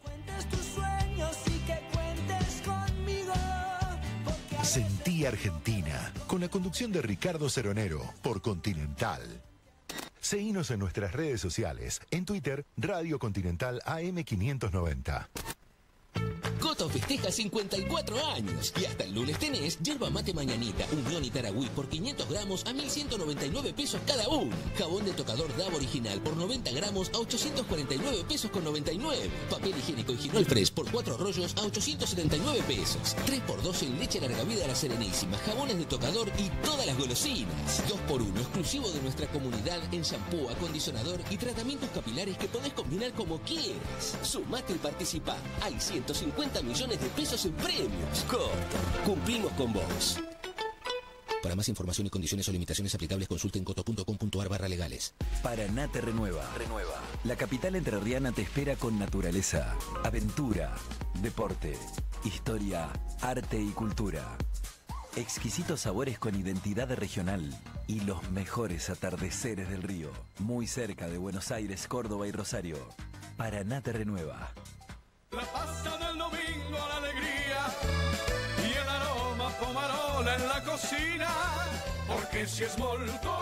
Sentí Argentina, con la conducción de Ricardo Ceronero por Continental. Seguinos en nuestras redes sociales, en Twitter, Radio Continental A M quinientos noventa. Coto festeja cincuenta y cuatro años y hasta el lunes tenés yerba mate mañanita, unión y taragüí por quinientos gramos a mil ciento noventa y nueve pesos cada uno. Jabón de tocador Davo original por noventa gramos a ochocientos cuarenta y nueve pesos con noventa y nueve. Papel higiénico y Girol Fresh por cuatro rollos a ochocientos setenta y nueve pesos. tres por dos en leche larga vida La Serenísima, jabones de tocador y todas las golosinas. dos por uno exclusivo de nuestra comunidad en shampoo, acondicionador y tratamientos capilares que podés combinar como quieras. Sumate y participá. Hay ciento cincuenta millones de pesos en premios. Coto, cumplimos con vos. Para más información y condiciones o limitaciones aplicables, consulten coto punto com punto ar barra legales. Paraná te renueva. Renueva. La capital entrerriana te espera con naturaleza, aventura, deporte, historia, arte y cultura. Exquisitos sabores con identidad regional y los mejores atardeceres del río. Muy cerca de Buenos Aires, Córdoba y Rosario. Paraná te renueva. La pasta del domingo, la alegría y el aroma pomarola en la cocina, porque si es molto,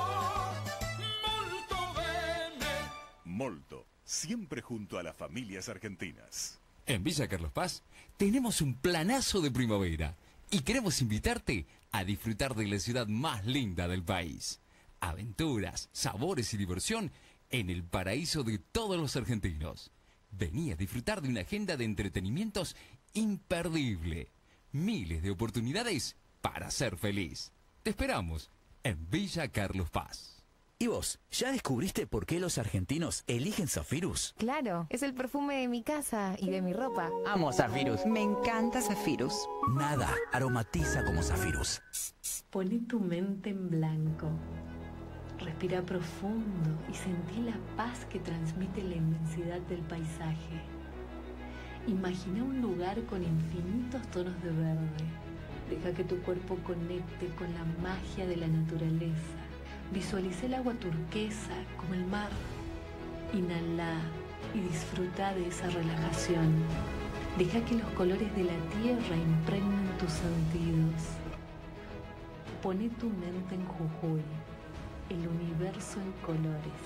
molto bene. Molto, siempre junto a las familias argentinas. En Villa Carlos Paz tenemos un planazo de primavera y queremos invitarte a disfrutar de la ciudad más linda del país. Aventuras, sabores y diversión en el paraíso de todos los argentinos. Vení a disfrutar de una agenda de entretenimientos imperdible. Miles de oportunidades para ser feliz. Te esperamos en Villa Carlos Paz. ¿Y vos, ya descubriste por qué los argentinos eligen Zafirus? Claro, es el perfume de mi casa y de mi ropa. Amo Zafirus. Me encanta Zafirus. Nada aromatiza como Zafirus. Poné tu mente en blanco. Respira profundo y sentí la paz que transmite la inmensidad del paisaje. Imagina un lugar con infinitos tonos de verde. Deja que tu cuerpo conecte con la magia de la naturaleza. Visualiza el agua turquesa como el mar. Inhala y disfruta de esa relajación. Deja que los colores de la tierra impregnen tus sentidos. Poné tu mente en Jujuy. El universo en colores.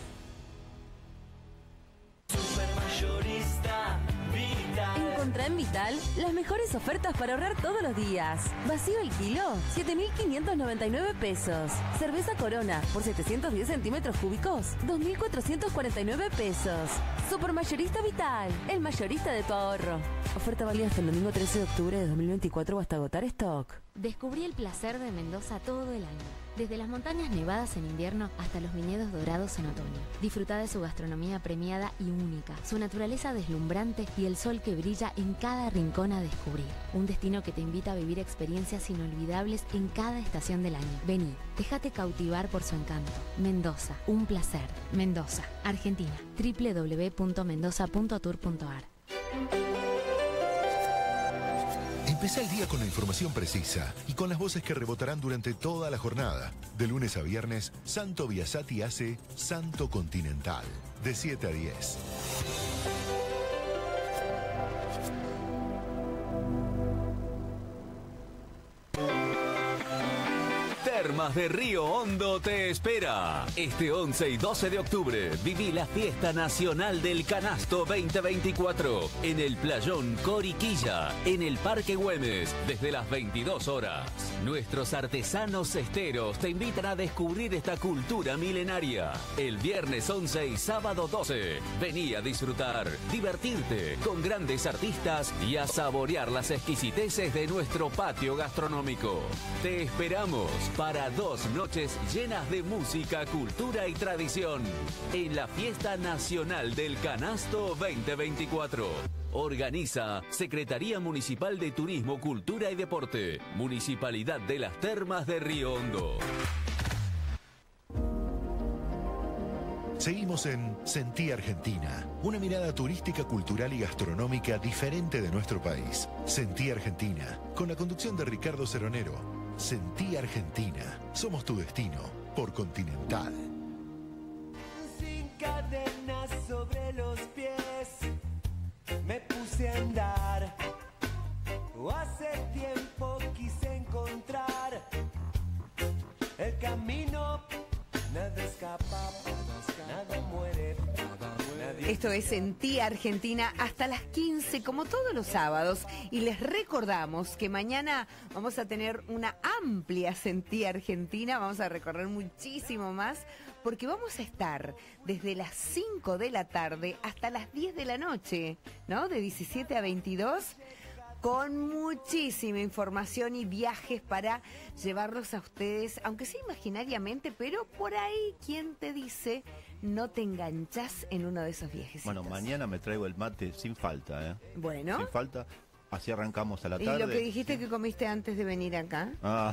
Supermayorista Vital. Encontrá en Vital las mejores ofertas para ahorrar todos los días. Vacío el kilo, siete mil quinientos noventa y nueve pesos. Cerveza Corona por setecientos diez centímetros cúbicos, dos mil cuatrocientos cuarenta y nueve pesos. Supermayorista Vital, el mayorista de tu ahorro. Oferta válida hasta el domingo trece de octubre de dos mil veinticuatro o hasta agotar stock. Descubrí el placer de Mendoza todo el año. Desde las montañas nevadas en invierno hasta los viñedos dorados en otoño. Disfruta de su gastronomía premiada y única, su naturaleza deslumbrante y el sol que brilla en cada rincón a descubrir. Un destino que te invita a vivir experiencias inolvidables en cada estación del año. Vení, déjate cautivar por su encanto. Mendoza, un placer. Mendoza, Argentina. doble u doble u doble u punto mendoza punto tour punto a r. Empezá el día con la información precisa y con las voces que rebotarán durante toda la jornada. De lunes a viernes, Santo Biasati hace Santo Continental, de siete a diez. Termas de Río Hondo te espera. Este once y doce de octubre viví la Fiesta Nacional del Canasto veinte veinticuatro en el Playón Coriquilla, en el Parque Güemes, desde las veintidós horas. Nuestros artesanos cesteros te invitan a descubrir esta cultura milenaria. El viernes once y sábado doce, vení a disfrutar, divertirte con grandes artistas y a saborear las exquisiteces de nuestro patio gastronómico. Te esperamos para dos noches llenas de música, cultura y tradición en la Fiesta Nacional del Canasto veinte veinticuatro. Organiza Secretaría Municipal de Turismo, Cultura y Deporte, Municipalidad de las Termas de Río Hondo. Seguimos en Sentí Argentina, una mirada turística, cultural y gastronómica diferente de nuestro país. Sentí Argentina, con la conducción de Ricardo Ceronero. Sentí Argentina, somos tu destino, por Continental. Sin cadenas sobre los pies, me puse a andar. Hace tiempo quise encontrar el camino. Nada escapa, nada muere. Esto es Sentí Argentina hasta las quince, como todos los sábados. Y les recordamos que mañana vamos a tener una amplia Sentí Argentina. Vamos a recorrer muchísimo más, porque vamos a estar desde las cinco de la tarde hasta las diez de la noche, ¿no? De diecisiete a veintidós. Con muchísima información y viajes para llevarlos a ustedes, aunque sea imaginariamente, pero por ahí, ¿quién te dice no te enganchás en uno de esos viajes? Bueno, mañana me traigo el mate sin falta, ¿eh? Bueno. Sin falta. Así arrancamos a la ¿Y tarde. lo que dijiste que comiste antes de venir acá? Ah.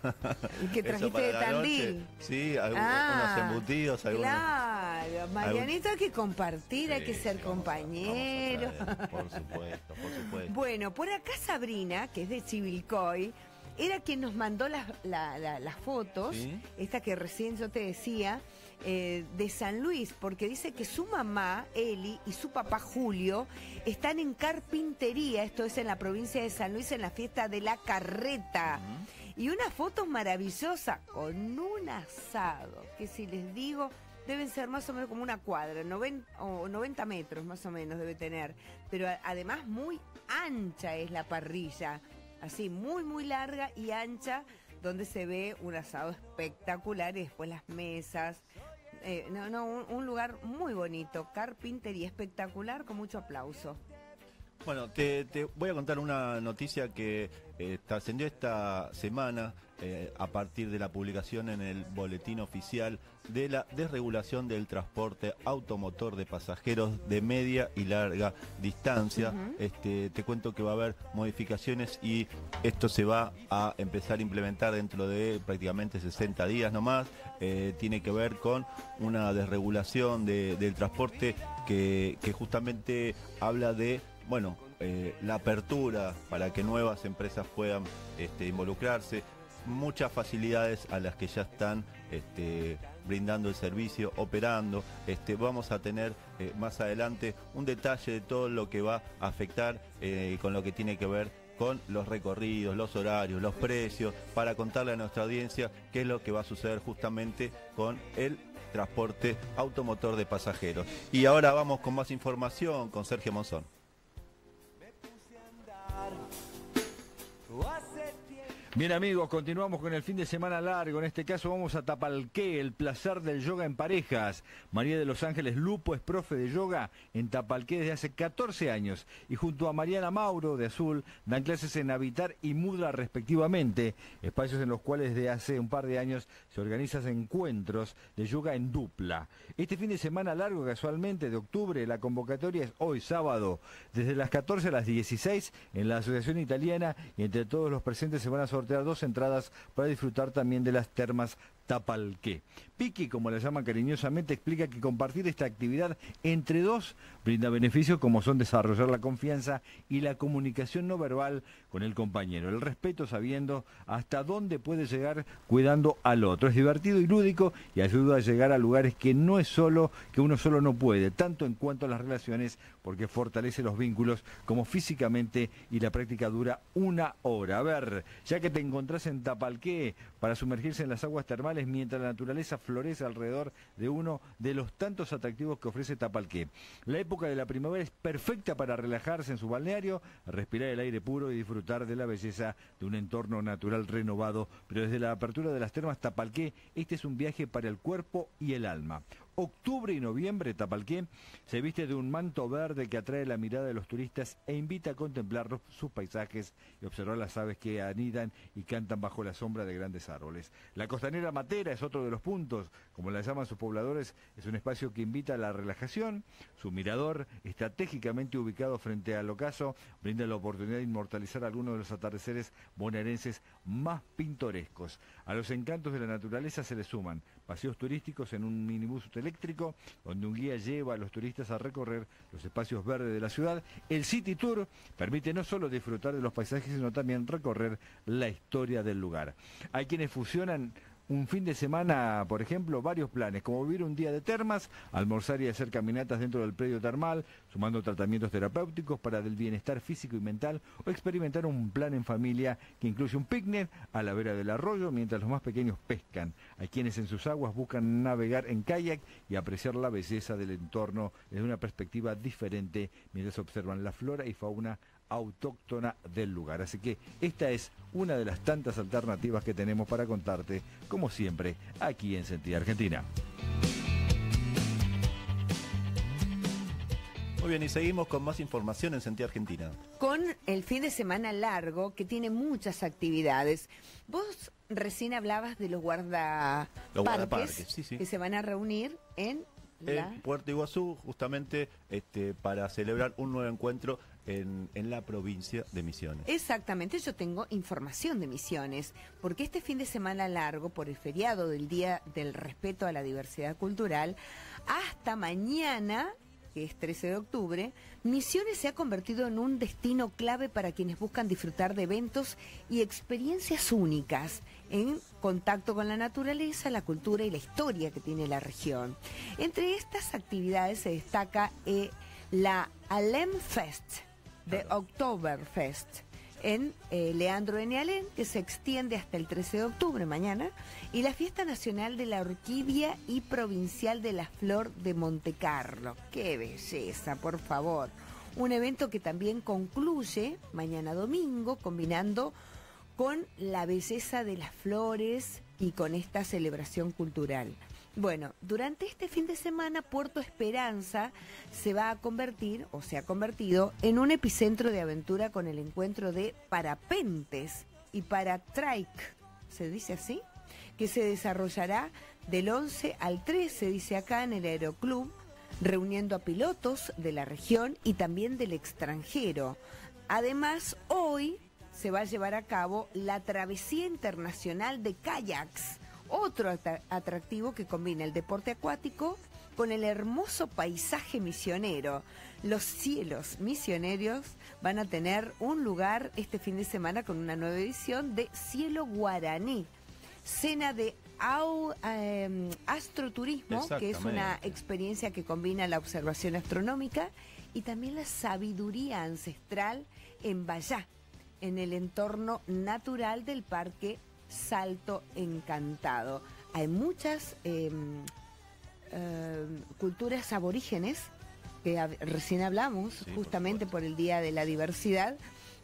¿Y que trajiste de Tandil? Sí, algún, ah, unos embutidos. Algunos, claro, Marianito, algún... hay que compartir, sí, hay que ser sí, compañero. Vamos a, vamos a por supuesto, por supuesto. Bueno, por acá Sabrina, que es de Chivilcoy, era quien nos mandó las, la, la, las fotos, ¿sí? Esta que recién yo te decía, eh, de San Luis, porque dice que su mamá, Eli, y su papá, Julio, están en carpintería, esto es en la provincia de San Luis, en la fiesta de la carreta. Uh-huh. Y unas fotos maravillosas, con un asado, que si les digo, deben ser más o menos como una cuadra, noventa, o noventa metros más o menos debe tener, pero además muy ancha es la parrilla. Así, muy, muy larga y ancha, donde se ve un asado espectacular y después las mesas. Eh, no, no, un, un lugar muy bonito, carpintería espectacular, con mucho aplauso. Bueno, te, te voy a contar una noticia que eh, trascendió esta semana eh, a partir de la publicación en el boletín oficial de la desregulación del transporte automotor de pasajeros de media y larga distancia. Uh-huh. Este, te cuento que va a haber modificaciones y esto se va a empezar a implementar dentro de prácticamente sesenta días nomás. Eh, tiene que ver con una desregulación de, del transporte que, que justamente habla de Bueno, eh, la apertura para que nuevas empresas puedan este, involucrarse, muchas facilidades a las que ya están este, brindando el servicio, operando. Este, vamos a tener eh, más adelante un detalle de todo lo que va a afectar eh, con lo que tiene que ver con los recorridos, los horarios, los precios, para contarle a nuestra audiencia qué es lo que va a suceder justamente con el transporte automotor de pasajeros. Y ahora vamos con más información con Sergio Monzón. Bien amigos, continuamos con el fin de semana largo. En este caso vamos a Tapalqué, el placer del yoga en parejas. María de los Ángeles Lupo es profe de yoga en Tapalqué desde hace catorce años y junto a Mariana Mauro de Azul dan clases en Habitar y Mudra respectivamente, espacios en los cuales desde hace un par de años se organizan encuentros de yoga en dupla. Este fin de semana largo, casualmente de octubre, la convocatoria es hoy sábado desde las catorce a las dieciséis en la Asociación Italiana y entre todos los presentes se van a sortear dos entradas para disfrutar también de las termas Tapalqué. Piqui, como la llaman cariñosamente, explica que compartir esta actividad entre dos brinda beneficios como son desarrollar la confianza y la comunicación no verbal con el compañero, el respeto sabiendo hasta dónde puede llegar cuidando al otro. Es divertido y lúdico y ayuda a llegar a lugares que no es solo, que uno solo no puede, tanto en cuanto a las relaciones, porque fortalece los vínculos como físicamente y la práctica dura una hora. A ver, ya que te encontrás en Tapalqué para sumergirse en las aguas termales mientras la naturaleza florece alrededor de uno de los tantos atractivos que ofrece Tapalqué. La época de la primavera es perfecta para relajarse en su balneario, respirar el aire puro y disfrutar de la belleza de un entorno natural renovado, pero desde la apertura de las termas Tapalqué, este es un viaje para el cuerpo y el alma. Octubre y noviembre, Tapalqué se viste de un manto verde que atrae la mirada de los turistas e invita a contemplar los, sus paisajes y observar las aves que anidan y cantan bajo la sombra de grandes árboles. La costanera Matera es otro de los puntos, como la llaman sus pobladores, es un espacio que invita a la relajación. Su mirador, estratégicamente ubicado frente al ocaso, brinda la oportunidad de inmortalizar algunos de los atardeceres bonaerenses más pintorescos. A los encantos de la naturaleza se le suman paseos turísticos en un minibús eléctrico, donde un guía lleva a los turistas a recorrer los espacios verdes de la ciudad. El City Tour permite no solo disfrutar de los paisajes, sino también recorrer la historia del lugar. Hay quienes fusionan un fin de semana, por ejemplo, varios planes, como vivir un día de termas, almorzar y hacer caminatas dentro del predio termal, sumando tratamientos terapéuticos para el bienestar físico y mental, o experimentar un plan en familia que incluye un picnic a la vera del arroyo mientras los más pequeños pescan. Hay quienes en sus aguas buscan navegar en kayak y apreciar la belleza del entorno desde una perspectiva diferente mientras observan la flora y fauna autóctona del lugar. Así que esta es una de las tantas alternativas que tenemos para contarte, como siempre, aquí en Sentir Argentina. Muy bien, y seguimos con más información en Sentir Argentina. Con el fin de semana largo, que tiene muchas actividades. Vos recién hablabas de los guardaparques, Los guardaparques, sí, sí. que se van a reunir en la... En Puerto Iguazú, justamente este, para celebrar un nuevo encuentro en, en la provincia de Misiones. Exactamente, yo tengo información de Misiones, porque este fin de semana largo, por el feriado del Día del Respeto a la Diversidad Cultural, hasta mañana, que es trece de octubre, Misiones se ha convertido en un destino clave para quienes buscan disfrutar de eventos y experiencias únicas en contacto con la naturaleza, la cultura y la historia que tiene la región. Entre estas actividades se destaca eh, la Alem Fest, de Oktoberfest, en eh, Leandro N. Alem, que se extiende hasta el trece de octubre, mañana, y la Fiesta Nacional de la Orquídea y Provincial de la Flor de Montecarlo. ¡Qué belleza, por favor! Un evento que también concluye mañana domingo, combinando con la belleza de las flores y con esta celebración cultural. Bueno, durante este fin de semana, Puerto Esperanza se va a convertir, o se ha convertido, en un epicentro de aventura con el encuentro de parapentes y paratrike, ¿se dice así? Que se desarrollará del once al trece, dice acá, en el Aeroclub, reuniendo a pilotos de la región y también del extranjero. Además, hoy se va a llevar a cabo la Travesía Internacional de Kayaks, otro atractivo que combina el deporte acuático con el hermoso paisaje misionero. Los cielos misioneros van a tener un lugar este fin de semana con una nueva edición de Cielo Guaraní, cena de au, eh, astroturismo, que es una experiencia que combina la observación astronómica y también la sabiduría ancestral en Bayá, en el entorno natural del Parque Salto Encantado. Hay muchas eh, eh, culturas aborígenes que a, recién hablamos, sí, justamente por, por el Día de la Diversidad,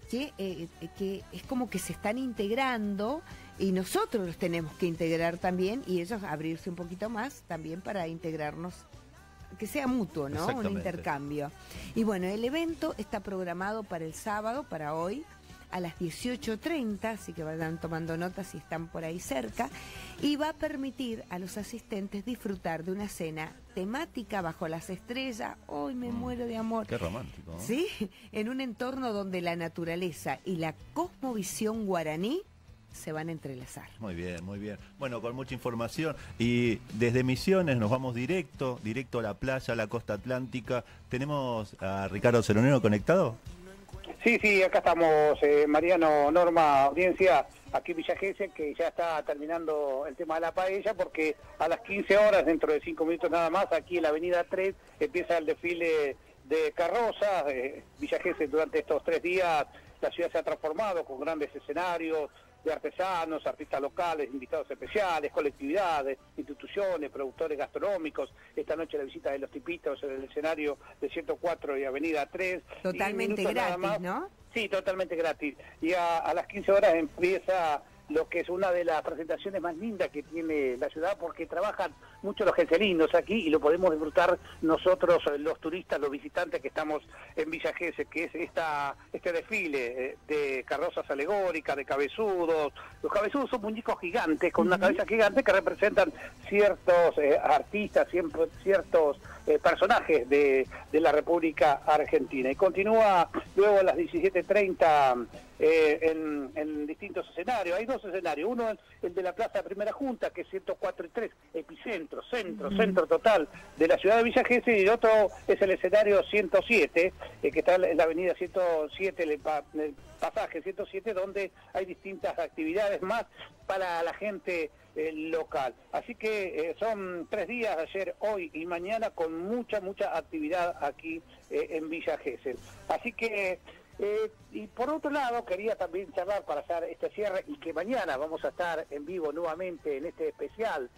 que, eh, que es como que se están integrando y nosotros los tenemos que integrar también y ellos abrirse un poquito más también para integrarnos, que sea mutuo, ¿no? Un intercambio. Y bueno, el evento está programado para el sábado, para hoy, a las dieciocho treinta, así que vayan tomando notas si están por ahí cerca, y va a permitir a los asistentes disfrutar de una cena temática bajo las estrellas. Hoy me mm, muero de amor. Qué romántico, ¿no? Sí, en un entorno donde la naturaleza y la cosmovisión guaraní se van a entrelazar. Muy bien, muy bien. Bueno, con mucha información. Y desde Misiones nos vamos directo, directo a la playa, a la costa atlántica. ¿Tenemos a Ricardo Ceronero conectado? Sí, sí, acá estamos, eh, Mariano, Norma, audiencia, aquí en Villa Gesell, que ya está terminando el tema de la paella, porque a las quince horas, dentro de cinco minutos nada más, aquí en la avenida tres, empieza el desfile de carrozas. eh, Villa Gesell durante estos tres días, la ciudad se ha transformado con grandes escenarios de artesanos, artistas locales, invitados especiales, colectividades, instituciones, productores gastronómicos. Esta noche la visita de los tipitos en el escenario de ciento cuatro y avenida tres. Totalmente gratis, ¿no? Sí, totalmente gratis. Y a, a las quince horas empieza lo que es una de las presentaciones más lindas que tiene la ciudad, porque trabajan mucho los geselinos aquí y lo podemos disfrutar nosotros, los turistas, los visitantes que estamos en Villa Gesell, que es esta este desfile eh, de carrozas alegóricas, de cabezudos. Los cabezudos son muñecos gigantes, con una cabeza gigante, que representan ciertos eh, artistas, siempre, ciertos eh, personajes de, de la República Argentina. Y continúa luego a las diecisiete treinta eh, en, en distintos escenarios. Hay dos escenarios, uno el, el de la Plaza Primera Junta, que es ciento cuatro y tres, epicentro, centro, mm. centro total de la ciudad de Villa Gesell, y el otro es el escenario ciento siete, eh, que está en la avenida ciento siete, el, pa, el pasaje ciento siete, donde hay distintas actividades más para la gente eh, local. Así que eh, son tres días, ayer, hoy y mañana, con mucha, mucha actividad aquí eh, en Villa Gesell. Así que... Eh, y por otro lado, quería también charlar para hacer este cierre, y que mañana vamos a estar en vivo nuevamente en este especial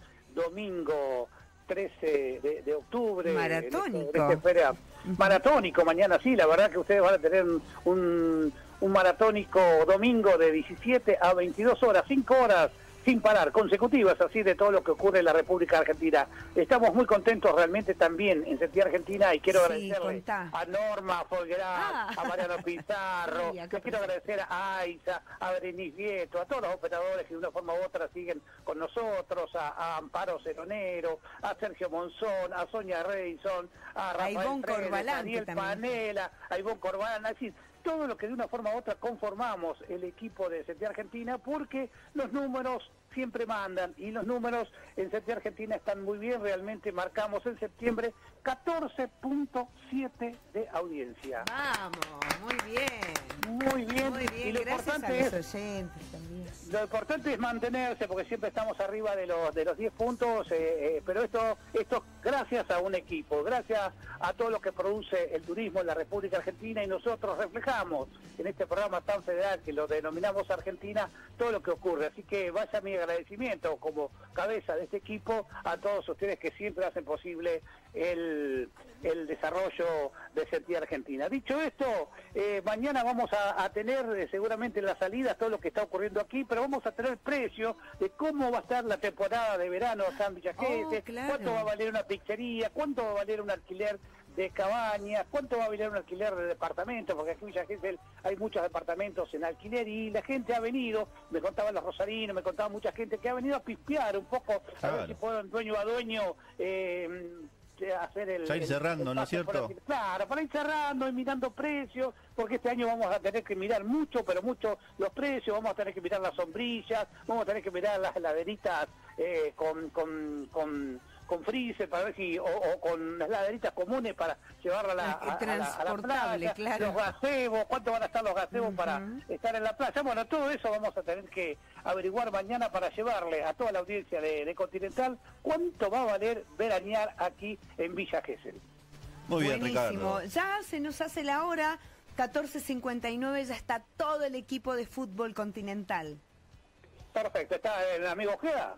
domingo trece de, de octubre. Maratónico. En este, en este feria, maratónico mañana, sí, la verdad que ustedes van a tener un, un maratónico domingo de diecisiete a veintidós horas, cinco horas sin parar, consecutivas, así de todo lo que ocurre en la República Argentina. Estamos muy contentos realmente también en Sentir Argentina, y quiero sí, agradecerle contá. a Norma Folguerá, ah. a Mariano Pizarro, sí, les quiero agradecer a Aiza, a Berenice Vieto, a todos los operadores que de una forma u otra siguen con nosotros, a, a Amparo Ceronero, a Sergio Monzón, a Sonia Reison, a Rafael Freire, a Daniel Panela, a Ivonne Corbalán, es decir, todo lo que de una forma u otra conformamos el equipo de Sentir Argentina, porque los números siempre mandan, y los números en Sentir Argentina están muy bien. Realmente marcamos en septiembre catorce punto siete de audiencia. Vamos, muy bien. Muy bien. Muy bien, y lo gracias importante a los es, oyentes también. Lo importante es mantenerse, porque siempre estamos arriba de los de los diez puntos, eh, eh, pero esto esto gracias a un equipo, gracias a todo lo que produce el turismo en la República Argentina, y nosotros reflejamos en este programa tan federal que lo denominamos Argentina todo lo que ocurre. Así que vaya mi agradecimiento como cabeza de este equipo a todos ustedes que siempre hacen posible el, el desarrollo de Sentir Argentina. Dicho esto, eh, mañana vamos a, a tener eh, seguramente en las salidas todo lo que está ocurriendo aquí, pero vamos a tener precio de cómo va a estar la temporada de verano acá en Villa Gesell, oh, claro. cuánto va a valer una pizzería, cuánto va a valer un alquiler de cabañas, cuánto va a valer un alquiler de departamentos, porque aquí en Villa Gesell hay muchos departamentos en alquiler, y la gente ha venido, me contaban los rosarinos, me contaba mucha gente que ha venido a pispear un poco, claro. a ver si pueden dueño a dueño eh, hacer el... Ya ir cerrando, el, el ¿no es cierto? El, claro, para ir cerrando y mirando precios, porque este año vamos a tener que mirar mucho, pero mucho los precios, vamos a tener que mirar las sombrillas, vamos a tener que mirar las heladeritas eh, con... con, con con freezer para ver si, o, o con las laderitas comunes para llevarla a la, a, a la, a la playa, claro. Los gazebos, cuánto van a estar los gazebos uh-huh. para estar en la playa. Bueno, todo eso vamos a tener que averiguar mañana para llevarle a toda la audiencia de, de Continental cuánto va a valer veranear aquí en Villa Gesell. Muy bien, buenísimo. Ricardo. Ya se nos hace la hora, catorce cincuenta y nueve, ya está todo el equipo de fútbol Continental. Perfecto, ¿está el amigo Ojeda?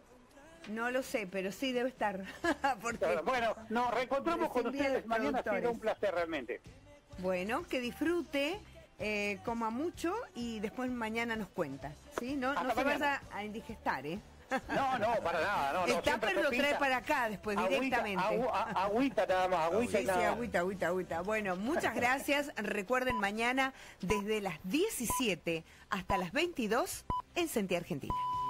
No lo sé, pero sí debe estar. Porque bueno, nos reencontramos con ustedes mañana, ha sido un placer realmente. Bueno, que disfrute eh, coma mucho y después mañana nos cuenta, ¿sí? No, Hasta no se mañana. vaya a indigestar, ¿eh? No, no, para nada. No, El no, siempre tupper lo pepita. trae para acá después, Agüita, directamente. agu- a- agüita nada más, agüita Sí, y sí, nada. agüita, agüita, agüita. Bueno, muchas gracias. Recuerden, mañana desde las diecisiete hasta las veintidós en Sentí Argentina.